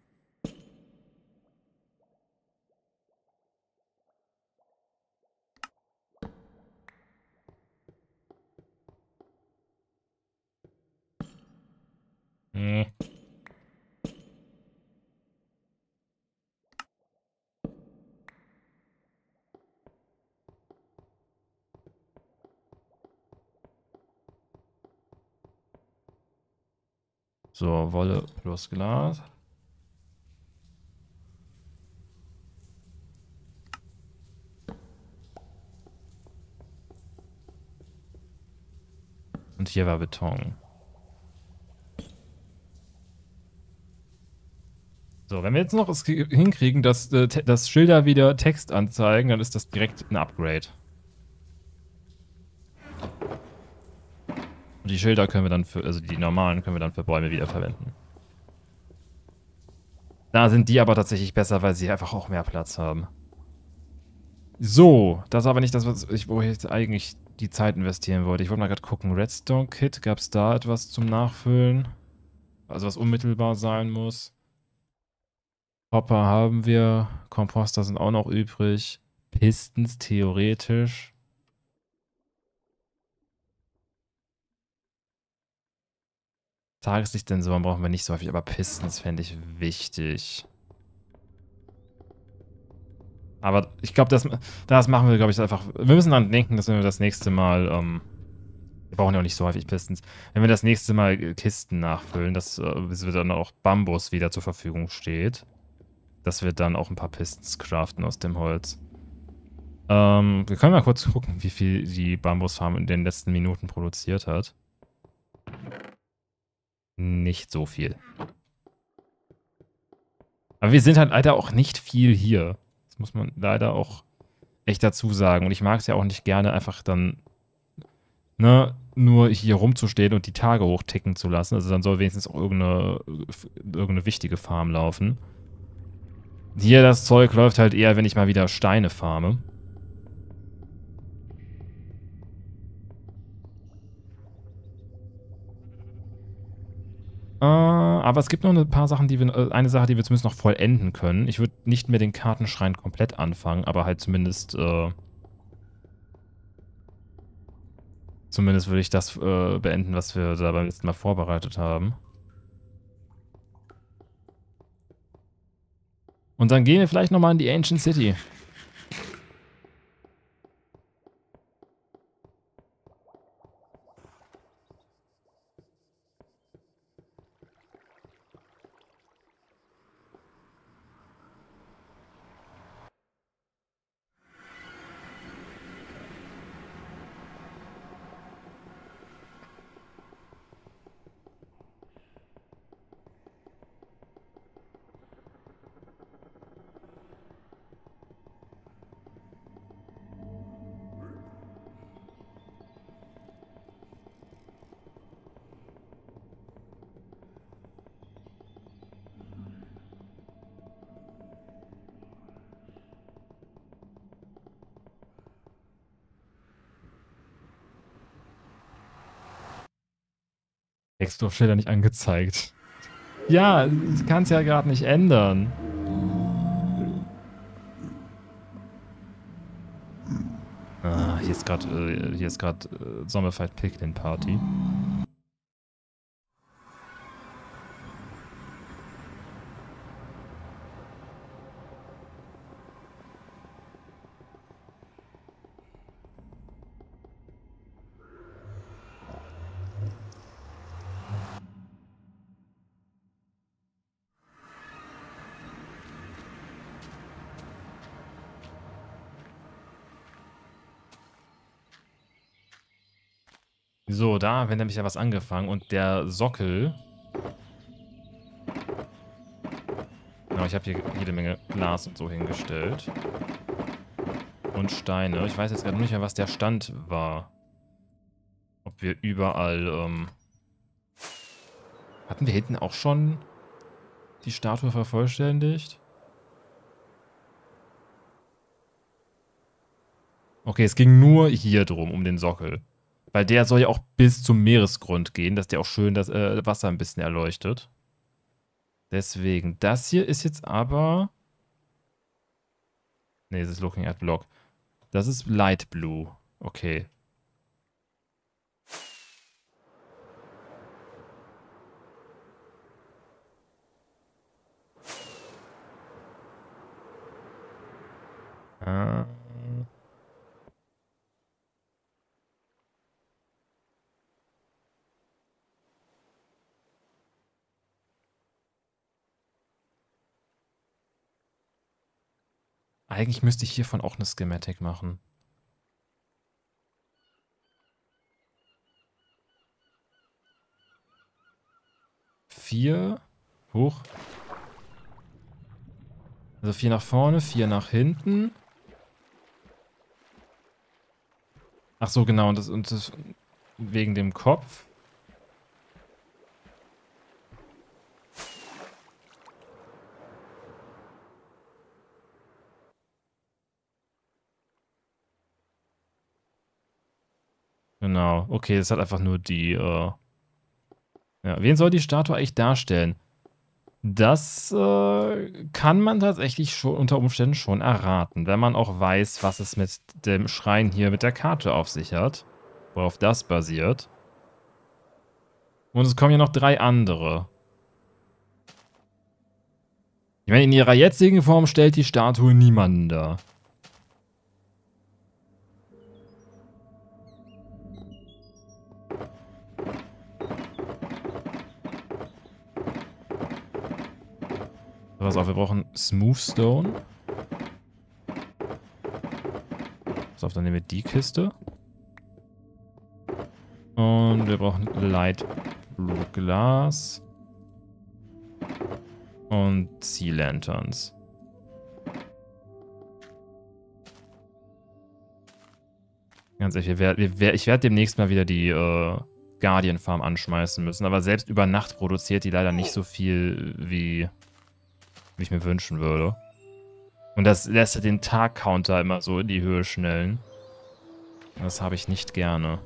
Nee. So, Wolle plus Glas. Und hier war Beton. So, wenn wir jetzt noch es hinkriegen, dass Schilder wieder Text anzeigen, dann ist das direkt ein Upgrade. Und die Schilder können wir dann also die normalen können wir dann für Bäume wiederverwenden. Da sind die aber tatsächlich besser, weil sie einfach auch mehr Platz haben. So, das ist aber nicht das, wo ich jetzt eigentlich die Zeit investieren wollte. Ich wollte mal gerade gucken. Redstone Kit, gab es da etwas zum Nachfüllen? Also was unmittelbar sein muss. Hopper haben wir. Komposter sind auch noch übrig. Pistons theoretisch. Tageslichtsensoren brauchen wir nicht so häufig, aber Pistons fände ich wichtig. Aber ich glaube, das machen wir, glaube ich, einfach. Wir müssen dann denken, dass wenn wir das nächste Mal, wir brauchen ja auch nicht so häufig Pistons, wenn wir das nächste Mal Kisten nachfüllen, dass wir dann auch Bambus wieder zur Verfügung steht, dass wir dann auch ein paar Pistons craften aus dem Holz. Wir können mal kurz gucken, wie viel die Bambusfarm in den letzten Minuten produziert hat. Nicht so viel. Aber wir sind halt leider auch nicht viel hier. Das muss man leider auch echt dazu sagen. Und ich mag es ja auch nicht gerne, einfach dann, ne, nur hier rumzustehen und die Tage hochticken zu lassen. Also dann soll wenigstens auch irgendeine wichtige Farm laufen. Hier das Zeug läuft halt eher, wenn ich mal wieder Steine farme. Aber es gibt noch ein paar Sachen, eine Sache, die wir zumindest noch vollenden können. Ich würde nicht mehr den Kartenschrein komplett anfangen, aber halt zumindest würde ich das beenden, was wir da beim letzten Mal vorbereitet haben. Und dann gehen wir vielleicht nochmal in die Ancient City. Textdorfschilder nicht angezeigt. Ja, ich kann es ja gerade nicht ändern. Ah, hier ist gerade Sommerfight Piglin Party. So, da haben wir nämlich ja was angefangen und der Sockel. Genau, ich habe hier jede Menge Glas und so hingestellt. Und Steine. Ich weiß jetzt gerade nicht mehr, was der Stand war. Ob wir überall, hatten wir hinten auch schon die Statue vervollständigt? Okay, es ging nur hier drum, um den Sockel. Weil der soll ja auch bis zum Meeresgrund gehen, dass der auch schön das Wasser ein bisschen erleuchtet. Deswegen, das hier ist jetzt aber... Ne, das ist Looking at Block. Das ist Light Blue. Okay. Ah. Eigentlich müsste ich hiervon auch eine Schematic machen. Vier. Hoch. Also 4 nach vorne, 4 nach hinten. Ach so, genau. Und das wegen dem Kopf. Genau. Okay, es hat einfach nur die, ja, wen soll die Statue eigentlich darstellen? Das kann man tatsächlich schon unter Umständen schon erraten, wenn man auch weiß, was es mit dem Schrein hier mit der Karte auf sich hat. Worauf das basiert. Und es kommen ja noch 3 andere. Ich meine, in ihrer jetzigen Form stellt die Statue niemanden dar. Pass auf, wir brauchen Smooth Stone. Pass auf, dann nehmen wir die Kiste. Und wir brauchen Light Blue Glass. Und Sea Lanterns. Ganz ehrlich, ich werde demnächst mal wieder die Guardian Farm anschmeißen müssen. Aber selbst über Nacht produziert die leider nicht so viel, wie ich mir wünschen würde. Und das lässt den Tag-Counter immer so in die Höhe schnellen. Das habe ich nicht gerne.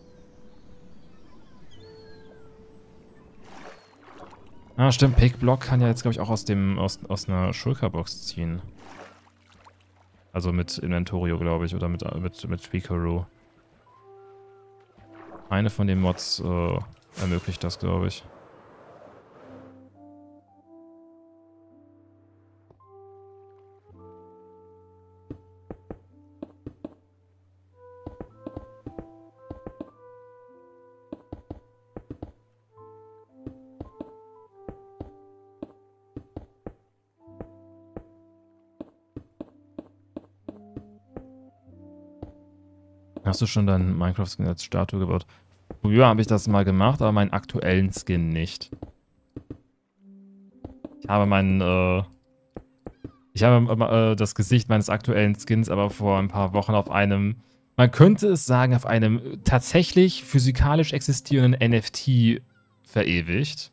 Ah, stimmt. Pickblock kann ja jetzt, glaube ich, auch aus einer Shulker-Box ziehen. Also mit Inventorio, glaube ich, oder mit Tweakeroo. Eine von den Mods ermöglicht das, glaube ich. Hast du schon deinen Minecraft-Skin als Statue gebaut? Früher habe ich das mal gemacht, aber meinen aktuellen Skin nicht. Ich habe das Gesicht meines aktuellen Skins aber vor ein paar Wochen auf einem, man könnte es sagen, auf einem tatsächlich physikalisch existierenden NFT verewigt.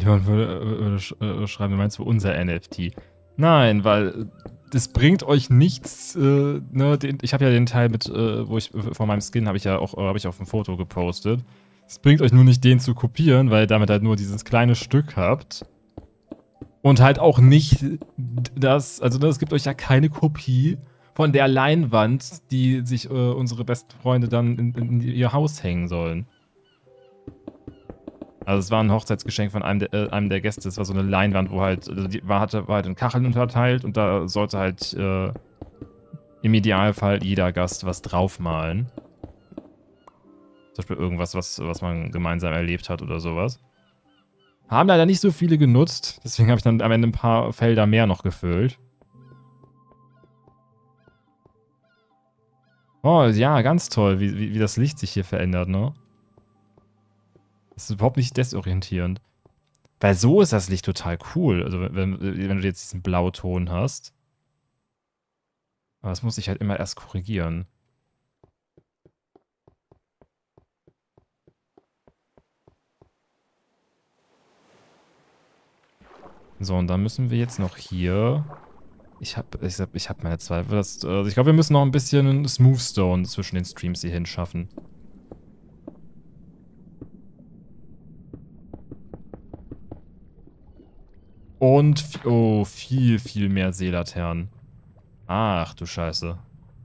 jemand würde schreiben, du meinst du unser NFT? Nein, weil das bringt euch nichts. Ne, ich habe ja den Teil mit, wo ich von meinem Skin habe ich ja auch, habe ich auf ein Foto gepostet. Es bringt euch nur nicht, den zu kopieren, weil ihr damit halt nur dieses kleine Stück habt. Und halt auch nicht das, also es gibt euch ja keine Kopie von der Leinwand, die sich unsere besten Freunde dann in ihr Haus hängen sollen. Also es war ein Hochzeitsgeschenk von einem der Gäste. Es war so eine Leinwand, wo halt, also die war halt in Kacheln unterteilt und da sollte halt im Idealfall jeder Gast was draufmalen. Zum Beispiel irgendwas, was man gemeinsam erlebt hat oder sowas. Haben leider nicht so viele genutzt, deswegen habe ich dann am Ende ein paar Felder mehr noch gefüllt. Oh, ja, ganz toll, wie das Licht sich hier verändert, ne? Das ist überhaupt nicht desorientierend. Weil so ist das Licht total cool. Also wenn du jetzt diesen Blauton hast. Aber das muss ich halt immer erst korrigieren. So, und dann müssen wir jetzt noch hier... Ich hab meine Zweifel. Also ich glaube, wir müssen noch ein bisschen Smoothstone zwischen den Streams hier hinschaffen. Und, oh, viel, viel mehr Seelaternen. Ach du Scheiße.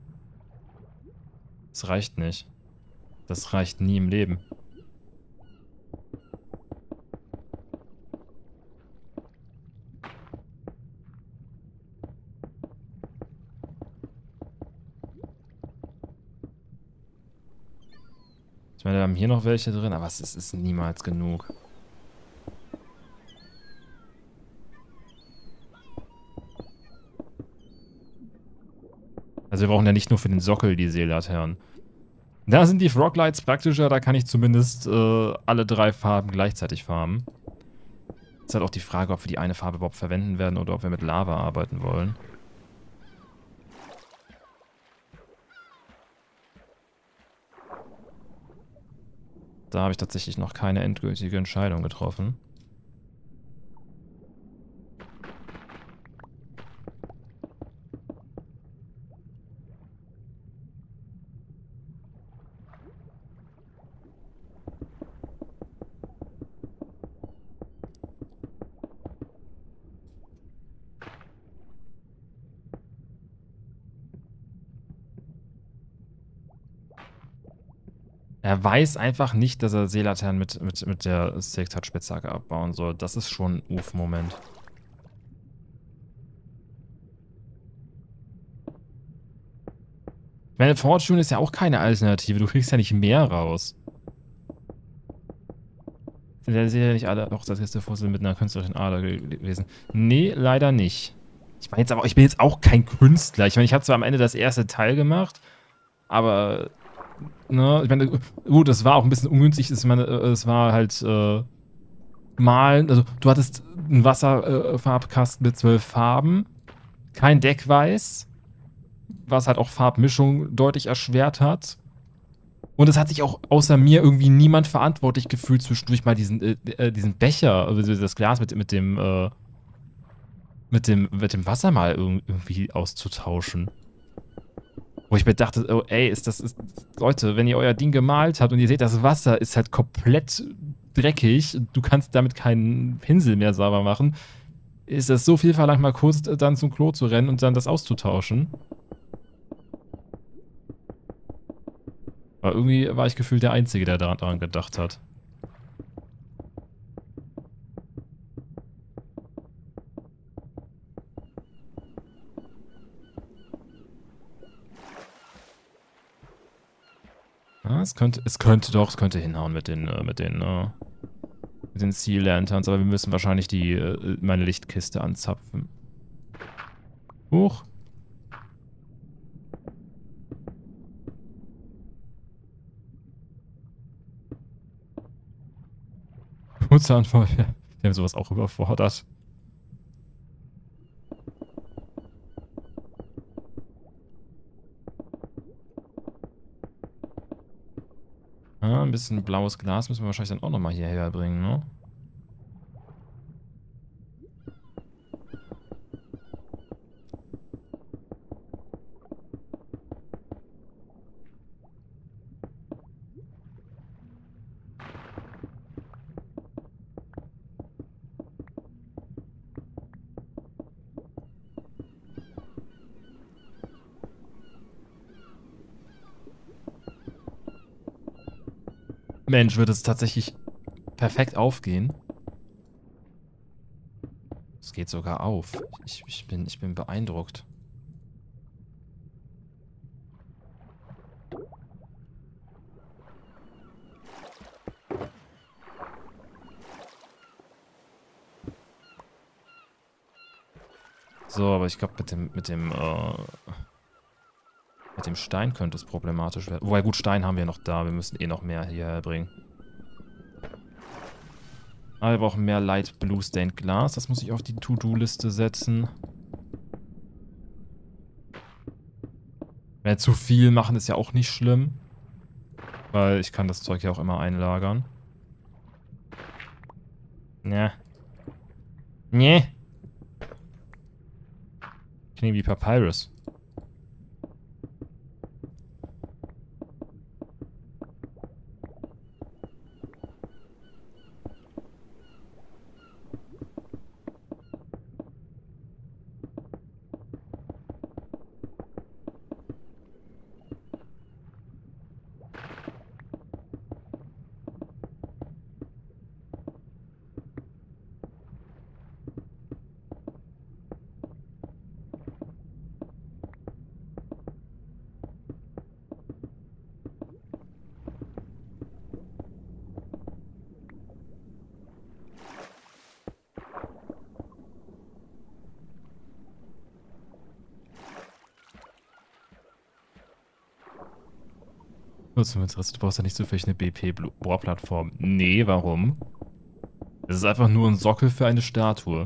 Das reicht nicht. Das reicht nie im Leben. Ich meine, wir haben hier noch welche drin, aber es ist niemals genug. Also wir brauchen ja nicht nur für den Sockel die Seelaternen. Da sind die Froglights praktischer, da kann ich zumindest alle 3 Farben gleichzeitig farmen. Ist halt auch die Frage, ob wir die eine Farbe überhaupt verwenden werden oder ob wir mit Lava arbeiten wollen. Da habe ich tatsächlich noch keine endgültige Entscheidung getroffen. Er weiß einfach nicht, dass er Seelaternen mit der Silk-Touch-Spitzhacke abbauen soll. Das ist schon ein Uff-Moment. Ich meine, Fortune ist ja auch keine Alternative. Du kriegst ja nicht mehr raus. Sind ja sicher nicht alle Hochzeitsgäste mit einer künstlerischen Ader gewesen. Nee, leider nicht. Ich bin jetzt auch kein Künstler. Ich meine, ich habe zwar am Ende das erste Teil gemacht, aber... Ne, ich meine, gut, das war auch ein bisschen ungünstig. Es war halt malen. Also, du hattest einen Wasserfarbkasten mit 12 Farben. Kein Deckweiß. Was halt auch Farbmischung deutlich erschwert hat. Und es hat sich auch außer mir irgendwie niemand verantwortlich gefühlt, zwischendurch mal diesen Becher, also das Glas mit dem Wasser mal irgendwie auszutauschen. Wo ich mir dachte, oh ey, Leute, wenn ihr euer Ding gemalt habt und ihr seht, das Wasser ist halt komplett dreckig, du kannst damit keinen Pinsel mehr sauber machen, ist das so viel verlangt, mal kurz dann zum Klo zu rennen und dann das auszutauschen. Aber irgendwie war ich gefühlt der Einzige, der daran gedacht hat. Ja, es könnte hinhauen mit den Sea Lanterns, aber wir müssen wahrscheinlich meine Lichtkiste anzapfen. Huch. Kurze Antwort. Wir haben sowas auch überfordert. Ja, ein bisschen blaues Glas müssen wir wahrscheinlich dann auch nochmal hierher bringen, ne? Mensch, würde es tatsächlich perfekt aufgehen. Es geht sogar auf. Ich bin beeindruckt. So, aber ich glaube, mit dem Stein könnte es problematisch werden. Wobei, gut, Stein haben wir noch da. Wir müssen eh noch mehr hierher bringen. Aber wir brauchen mehr Light Blue Stained Glass. Das muss ich auf die To-Do-Liste setzen. Wenn wir zu viel machen, ist ja auch nicht schlimm. Weil ich kann das Zeug ja auch immer einlagern. Ja. Nee. Klingt wie Papyrus. Nur zum Interesse, du brauchst ja nicht zufällig eine BP-Bohrplattform. Nee, warum? Es ist einfach nur ein Sockel für eine Statue.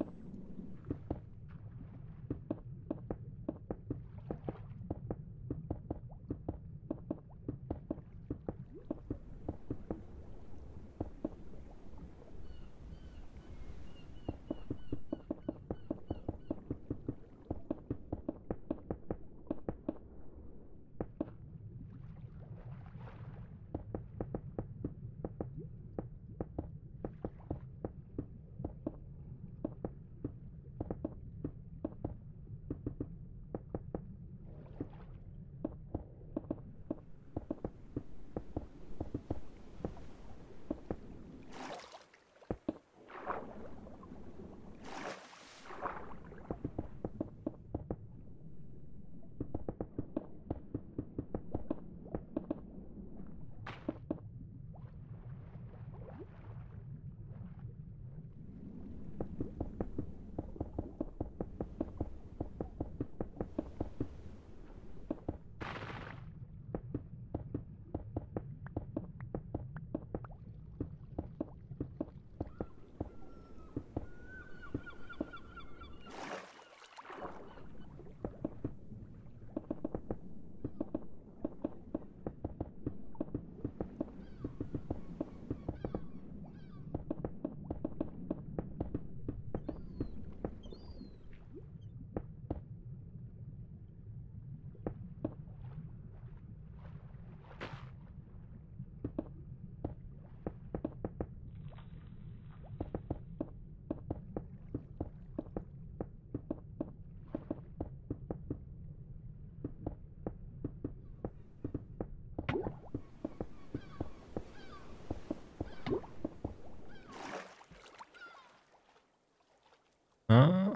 Ah,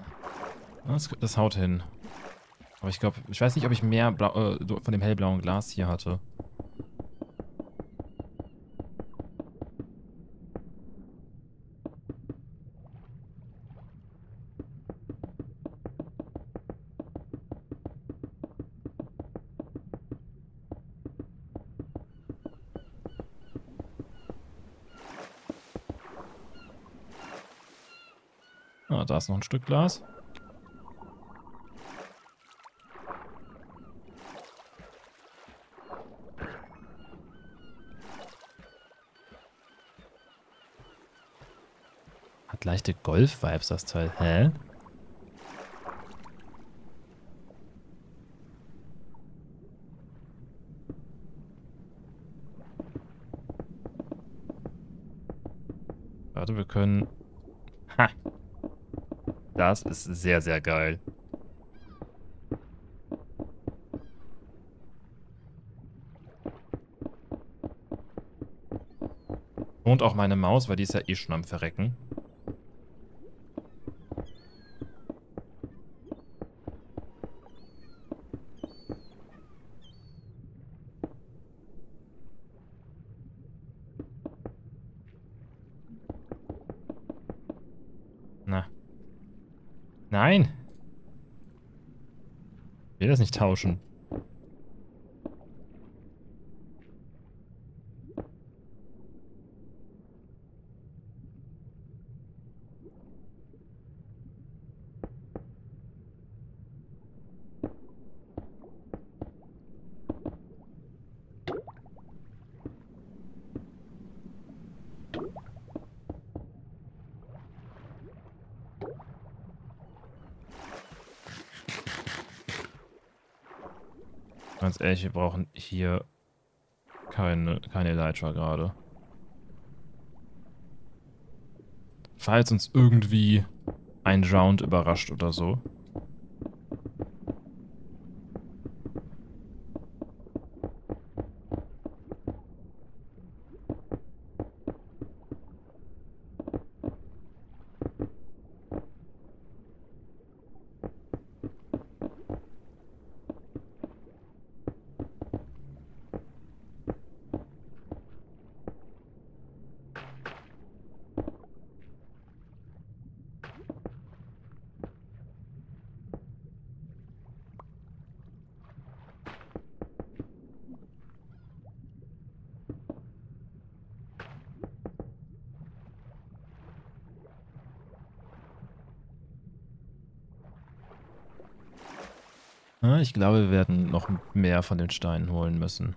das haut hin. Aber ich glaube, ich weiß nicht, ob ich mehr von dem hellblauen Glas hier hatte. Ah, da ist noch ein Stück Glas. Hat leichte Golf-Vibes, das Teil. Hä? Warte, wir können... Ha! Das ist sehr, sehr geil. Und auch meine Maus, weil die ist ja eh schon am Verrecken. Na. Nein! Ich will das nicht tauschen. Ganz ehrlich, wir brauchen hier keine Elytra gerade. Falls uns irgendwie ein Drowned überrascht oder so. Ja, ich glaube, wir werden noch mehr von den Steinen holen müssen.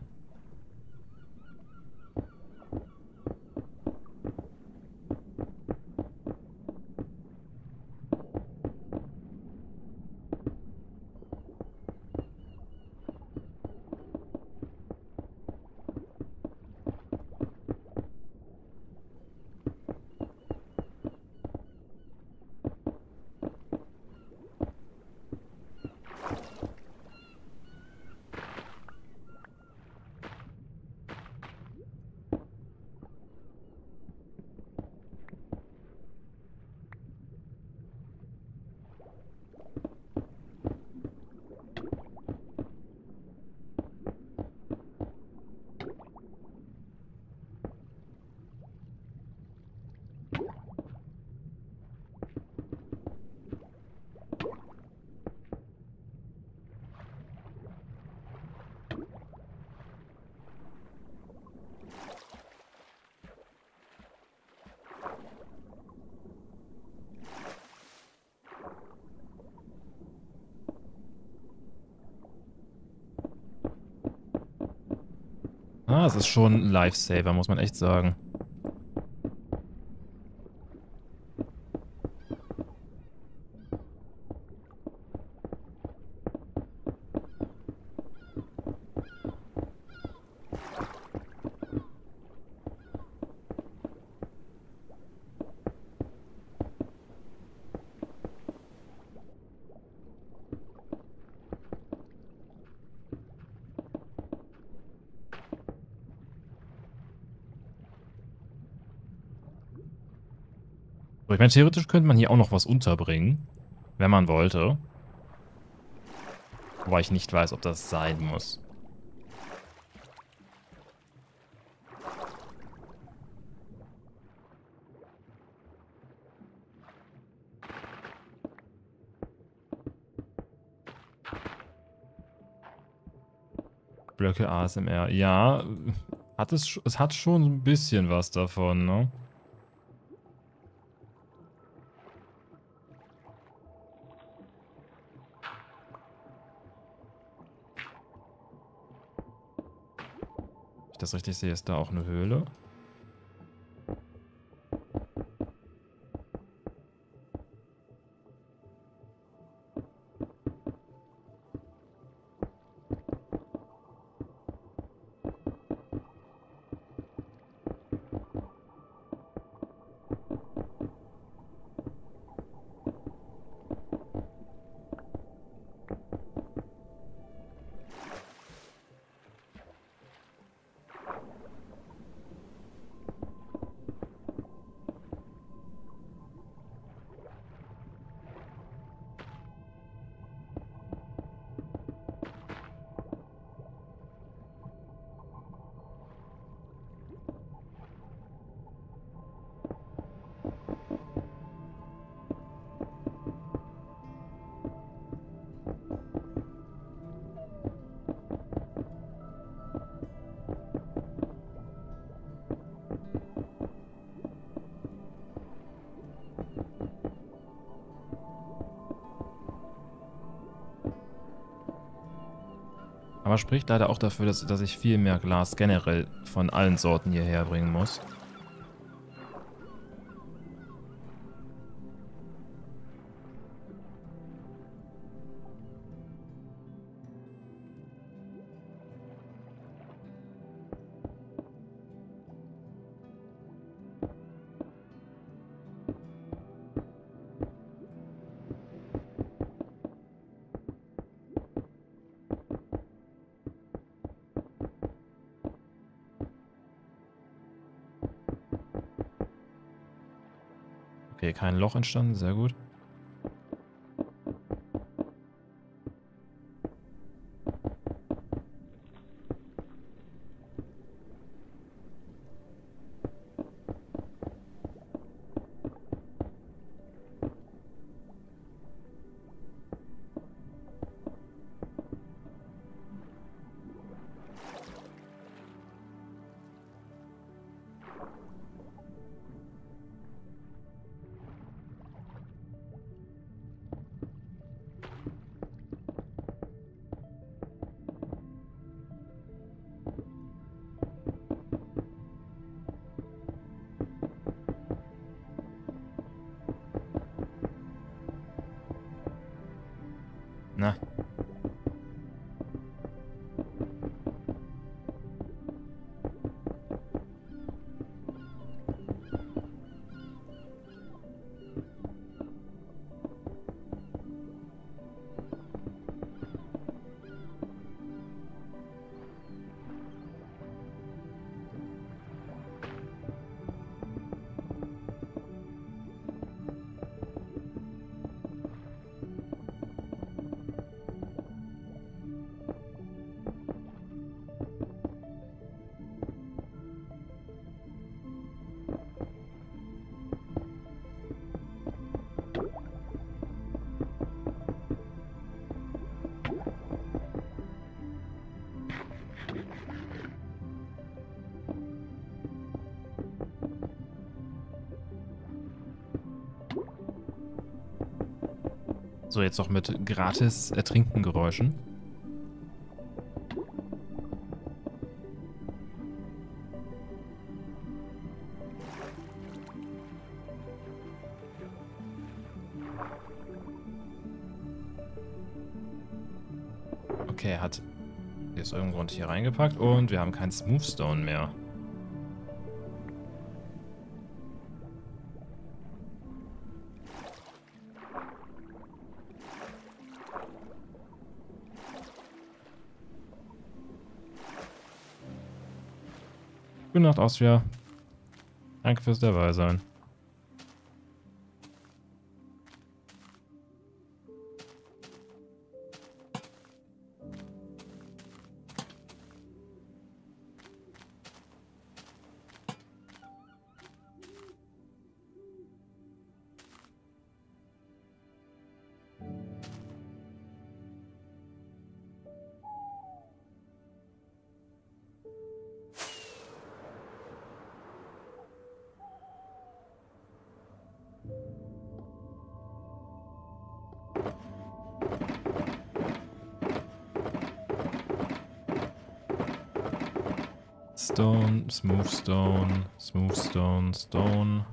Ah, es ist schon ein Lifesaver, muss man echt sagen. So, ich meine, theoretisch könnte man hier auch noch was unterbringen, wenn man wollte. Wobei ich nicht weiß, ob das sein muss. Blöcke ASMR. Ja, es hat schon ein bisschen was davon, ne? Wenn ich das richtig sehe, ist da auch eine Höhle. Aber spricht leider auch dafür, dass ich viel mehr Glas generell von allen Sorten hierher bringen muss. Okay, kein Loch entstanden, sehr gut. Na. So, jetzt noch mit gratis Ertrinken-Geräuschen. Okay, er hat aus irgendeinem Grund hier reingepackt und wir haben keinen Smoothstone mehr. Gute Nacht, Austria. Danke fürs Dabeisein. Stone, Smoothstone, Smoothstone, Stone.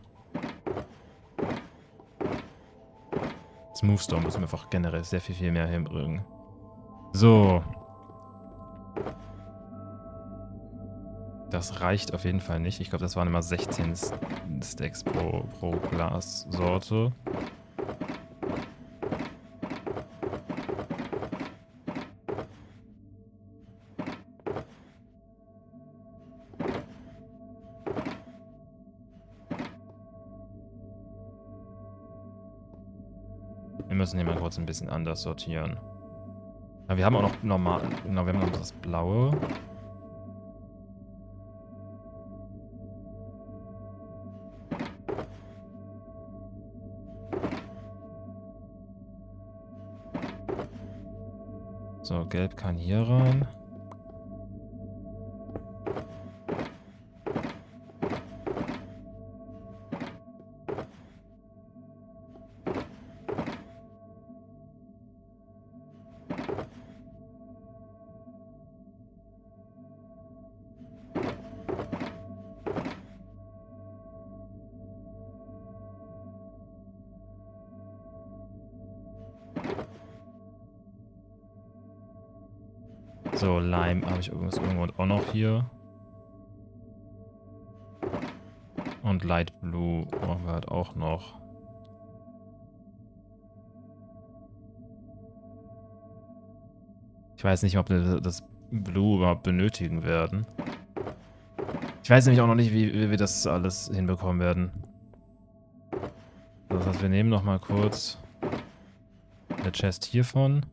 Smoothstone müssen wir einfach generell sehr viel mehr hinbringen. So. Das reicht auf jeden Fall nicht. Ich glaube, das waren immer 16 Stacks pro Glassorte. Wir müssen hier mal kurz ein bisschen anders sortieren. Ja, wir haben auch noch normal. Genau, wir haben noch das Blaue. So, Gelb kann hier rein. So, Lime habe ich irgendwo auch noch hier. Und Light Blue brauchen wir halt auch noch. Ich weiß nicht, ob wir das Blue überhaupt benötigen werden. Ich weiß nämlich auch noch nicht, wie wir das alles hinbekommen werden. Das heißt, wir nehmen noch mal kurz eine Chest hiervon.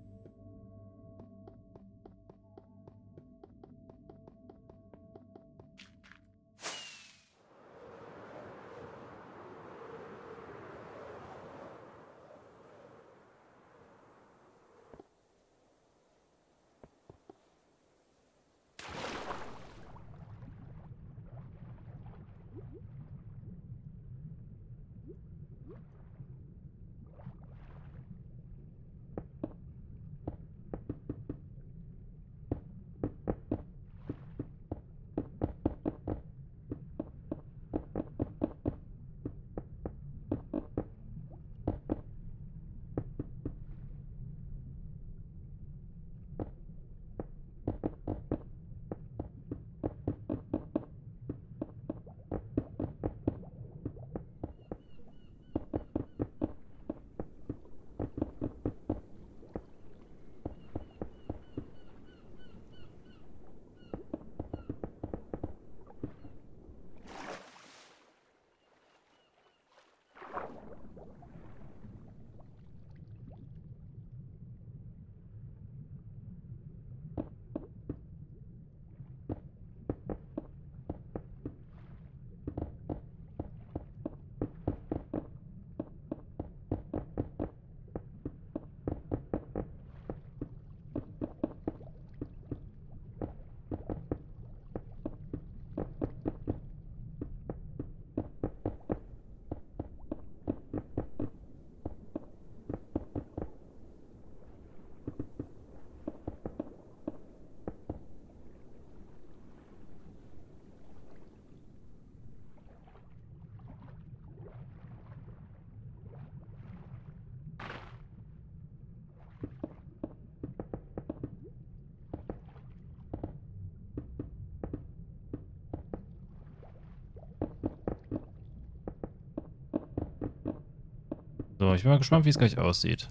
So, ich bin mal gespannt, wie es gleich aussieht.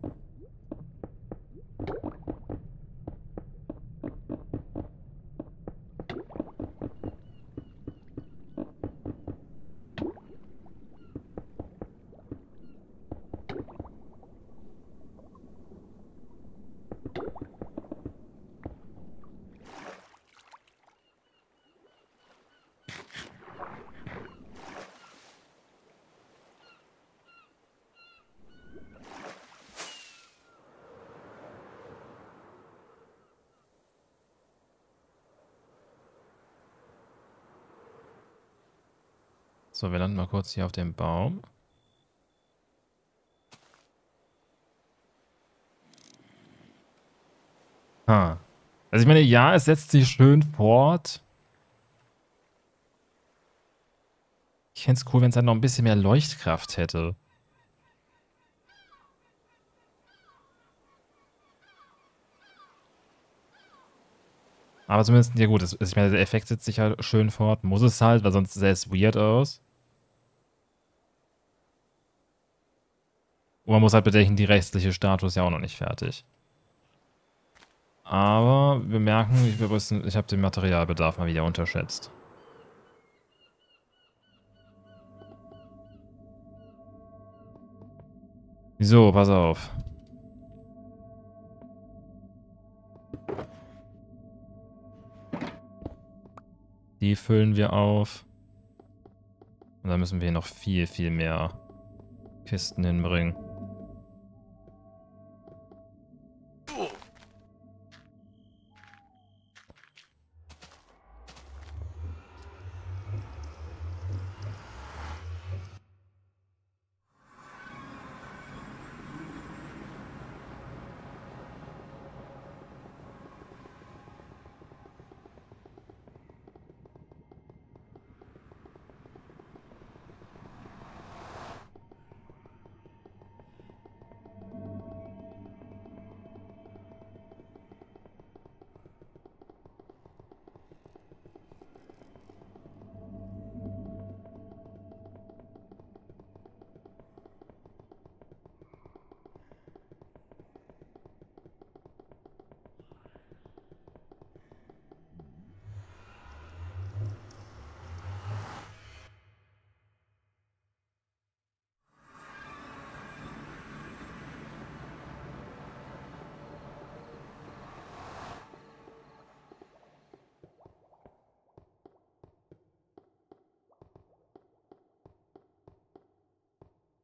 So, wir landen mal kurz hier auf dem Baum. Ha. Also ich meine, ja, es setzt sich schön fort. Ich fände es cool, wenn es halt noch ein bisschen mehr Leuchtkraft hätte. Aber zumindest, ja gut, ich meine, der Effekt setzt sich halt schön fort. Muss es halt, weil sonst sähe es weird aus. Und man muss halt bedenken, die restliche Statue ist ja auch noch nicht fertig. Aber wir merken, ich habe den Materialbedarf mal wieder unterschätzt. So, pass auf. Die füllen wir auf. Und dann müssen wir hier noch viel, viel mehr Kisten hinbringen.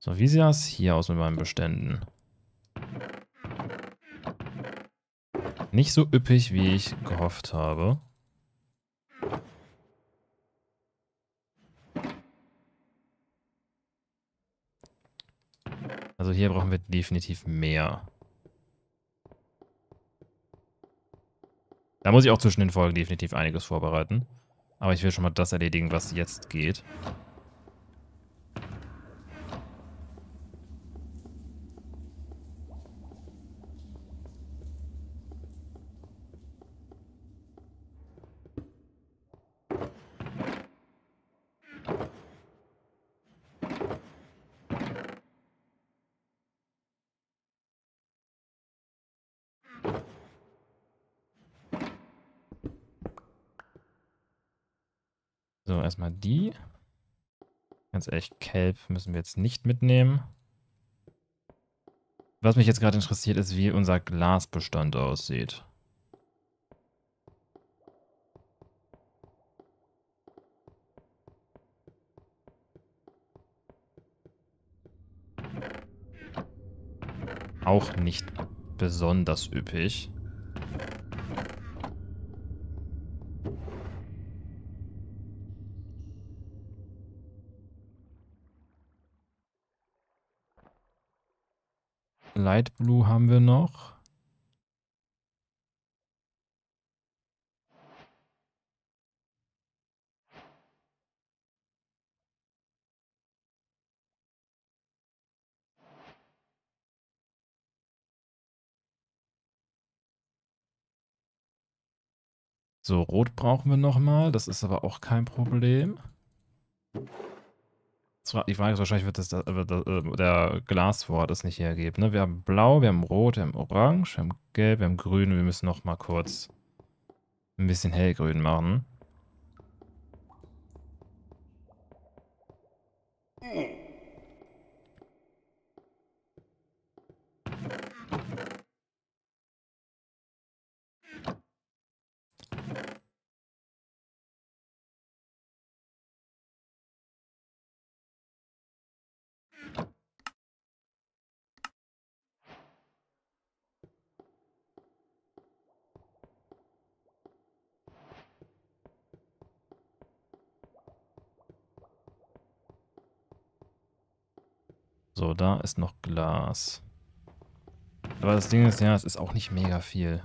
So, wie sieht das hier aus mit meinen Beständen? Nicht so üppig, wie ich gehofft habe. Also hier brauchen wir definitiv mehr. Da muss ich auch zwischen den Folgen definitiv einiges vorbereiten. Aber ich will schon mal das erledigen, was jetzt geht. So, erstmal die. Ganz ehrlich, Kelp müssen wir jetzt nicht mitnehmen. Was mich jetzt gerade interessiert, ist, wie unser Glasbestand aussieht. Auch nicht besonders üppig. Light Blue haben wir noch. So, Rot brauchen wir nochmal. Das ist aber auch kein Problem. Die Frage ist wahrscheinlich, wird der Glasvorrat es nicht hergeben. Ne? Wir haben Blau, wir haben Rot, wir haben Orange, wir haben Gelb, wir haben Grün. Wir müssen nochmal kurz ein bisschen hellgrün machen. So, da ist noch Glas. Aber das Ding ist, ja, es ist auch nicht mega viel.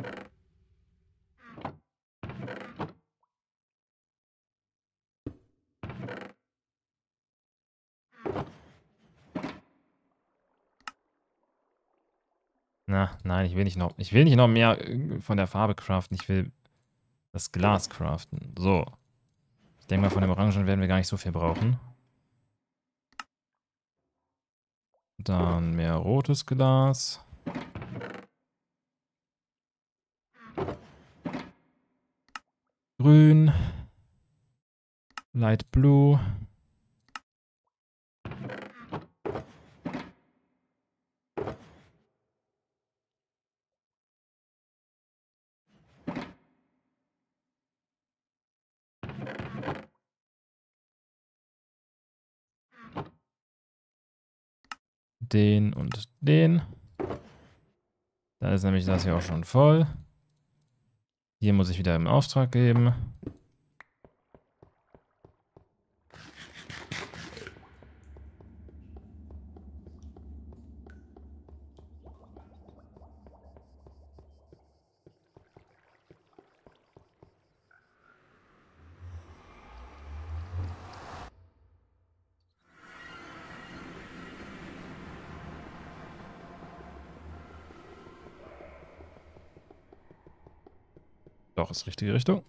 Na, nein, ich will nicht noch mehr von der Farbe craften. Ich will das Glas craften. So. Ich denke mal, von dem Orangen werden wir gar nicht so viel brauchen. Dann mehr rotes Glas. Grün. Light Blue. Den und den. Da ist nämlich das hier auch schon voll. Hier muss ich wieder im Auftrag geben. Doch, ist richtige Richtung.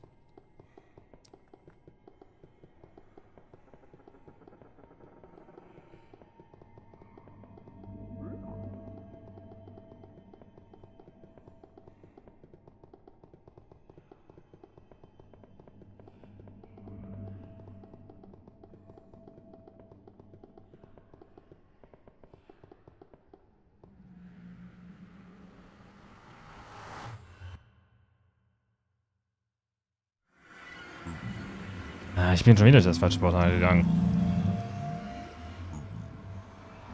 Ah, ich bin schon wieder durch das falsche Portal gegangen.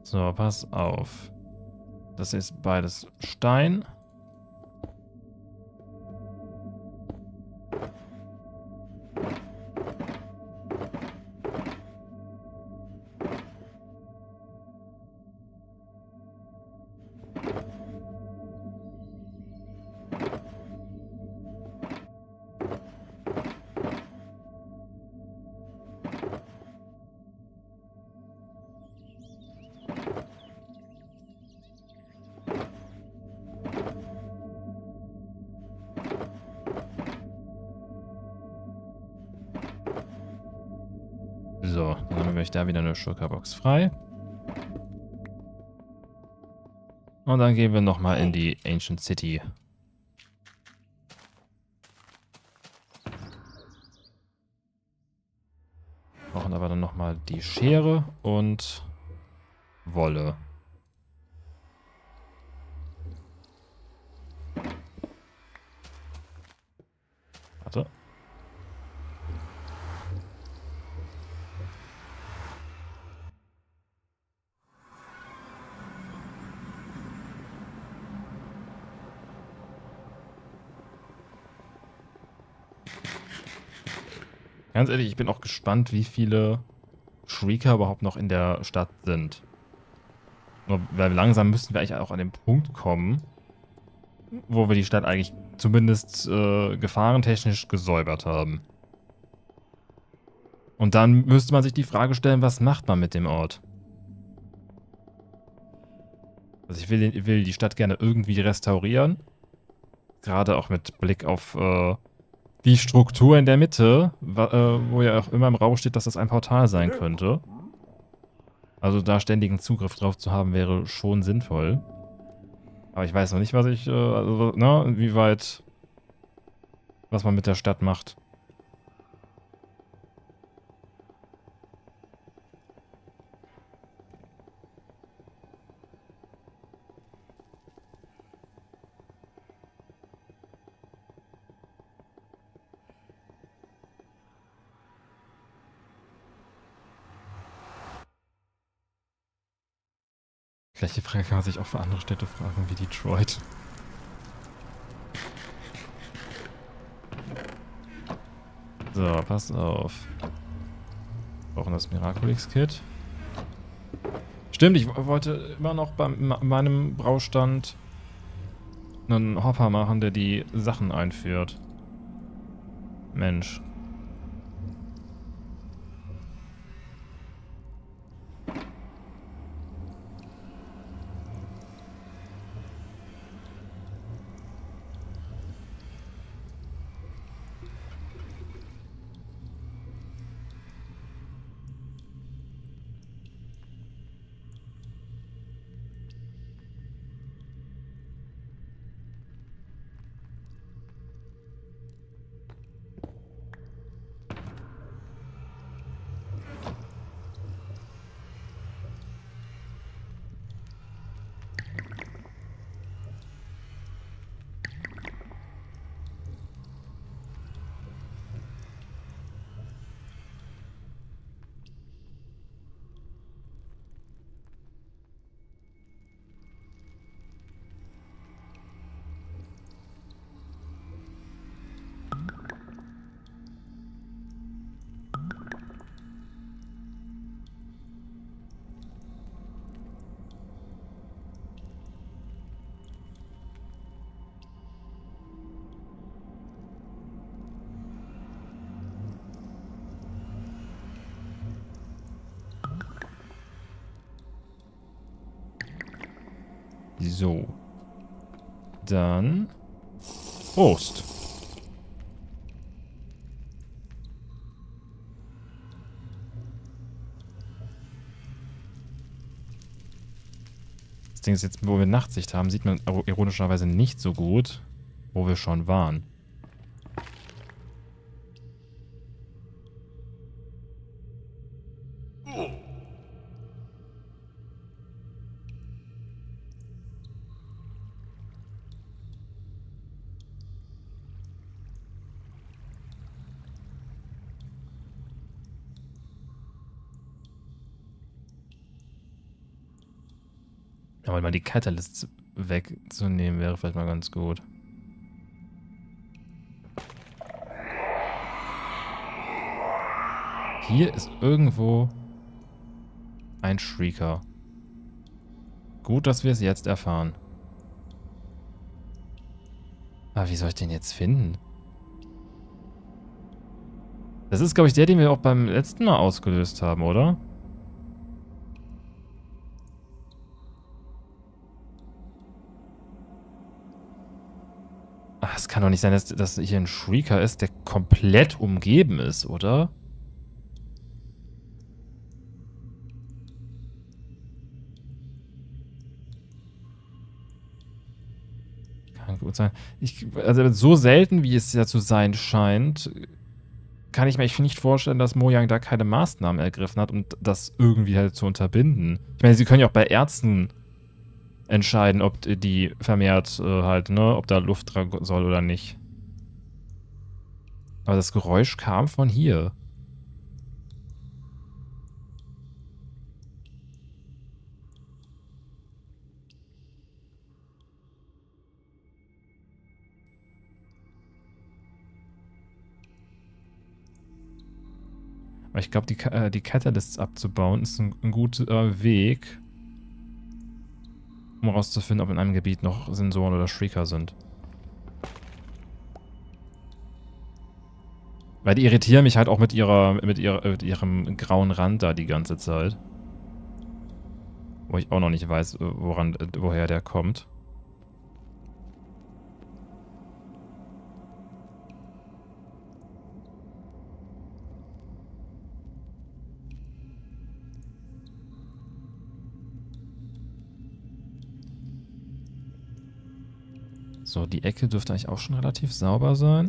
So, pass auf. Das ist beides Stein. So, dann haben wir gleich da wieder eine Shulkerbox frei. Und dann gehen wir nochmal in die Ancient City. Brauchen aber dann nochmal die Schere und Wolle. Warte. Ganz ehrlich, ich bin auch gespannt, wie viele Shrieker überhaupt noch in der Stadt sind. Nur, weil langsam müssen wir eigentlich auch an den Punkt kommen, wo wir die Stadt eigentlich zumindest gefahrentechnisch gesäubert haben. Und dann müsste man sich die Frage stellen, was macht man mit dem Ort? Also ich will die Stadt gerne irgendwie restaurieren. Gerade auch mit Blick auf die Struktur in der Mitte, wo ja auch immer im Raum steht, dass das ein Portal sein könnte. Also da ständigen Zugriff drauf zu haben, wäre schon sinnvoll. Aber ich weiß noch nicht, was ich, also, ne, inwieweit, was man mit der Stadt macht. Gleiche Frage kann man sich auch für andere Städte fragen, wie Detroit. So, passt auf. Wir brauchen das Miraculix-Kit. Stimmt, ich wollte immer noch bei meinem Braustand einen Hopper machen, der die Sachen einführt. Mensch. So. Dann. Prost. Das Ding ist jetzt, wo wir Nachtsicht haben, sieht man ironischerweise nicht so gut, wo wir schon waren. Aber mal die Catalysts wegzunehmen wäre vielleicht mal ganz gut. Hier ist irgendwo ein Shrieker. Gut, dass wir es jetzt erfahren. Aber wie soll ich den jetzt finden? Das ist, glaube ich, der, den wir auch beim letzten Mal ausgelöst haben, oder? Ach, es kann doch nicht sein, dass hier ein Shrieker ist, der komplett umgeben ist, oder? Kann gut sein. Also so selten, wie es ja zu sein scheint, kann ich mir echt nicht vorstellen, dass Mojang da keine Maßnahmen ergriffen hat, um das irgendwie halt zu unterbinden. Ich meine, sie können ja auch bei Ärzten entscheiden, ob die vermehrt halt, ne, ob da Luft dran soll oder nicht. Aber das Geräusch kam von hier. Aber ich glaube, die Catalysts abzubauen ist ein guter Weg, um herauszufinden, ob in einem Gebiet noch Sensoren oder Shrieker sind. Weil die irritieren mich halt auch mit ihrem grauen Rand da die ganze Zeit. Wo ich auch noch nicht weiß, woher der kommt. So, die Ecke dürfte eigentlich auch schon relativ sauber sein.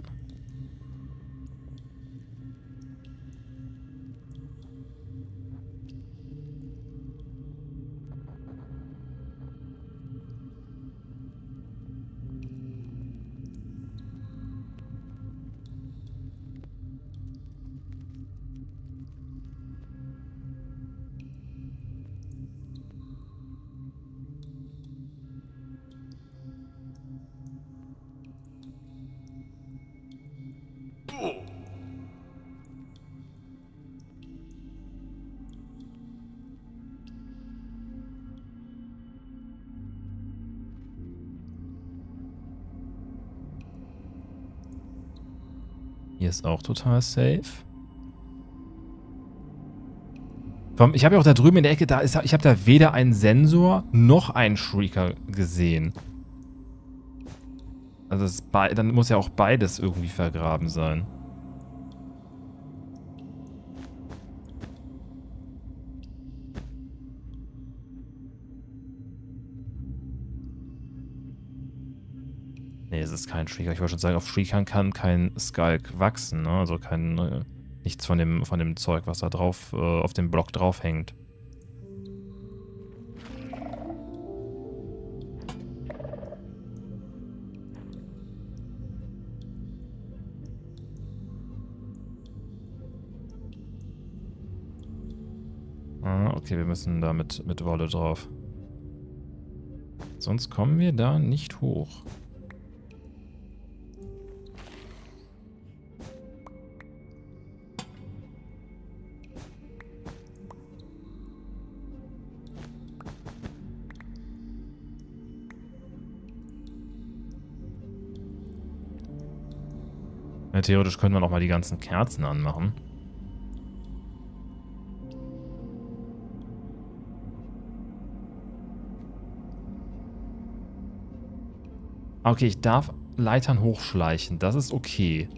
Hier ist auch total safe. Ich habe ja auch da drüben in der Ecke, ich habe da weder einen Sensor noch einen Shrieker gesehen. Also dann muss ja auch beides irgendwie vergraben sein. Nee, es ist kein Shrieker. Ich wollte schon sagen, auf Shriekern kann kein Skulk wachsen, ne? Also nichts von dem Zeug, was da drauf, auf dem Block drauf hängt. Ah, okay, wir müssen da mit Wolle drauf. Sonst kommen wir da nicht hoch. Ja, theoretisch könnte man auch mal die ganzen Kerzen anmachen. Okay, ich darf Leitern hochschleichen. Das ist okay.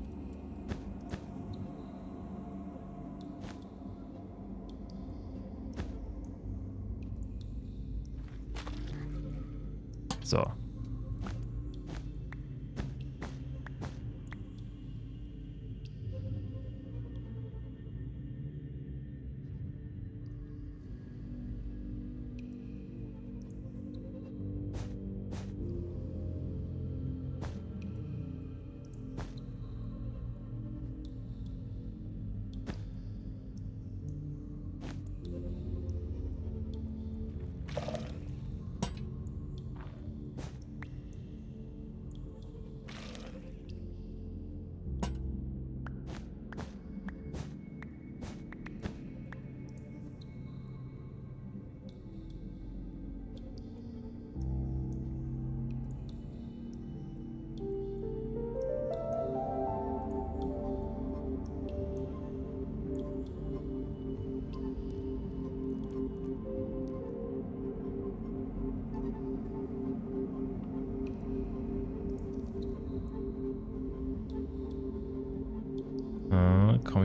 So.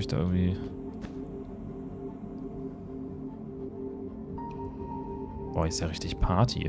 ich da irgendwie... Boah, ist ja richtig Party.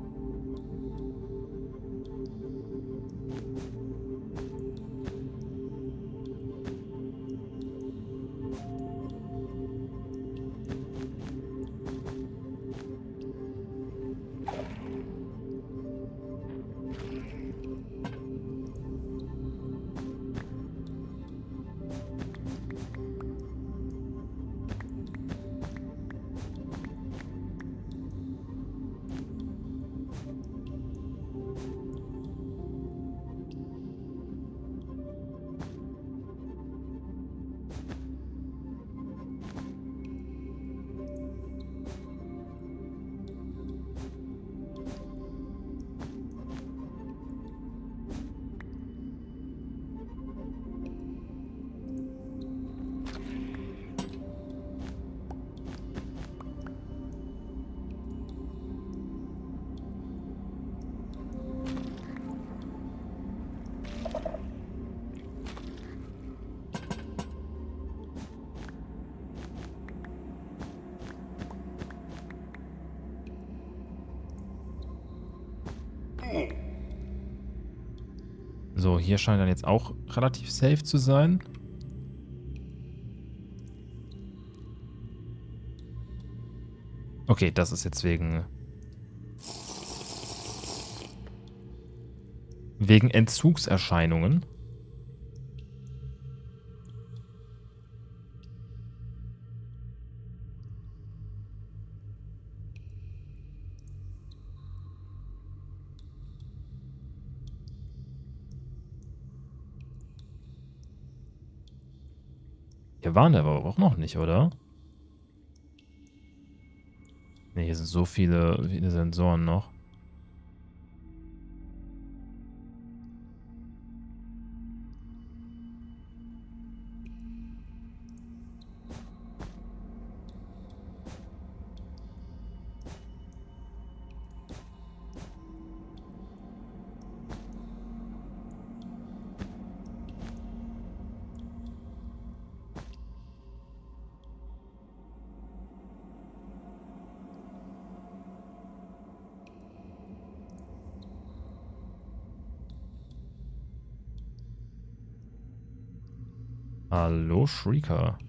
So, hier scheint dann jetzt auch relativ safe zu sein. Okay, das ist jetzt wegen Entzugserscheinungen. Hier waren wir aber auch noch nicht, oder? Ne, hier sind so viele Sensoren noch. Hallo, Shrieker.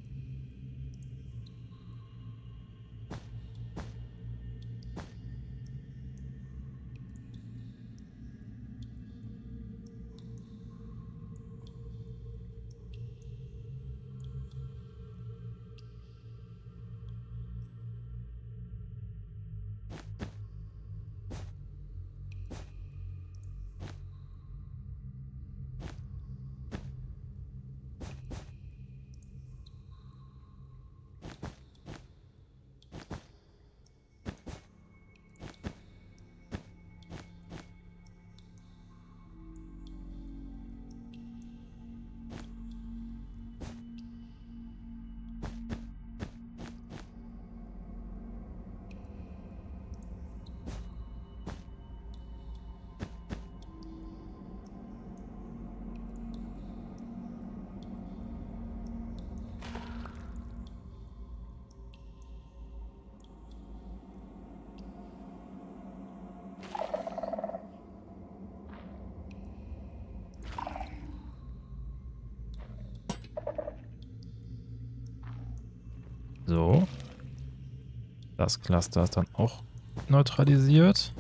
So. Das Cluster ist dann auch neutralisiert.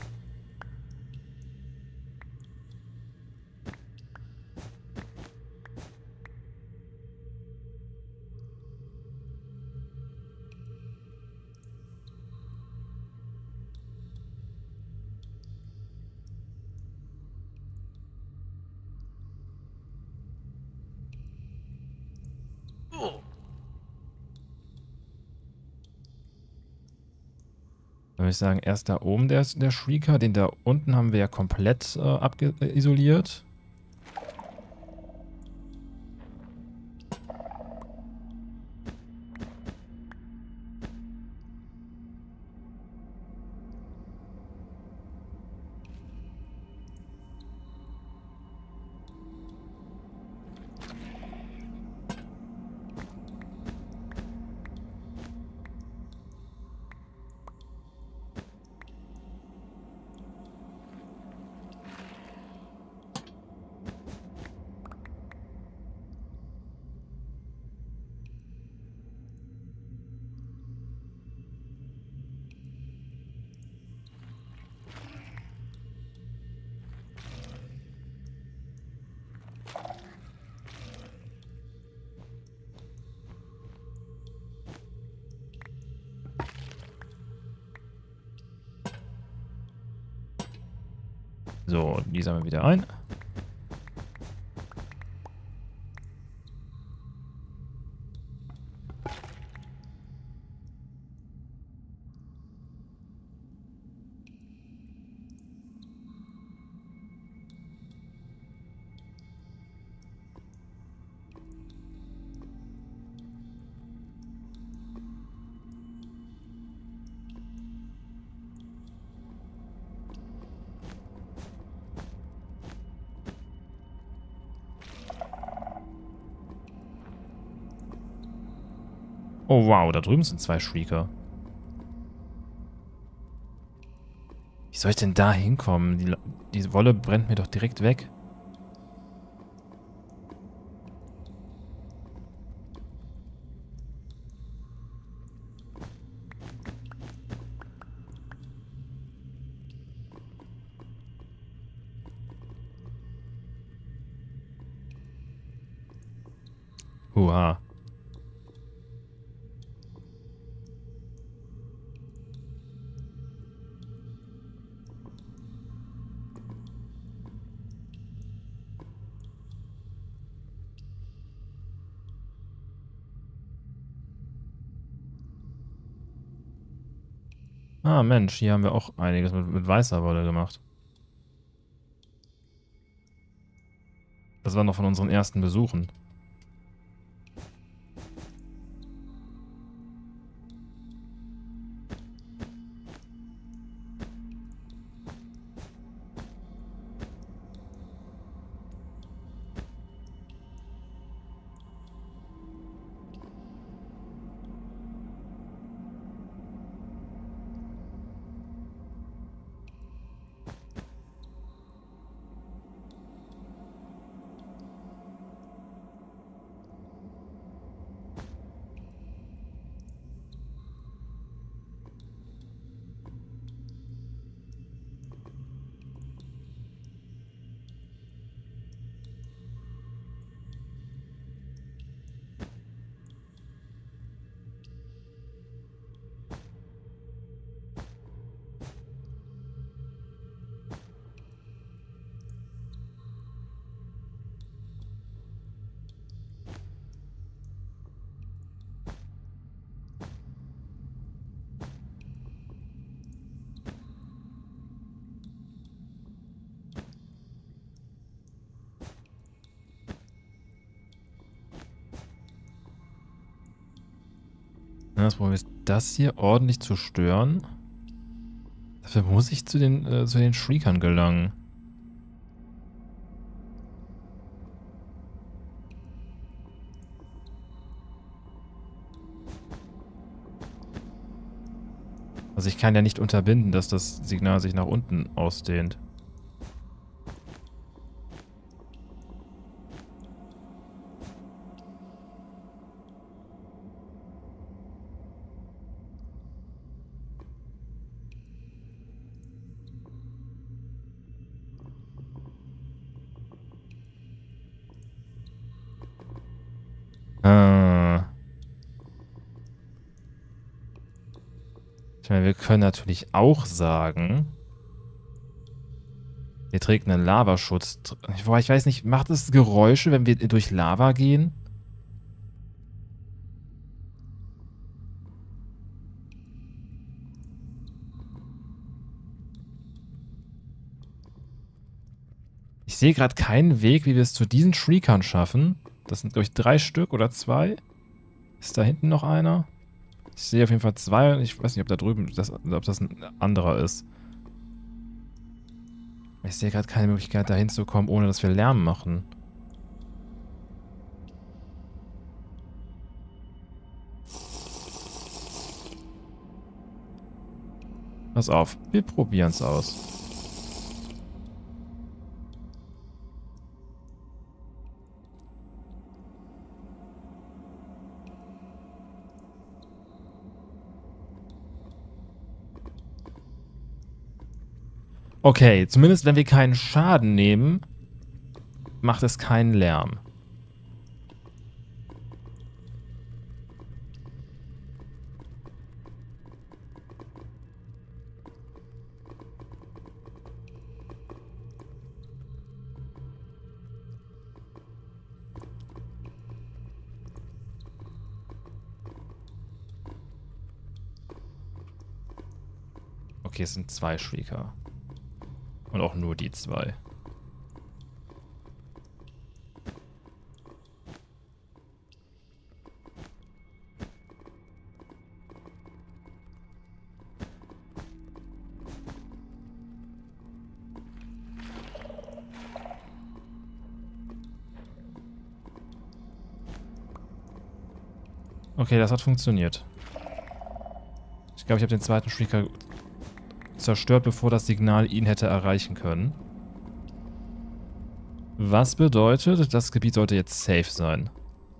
Dann würde ich sagen, erst da oben der Shrieker. Den da unten haben wir ja komplett isoliert. So, die sammeln wir wieder ein. Oh wow, da drüben sind 2 Shrieker. Wie soll ich denn da hinkommen? Die Wolle brennt mir doch direkt weg. Huha. Ah, Mensch, hier haben wir auch einiges mit weißer Wolle gemacht. Das war noch von unseren ersten Besuchen. Ja, das Problem ist, das hier ordentlich zu stören. Dafür muss ich zu den Shriekern gelangen. Also ich kann ja nicht unterbinden, dass das Signal sich nach unten ausdehnt. Ich meine, wir können natürlich auch sagen, wir trägt einen Lavaschutz. Wobei ich weiß nicht, macht es Geräusche, wenn wir durch Lava gehen? Ich sehe gerade keinen Weg, wie wir es zu diesen Shriekern schaffen. Das sind, glaube ich, 3 Stück oder 2. Ist da hinten noch einer? Ich sehe auf jeden Fall 2 und ich weiß nicht, ob da drüben, ob das ein anderer ist. Ich sehe gerade keine Möglichkeit, da hinzukommen, ohne dass wir Lärm machen. Pass auf, wir probieren es aus. Okay, zumindest wenn wir keinen Schaden nehmen, macht es keinen Lärm. Okay, es sind 2 Shrieker. Und auch nur die 2. Okay, das hat funktioniert. Ich glaube, ich habe den zweiten Shrieker zerstört, bevor das Signal ihn hätte erreichen können. Was bedeutet, das Gebiet sollte jetzt safe sein.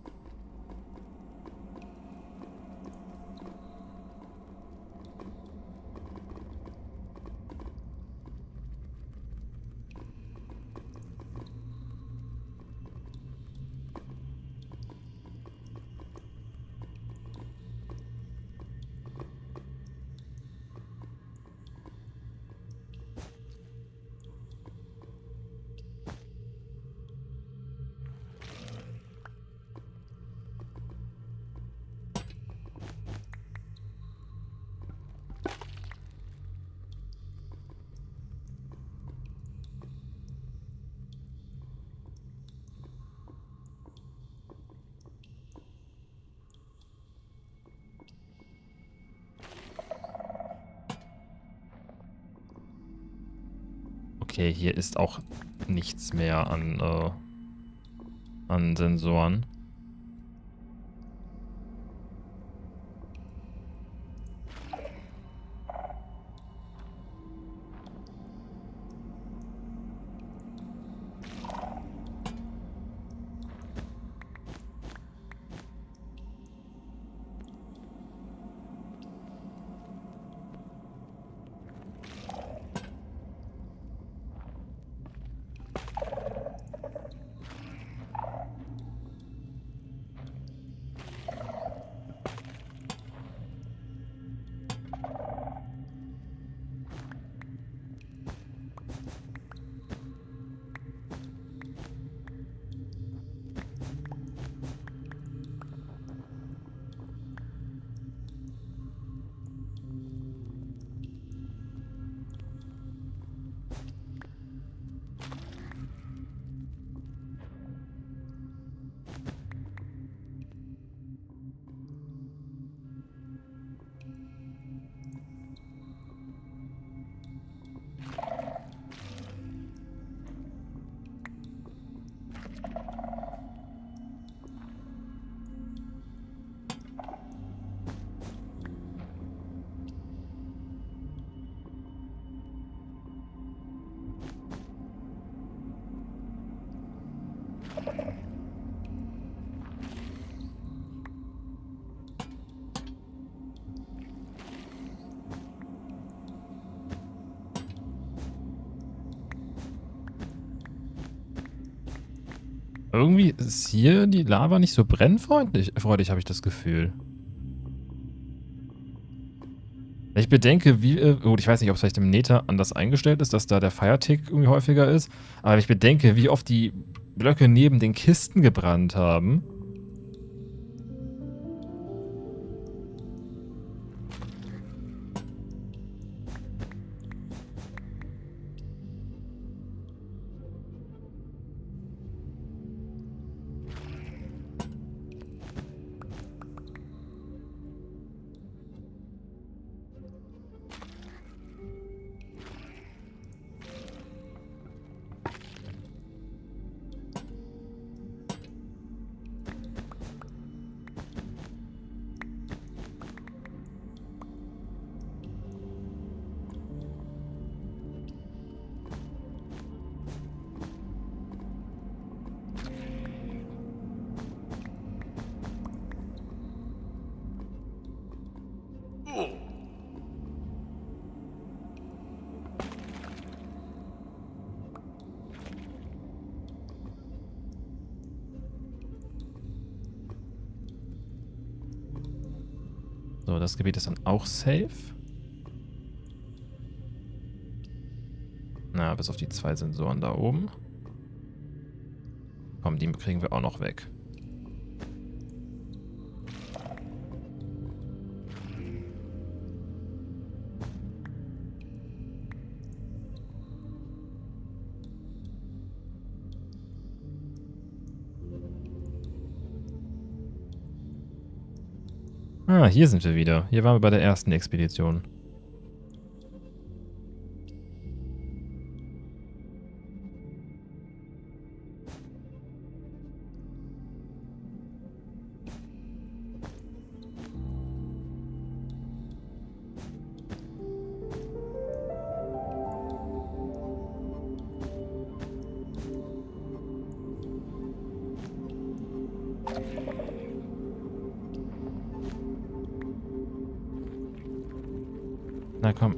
Okay, hier ist auch nichts mehr an Sensoren. Irgendwie ist hier die Lava nicht so brennfreundlich, habe ich das Gefühl. Wenn ich bedenke, wie, gut, ich weiß nicht, ob es vielleicht im Nether anders eingestellt ist, dass da der Firetick irgendwie häufiger ist, aber wenn ich bedenke, wie oft die Blöcke neben den Kisten gebrannt haben. So, das Gebiet ist dann auch safe. Na, bis auf die 2 Sensoren da oben. Komm, die kriegen wir auch noch weg. Ah, hier sind wir wieder. Hier waren wir bei der ersten Expedition. Na komm.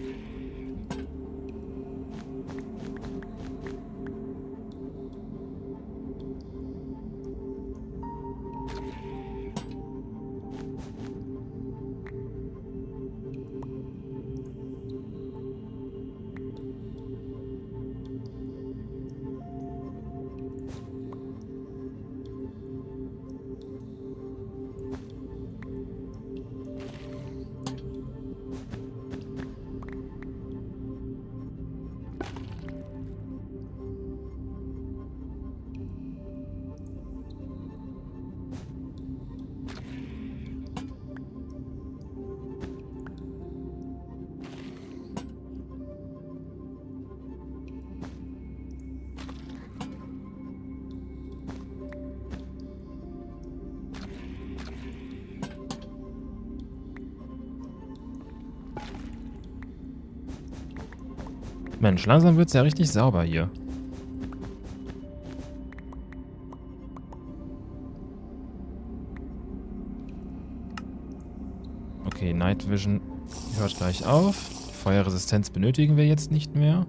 Mensch, langsam wird es ja richtig sauber hier. Okay, Night Vision hört gleich auf. Feuerresistenz benötigen wir jetzt nicht mehr.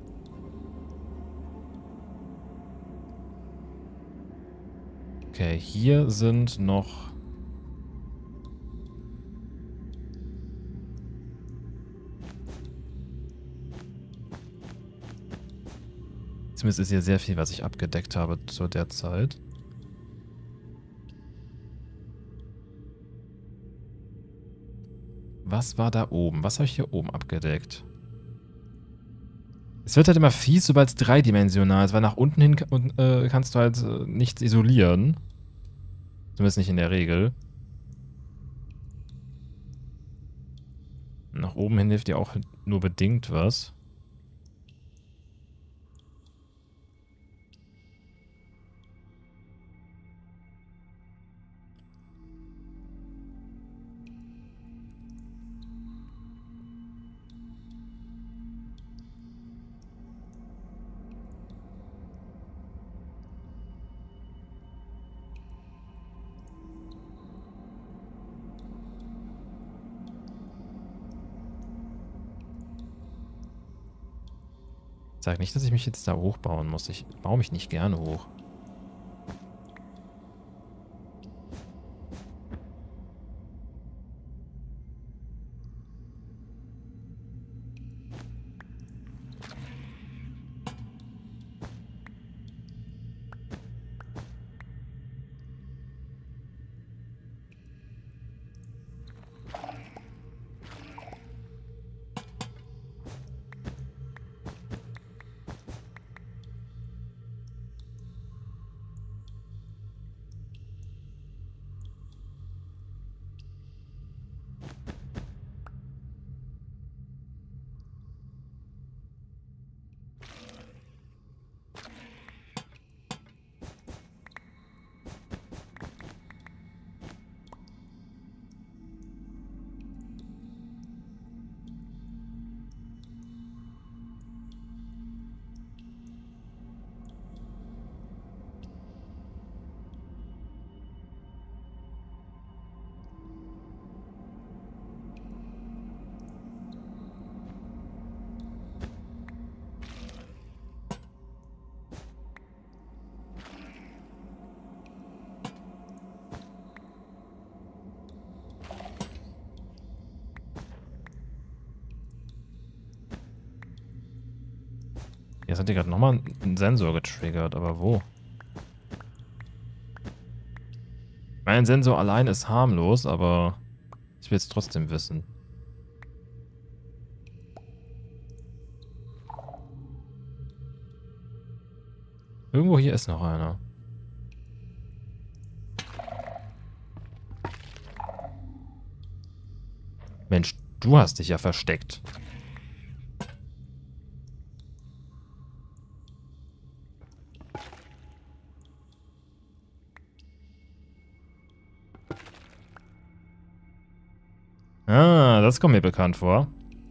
Okay, hier sind noch... Zumindest ist hier sehr viel, was ich abgedeckt habe zu der Zeit. Was war da oben? Was habe ich hier oben abgedeckt? Es wird halt immer fies, sobald es dreidimensional ist, weil nach unten hin kannst du halt nichts isolieren. Zumindest nicht in der Regel. Nach oben hin hilft dir auch nur bedingt was. Sag nicht, dass ich mich jetzt da hochbauen muss. Ich baue mich nicht gerne hoch. Jetzt hat die gerade nochmal einen Sensor getriggert, aber wo? Mein Sensor allein ist harmlos, aber ich will es trotzdem wissen. Irgendwo hier ist noch einer. . Mensch, du hast dich ja versteckt. Ah, das kommt mir bekannt vor.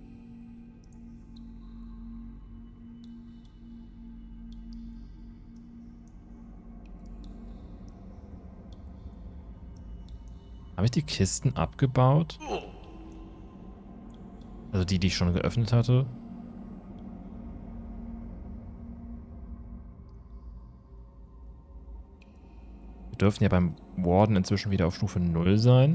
Habe ich die Kisten abgebaut? Also die, die ich schon geöffnet hatte? Wir dürften ja beim Warden inzwischen wieder auf Stufe 0 sein.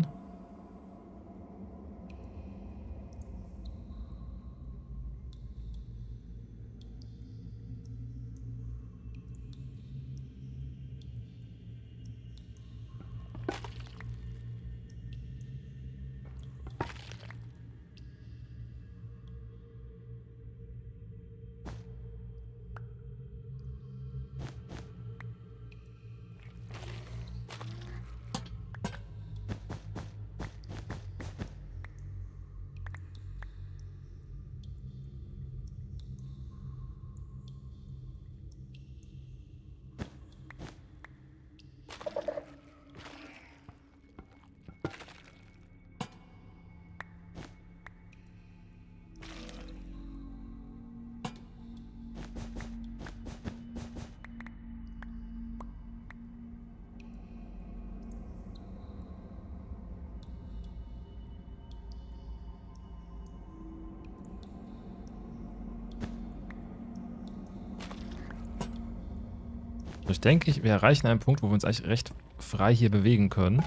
Ich denke, wir erreichen einen Punkt, wo wir uns eigentlich recht frei hier bewegen können.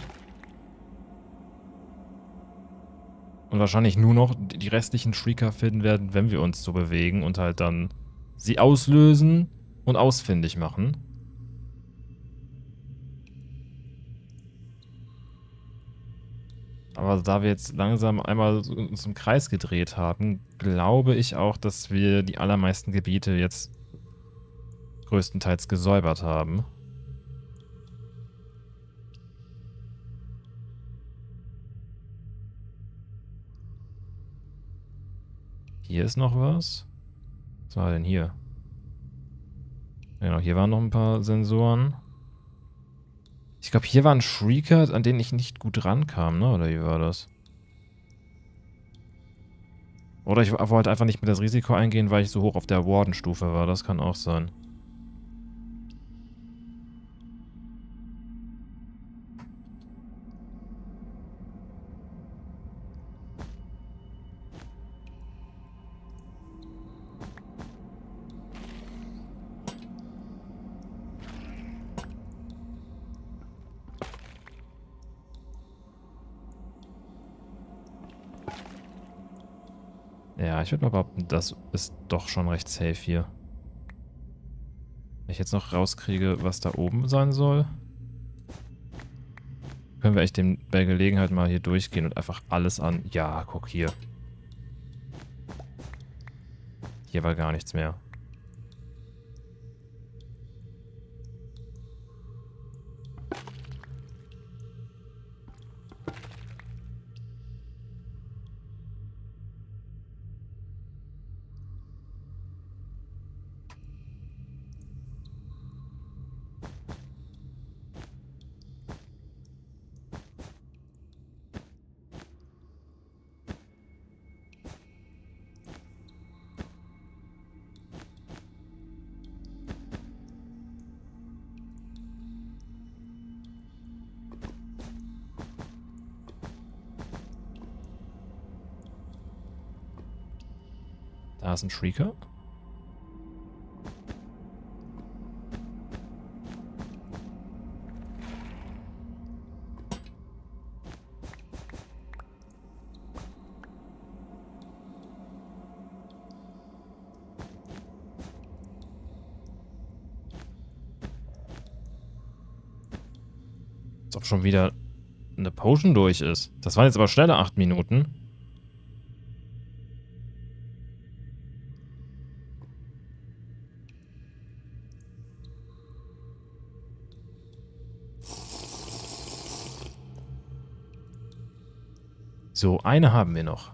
Und wahrscheinlich nur noch die restlichen Shrieker finden werden, wenn wir uns so bewegen und halt dann sie auslösen und ausfindig machen. Aber da wir jetzt langsam einmal uns im Kreis gedreht haben, glaube ich auch, dass wir die allermeisten Gebiete jetzt größtenteils gesäubert haben. Hier ist noch was. Was war denn hier? Genau, hier waren noch ein paar Sensoren. Ich glaube, hier waren Shrieker, an denen ich nicht gut rankam, ne? Oder wie war das? Oder ich wollte einfach nicht mehr das Risiko eingehen, weil ich so hoch auf der Warden-Stufe war. Das kann auch sein. Ja, ich würde mal behaupten, das ist doch schon recht safe hier. Wenn ich jetzt noch rauskriege, was da oben sein soll, können wir echt bei Gelegenheit mal hier durchgehen und einfach alles an... Ja, guck hier. Hier war gar nichts mehr. Da ist ein Shrieker. Als ob schon wieder eine Potion durch ist. Das waren jetzt aber schnelle 8 Minuten. So, eine haben wir noch.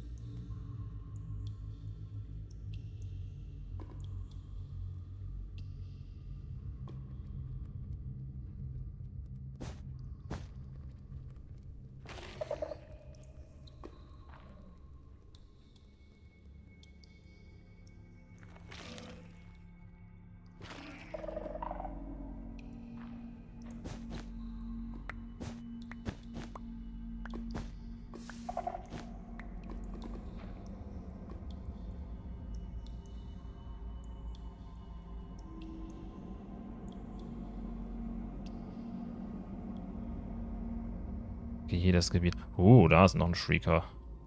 Jedes Gebiet. Da ist noch ein Shrieker.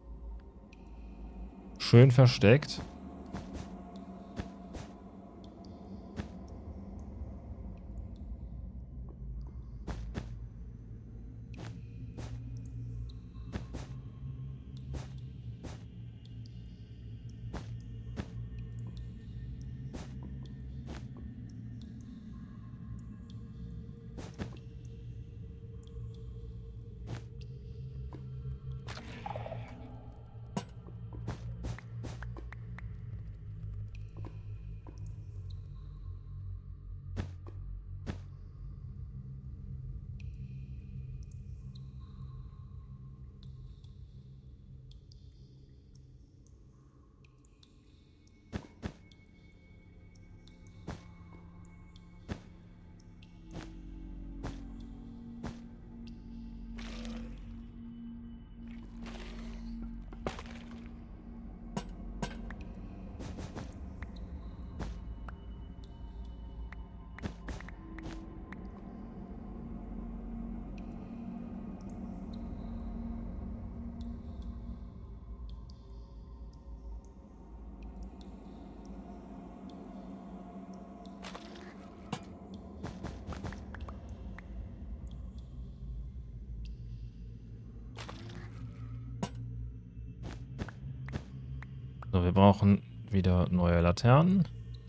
Schön versteckt. So, wir brauchen wieder neue Laternen.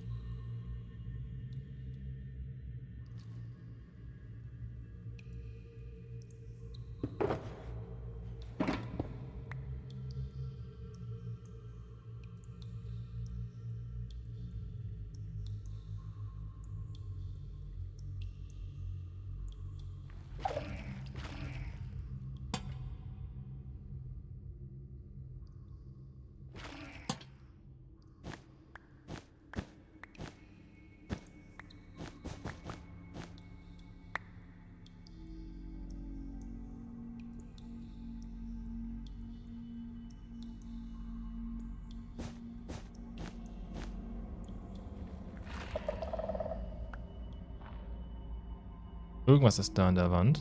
Irgendwas ist da an der Wand.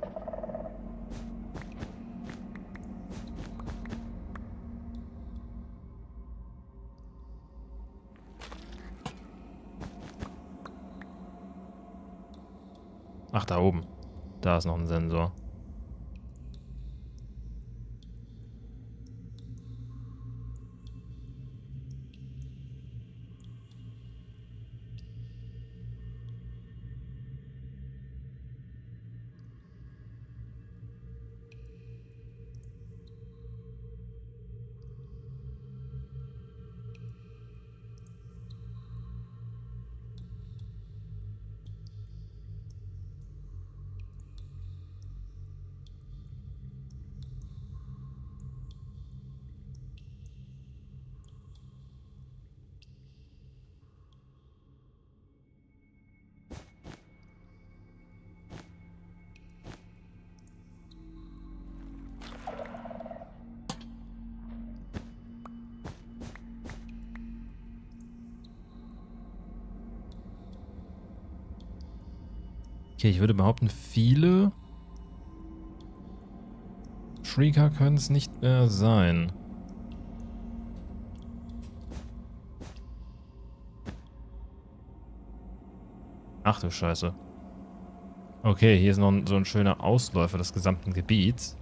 Ach, da oben. Da ist noch ein Sensor. Okay, ich würde behaupten, viele Shrieker können es nicht mehr sein. Ach du Scheiße. Okay, hier ist noch so ein schöner Ausläufer des gesamten Gebiets.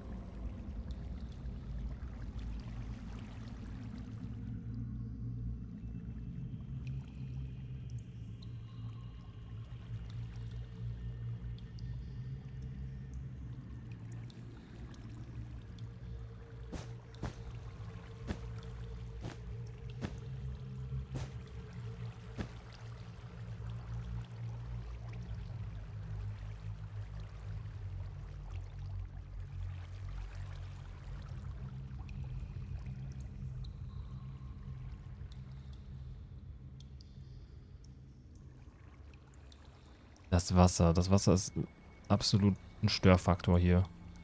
Das Wasser. Das Wasser ist absolut ein Störfaktor hier.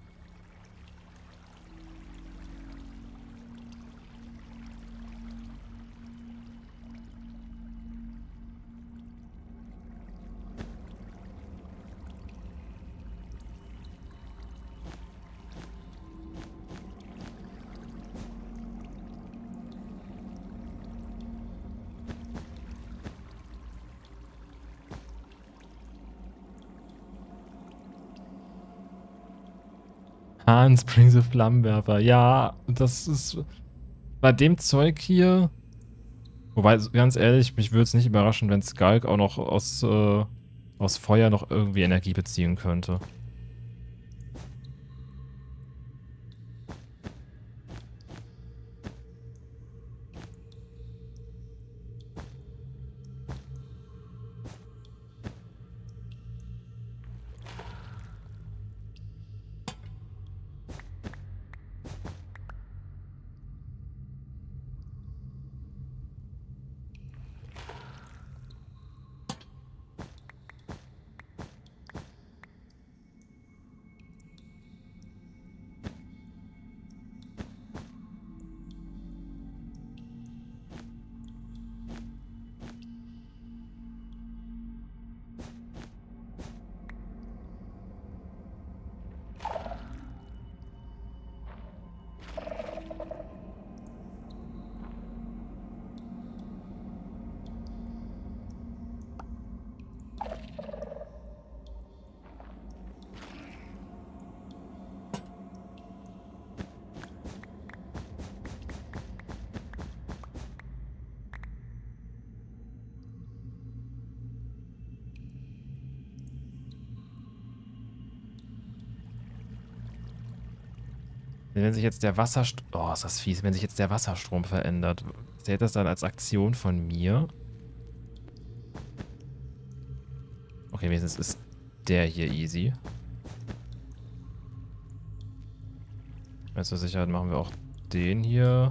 Springs Flammenwerfer. Ja, das ist bei dem Zeug hier. Wobei, ganz ehrlich, mich würde es nicht überraschen, wenn Skulk auch noch aus Feuer noch irgendwie Energie beziehen könnte. Wenn sich jetzt der Wasserstrom... Oh, ist das fies. Wenn sich jetzt der Wasserstrom verändert, zählt das dann als Aktion von mir? Okay, wenigstens ist der hier easy. Zur Sicherheit machen wir auch den hier.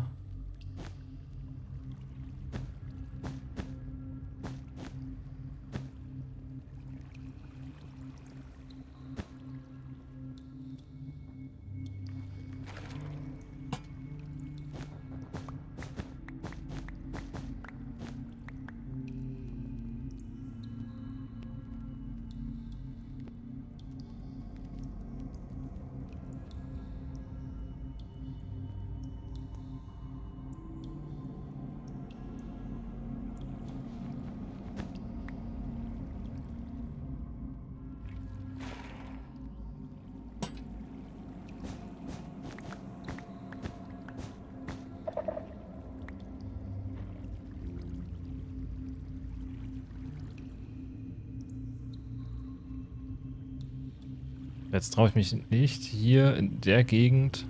Jetzt traue ich mich nicht, hier in der Gegend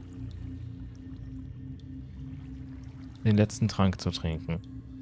den letzten Trank zu trinken.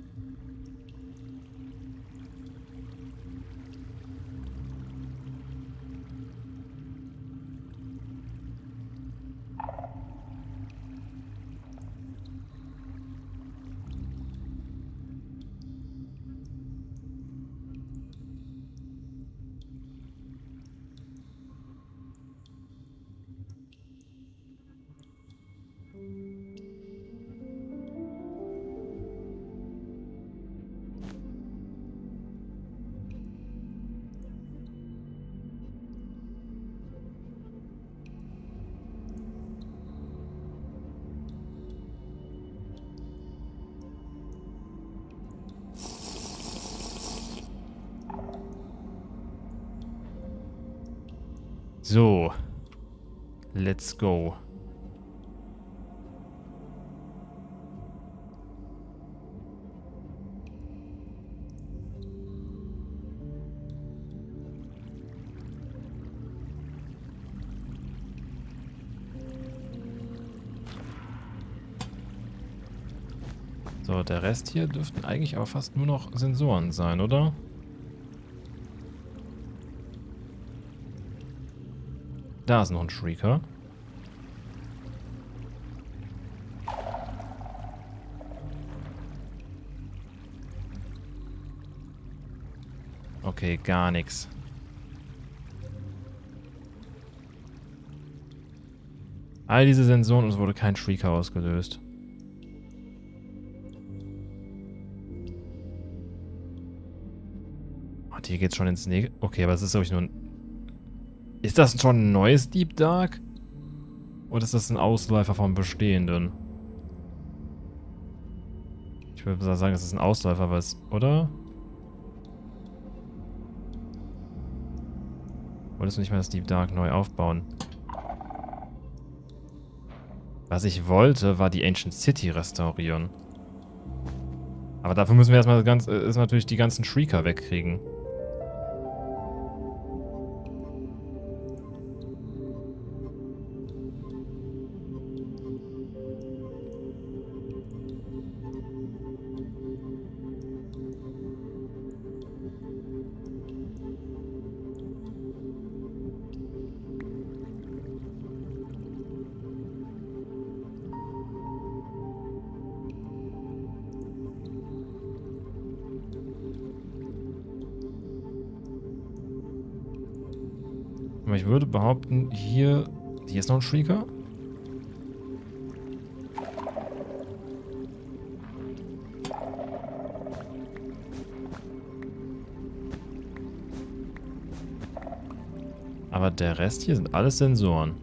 So, let's go. So, der Rest hier dürften eigentlich aber fast nur noch Sensoren sein, oder? Da ist noch ein Shrieker. Okay, gar nichts. All diese Sensoren und es wurde kein Shrieker ausgelöst. Und hier geht's schon ins Okay, aber es ist, glaube ich, nur ein... Ist das schon ein neues Deep Dark? Oder ist das ein Ausläufer vom bestehenden? Ich würde sagen, es ist ein Ausläufer, was, oder? Wolltest du nicht mal das Deep Dark neu aufbauen? Was ich wollte, war die Ancient City restaurieren. Aber dafür müssen wir erstmal natürlich die ganzen Shrieker wegkriegen. Aber ich würde behaupten, hier ist noch ein Shrieker. Aber der Rest hier sind alles Sensoren.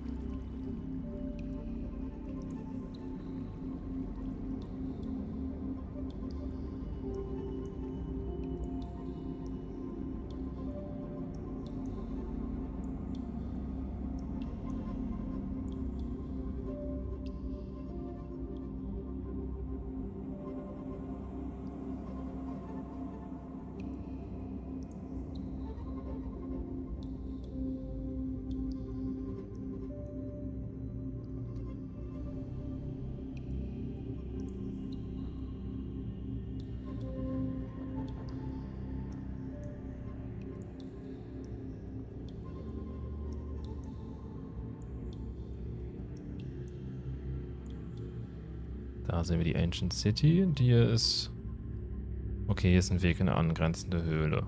Da sehen wir die Ancient City. Die hier ist... Okay, hier ist ein Weg in eine angrenzende Höhle.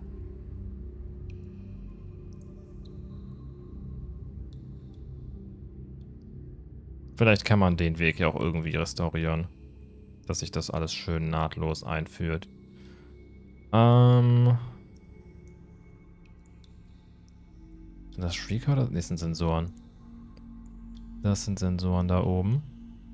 Vielleicht kann man den Weg ja auch irgendwie restaurieren. Dass sich das alles schön nahtlos einführt. Sind das Shrieker oder? Ne, das sind Sensoren. Das sind Sensoren da oben.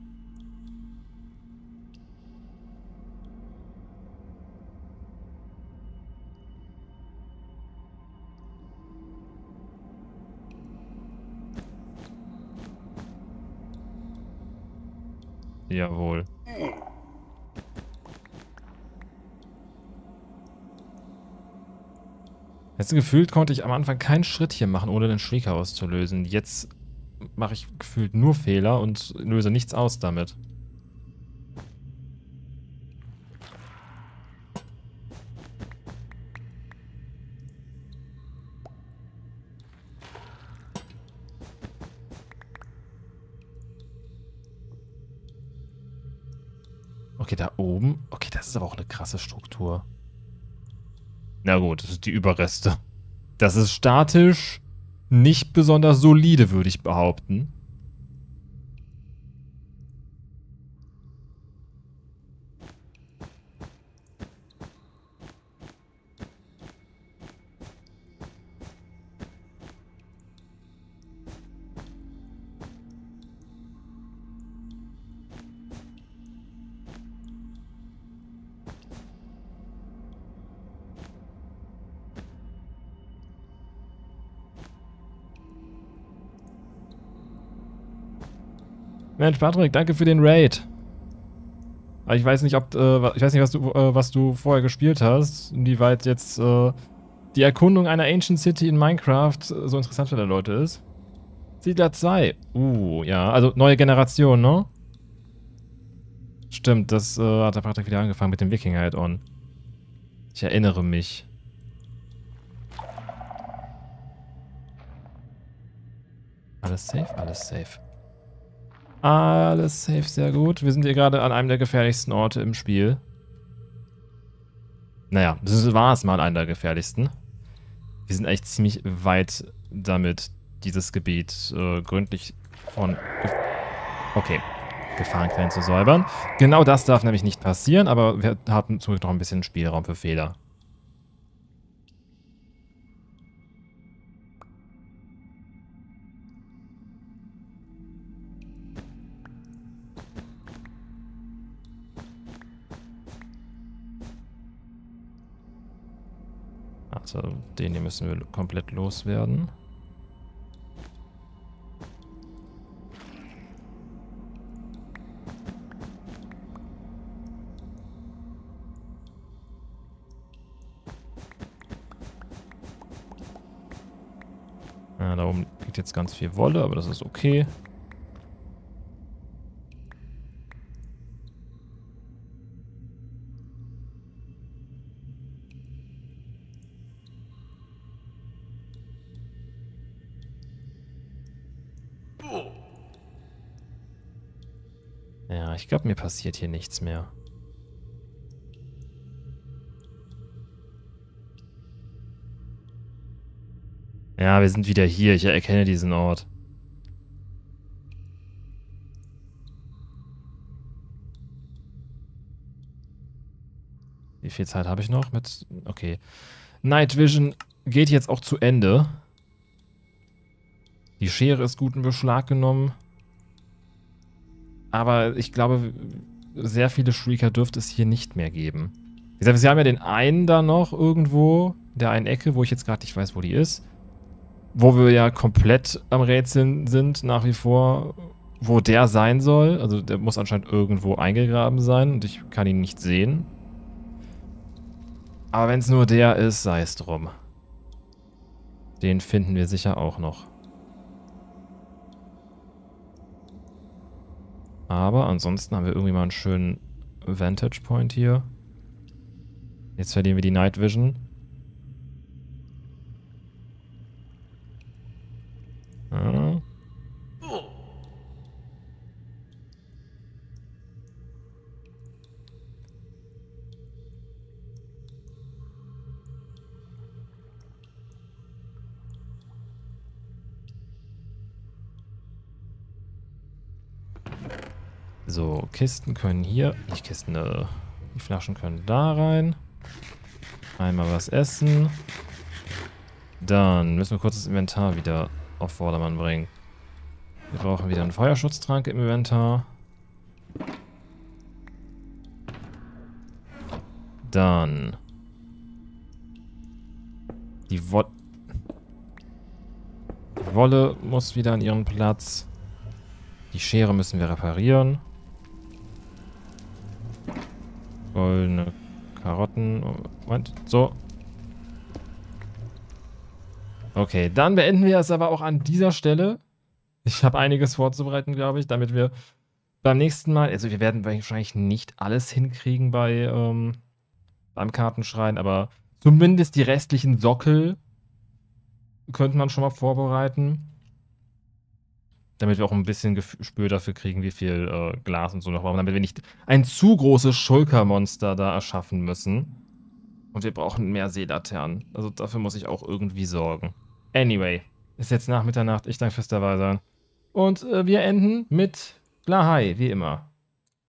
Jawohl. Jetzt gefühlt konnte ich am Anfang keinen Schritt hier machen, ohne den Shrieker auszulösen. Jetzt mache ich gefühlt nur Fehler und löse nichts aus damit. Okay, da oben. Okay, das ist aber auch eine krasse Struktur. Na gut, das sind die Überreste. Das ist statisch nicht besonders solide, würde ich behaupten. Mensch, Patrick, danke für den Raid. Aber ich weiß nicht, was du vorher gespielt hast, inwieweit jetzt die Erkundung einer Ancient City in Minecraft so interessant für die Leute ist. Siedler 2. Ja, also neue Generation, ne? Stimmt, das hat der Patrick wieder angefangen mit dem Wikinger-Add-on. Ich erinnere mich. Alles safe, alles safe. Alles safe, sehr gut. Wir sind hier gerade an einem der gefährlichsten Orte im Spiel. Naja, das war es mal einer der gefährlichsten. Wir sind echt ziemlich weit damit, dieses Gebiet gründlich von Okay. Gefahrenquellen zu säubern. Genau das darf nämlich nicht passieren, aber wir haben zurück noch ein bisschen Spielraum für Fehler. Also den hier müssen wir komplett loswerden. Ja, da oben liegt jetzt ganz viel Wolle, aber das ist okay. Ja, ich glaube, mir passiert hier nichts mehr. Ja, wir sind wieder hier. Ich erkenne diesen Ort. Wie viel Zeit habe ich noch? Okay. Night Vision geht jetzt auch zu Ende. Die Schere ist gut in Beschlag genommen. Aber ich glaube, sehr viele Shrieker dürfte es hier nicht mehr geben. Wie gesagt, wir haben ja den einen da noch irgendwo, in der einen Ecke, wo ich jetzt gerade nicht weiß, wo die ist. Wo wir ja komplett am Rätseln sind, nach wie vor, wo der sein soll. Also der muss anscheinend irgendwo eingegraben sein und ich kann ihn nicht sehen. Aber wenn es nur der ist, sei es drum. Den finden wir sicher auch noch. Aber ansonsten haben wir irgendwie mal einen schönen Vantage Point hier. Jetzt verlieren wir die Night Vision. Ja. So, Kisten können hier, nicht Kisten, die Flaschen können da rein. Einmal was essen. Dann müssen wir kurz das Inventar wieder auf Vordermann bringen. Wir brauchen wieder einen Feuerschutztrank im Inventar. Dann die Wolle muss wieder an ihren Platz. Die Schere müssen wir reparieren. Goldene Karotten. Moment, so. Okay, dann beenden wir es aber auch an dieser Stelle. Ich habe einiges vorzubereiten, glaube ich, damit wir beim nächsten Mal, also wir werden wahrscheinlich nicht alles hinkriegen beim Kartenschrein, aber zumindest die restlichen Sockel könnte man schon mal vorbereiten. Damit wir auch ein bisschen Gespür dafür kriegen, wie viel Glas und so noch brauchen, damit wir nicht ein zu großes Schulkermonster da erschaffen müssen. Und wir brauchen mehr Seelaternen. Also dafür muss ich auch irgendwie sorgen. Anyway, ist jetzt nach Mitternacht. Ich danke fürs Dabeisein. Und wir enden mit Lahai, wie immer.